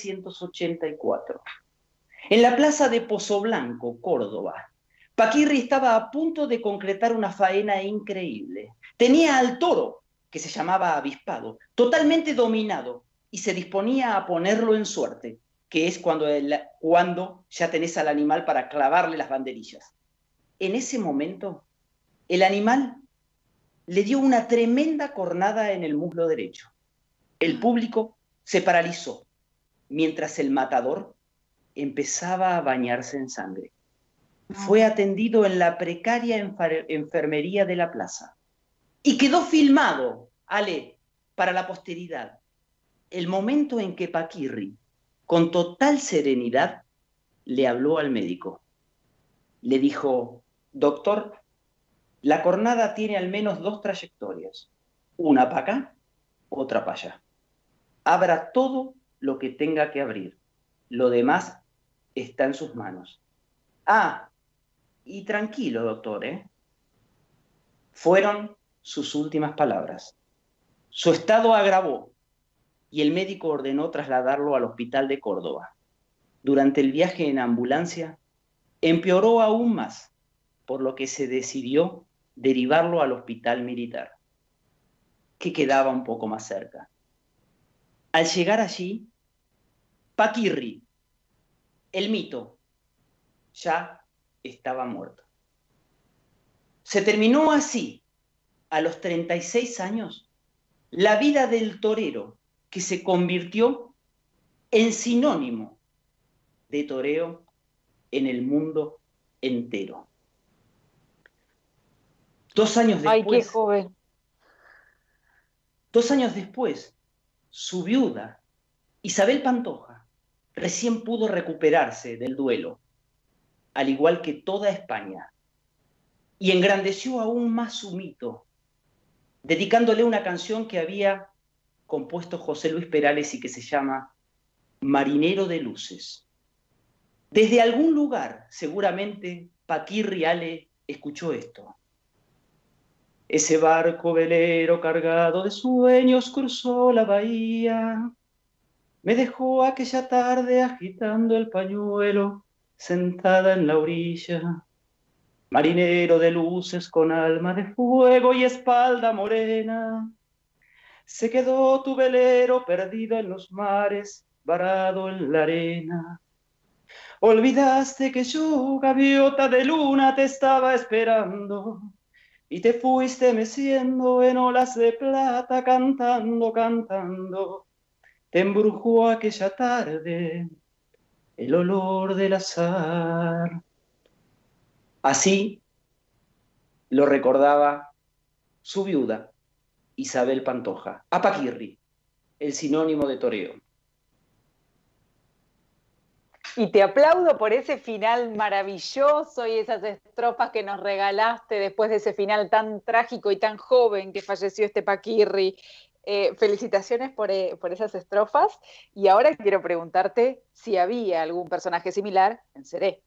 1984, en la plaza de Pozoblanco, Córdoba, Paquirri estaba a punto de concretar una faena increíble. Tenía al toro, que se llamaba Avispado, totalmente dominado y se disponía a ponerlo en suerte, que es cuando ya tenés al animal para clavarle las banderillas. En ese momento, el animal le dio una tremenda cornada en el muslo derecho. El público se paralizó, mientras el matador empezaba a bañarse en sangre. Fue atendido en la precaria enfermería de la plaza. Y quedó filmado, Ale, para la posteridad, el momento en que Paquirri, con total serenidad, le habló al médico. Le dijo: doctor, la cornada tiene al menos 2 trayectorias. Una para acá, otra para allá. Abra todo lo que tenga que abrir. Lo demás está en sus manos. Ah, y tranquilo, doctor, ¿eh? Fueron sus últimas palabras. Su estado agravó y el médico ordenó trasladarlo al hospital de Córdoba. Durante el viaje en ambulancia, empeoró aún más, por lo que se decidió derivarlo al hospital militar, que quedaba un poco más cerca. Al llegar allí, Paquirri, el mito, ya estaba muerto. Se terminó así, a los 36 años, la vida del torero, que se convirtió en sinónimo de toreo en el mundo entero. 2 años después, ¡ay, qué joven! 2 años después, su viuda, Isabel Pantoja, recién pudo recuperarse del duelo, al igual que toda España, y engrandeció aún más su mito, dedicándole una canción que había compuesto José Luis Perales y que se llama Marinero de Luces. Desde algún lugar, seguramente, Paquirri Ale escuchó esto. Ese barco velero cargado de sueños cruzó la bahía, me dejó aquella tarde agitando el pañuelo, sentada en la orilla. Marinero de luces con alma de fuego y espalda morena, se quedó tu velero perdido en los mares, varado en la arena. Olvidaste que yo, gaviota de luna, te estaba esperando, y te fuiste meciendo en olas de plata, cantando, cantando. Te embrujó aquella tarde el olor del azar. Así lo recordaba su viuda, Isabel Pantoja, a Paquirri, el sinónimo de toreo. Y te aplaudo por ese final maravilloso y esas estrofas que nos regalaste después de ese final tan trágico y tan joven que falleció este Paquirri. Felicitaciones por esas estrofas. Y ahora quiero preguntarte si había algún personaje similar en Seré.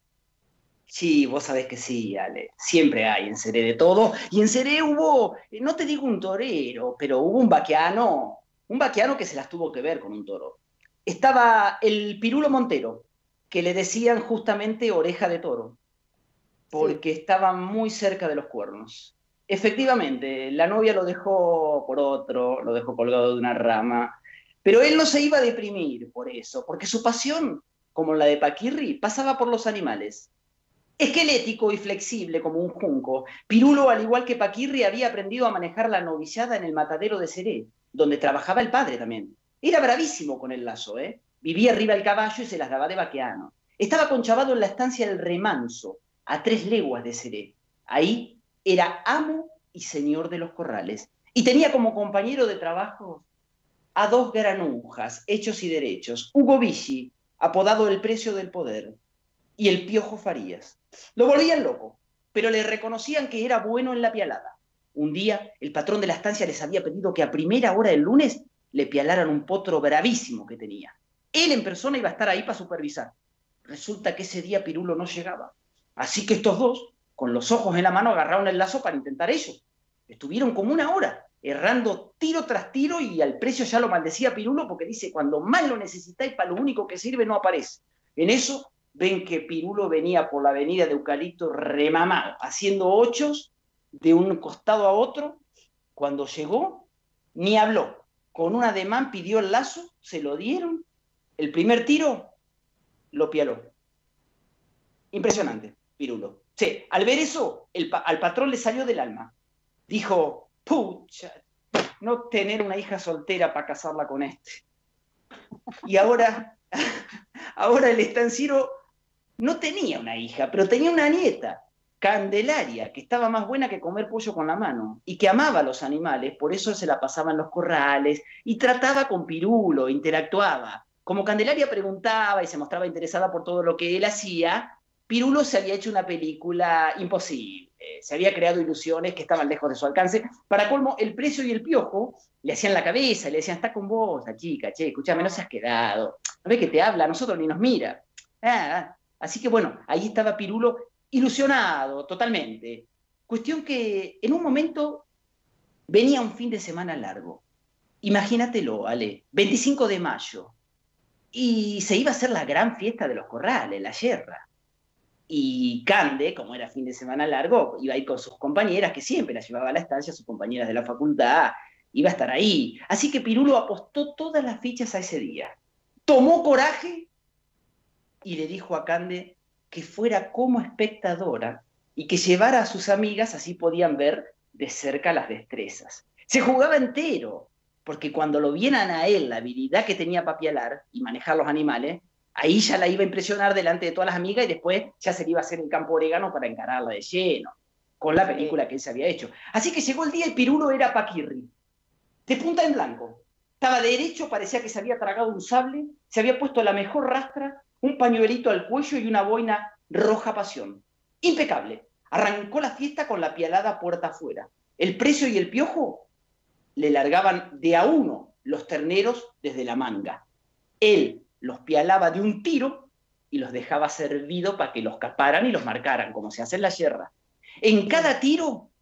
Sí, vos sabés que sí, Ale. Siempre hay en Seré de todo. Y en Seré hubo, no te digo un torero, pero hubo un vaqueano que se las tuvo que ver con un toro. Estaba el Pirulo Montero, que le decían justamente oreja de toro, porque estaba muy cerca de los cuernos. Efectivamente, la novia lo dejó por otro, lo dejó colgado de una rama, pero él no se iba a deprimir por eso, porque su pasión, como la de Paquirri, pasaba por los animales. Esquelético y flexible como un junco, Pirulo, al igual que Paquirri, había aprendido a manejar la novillada en el matadero de Seré, donde trabajaba el padre también. Era bravísimo con el lazo, Vivía arriba del caballo y se las daba de vaqueano. Estaba conchavado en la estancia del Remanso, a 3 leguas de Seré. Ahí era amo y señor de los corrales. Y tenía como compañero de trabajo a 2 granujas, hechos y derechos. Hugo Vichy, apodado el Precio del Poder, y el Piojo Farías. Lo volvían loco, pero le reconocían que era bueno en la pialada. Un día, el patrón de la estancia les había pedido que a primera hora del lunes le pialaran un potro bravísimo que tenía. Él en persona iba a estar ahí para supervisar. Resulta que ese día Pirulo no llegaba. Así que estos dos, con los ojos en la mano, agarraron el lazo para intentar ellos. Estuvieron como 1 hora, errando tiro tras tiro, y al Precio ya lo maldecía Pirulo porque dice, cuando más lo necesitáis, para lo único que sirve no aparece. En eso ven que Pirulo venía por la avenida de Eucalipto remamado, haciendo 8 de un costado a otro. Cuando llegó, ni habló. Con un ademán pidió el lazo, se lo dieron. El primer tiro lo pialó. Impresionante, Pirulo. Sí, al ver eso, al patrón le salió del alma. Dijo, pucha, no tener una hija soltera para casarla con este. Y ahora el estanciero no tenía una hija, pero tenía una nieta, Candelaria, que estaba más buena que comer pollo con la mano, y que amaba a los animales, por eso se la pasaba en los corrales, y trataba con Pirulo, interactuaba. Como Candelaria preguntaba y se mostraba interesada por todo lo que él hacía, Pirulo se había hecho una película imposible, se había creado ilusiones que estaban lejos de su alcance. Para colmo, el Precio y el Piojo le hacían la cabeza, le decían, está con vos, la chica, che, escúchame, no seas quedado, no ves que te habla, a nosotros ni nos mira. Así que bueno, ahí estaba Pirulo ilusionado totalmente. Cuestión que en un momento venía un fin de semana largo. Imagínatelo, Ale, 25 de mayo. Y se iba a hacer la gran fiesta de los corrales, la yerra. Y Cande, como era fin de semana largo, iba a ir con sus compañeras, que siempre las llevaba a la estancia, sus compañeras de la facultad, iba a estar ahí. Así que Pirulo apostó todas las fichas a ese día. Tomó coraje y le dijo a Cande que fuera como espectadora y que llevara a sus amigas, así podían ver de cerca las destrezas. Se jugaba entero. porque cuando lo vieran a él, la habilidad que tenía para pialar y manejar los animales, ahí ya la iba a impresionar delante de todas las amigas y después ya se le iba a hacer el campo orégano para encararla de lleno, con la película que él se había hecho. Así que llegó el día y Pirulo era Paquirri, de punta en blanco. Estaba derecho, parecía que se había tragado un sable, se había puesto la mejor rastra, un pañuelito al cuello y una boina roja pasión. Impecable. Arrancó la fiesta con la pialada puerta afuera. El Precio y el Piojo le largaban de a uno los terneros desde la manga. Él los pialaba de un tiro y los dejaba servido para que los caparan y los marcaran, como se hace en la yerra. En cada tiro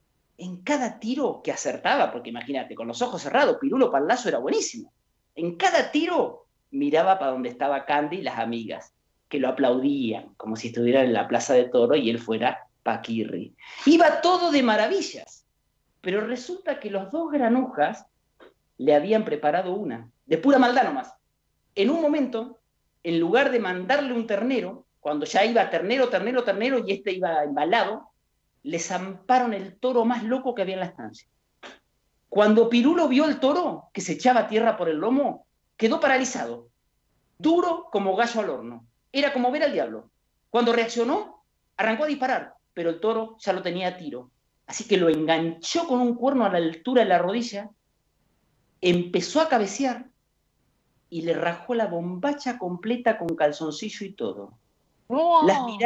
que acertaba, porque imagínate, con los ojos cerrados, Pirulo para el lazo era buenísimo. En cada tiro miraba para donde estaba Candy y las amigas, que lo aplaudían, como si estuvieran en la plaza de toro y él fuera Paquirri. Iba todo de maravillas, pero resulta que los dos granujas le habían preparado una, de pura maldad nomás. En un momento, en lugar de mandarle un ternero, cuando ya iba ternero y este iba embalado, le zamparon el toro más loco que había en la estancia. Cuando Pirulo vio el toro, que se echaba tierra por el lomo, quedó paralizado, duro como gallo al horno. Era como ver al diablo. Cuando reaccionó, arrancó a disparar, pero el toro ya lo tenía a tiro. Así que lo enganchó con un cuerno a la altura de la rodilla, empezó a cabecear y le rajó la bombacha completa con calzoncillo y todo. ¡Oh!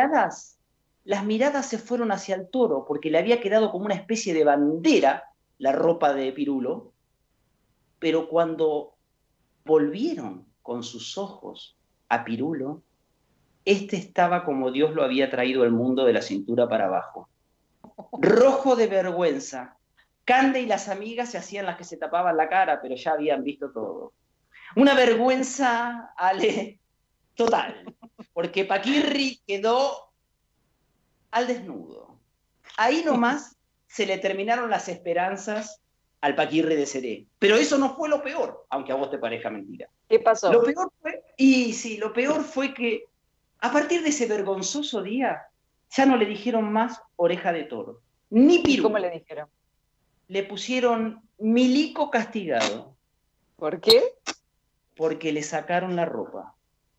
Las miradas se fueron hacia el toro, porque le había quedado como una especie de bandera la ropa de Pirulo, pero cuando volvieron con sus ojos a Pirulo, este estaba como Dios lo había traído al mundo de la cintura para abajo. Rojo de vergüenza. Cande y las amigas se hacían las que se tapaban la cara, pero ya habían visto todo. Una vergüenza, Ale, total, porque Paquirri quedó al desnudo. Ahí nomás se le terminaron las esperanzas al Paquirri de Seré. Pero eso no fue lo peor, aunque a vos te parezca mentira. ¿Qué pasó? Lo peor fue que a partir de ese vergonzoso día ya no le dijeron más oreja de toro, ni Pirulo. ¿Cómo le dijeron? Le pusieron Milico castigado. ¿Por qué? Porque le sacaron la ropa.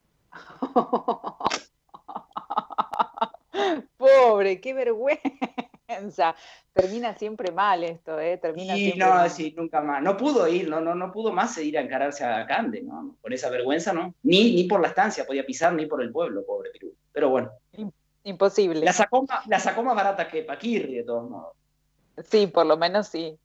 Pobre, qué vergüenza. Termina siempre mal esto, ¿eh? Sí, nunca más. No pudo ir, no pudo más ir a encararse a Cande, ¿no? Por esa vergüenza, ¿no? Ni por la estancia podía pisar, ni por el pueblo, pobre Pirulo. Pero bueno. Imposible. La sacó más barata que Paquirri, de todos modos. Sí, por lo menos sí.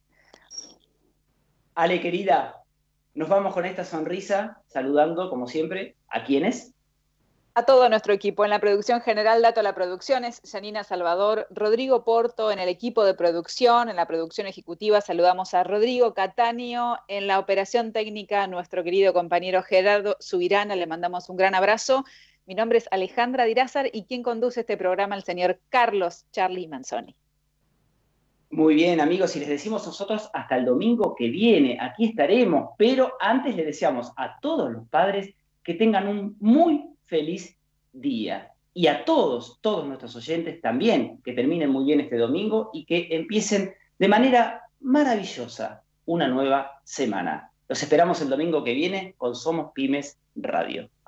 Ale, querida, nos vamos con esta sonrisa, saludando, como siempre, ¿a quiénes? A todo nuestro equipo. En la producción general, Dato a la Producciones, Janina Salvador, Rodrigo Porto, en el equipo de producción, en la producción ejecutiva, saludamos a Rodrigo Cataño, en la operación técnica, nuestro querido compañero Gerardo Subirana, le mandamos un gran abrazo. Mi nombre es Alejandra Dirázar y quien conduce este programa, el señor Carlos Charlie Manzoni. Muy bien, amigos, y les decimos nosotros hasta el domingo que viene, aquí estaremos, pero antes les deseamos a todos los padres que tengan un muy feliz día. Y a todos nuestros oyentes también, que terminen muy bien este domingo y que empiecen de manera maravillosa una nueva semana. Los esperamos el domingo que viene con Somos Pymes Radio.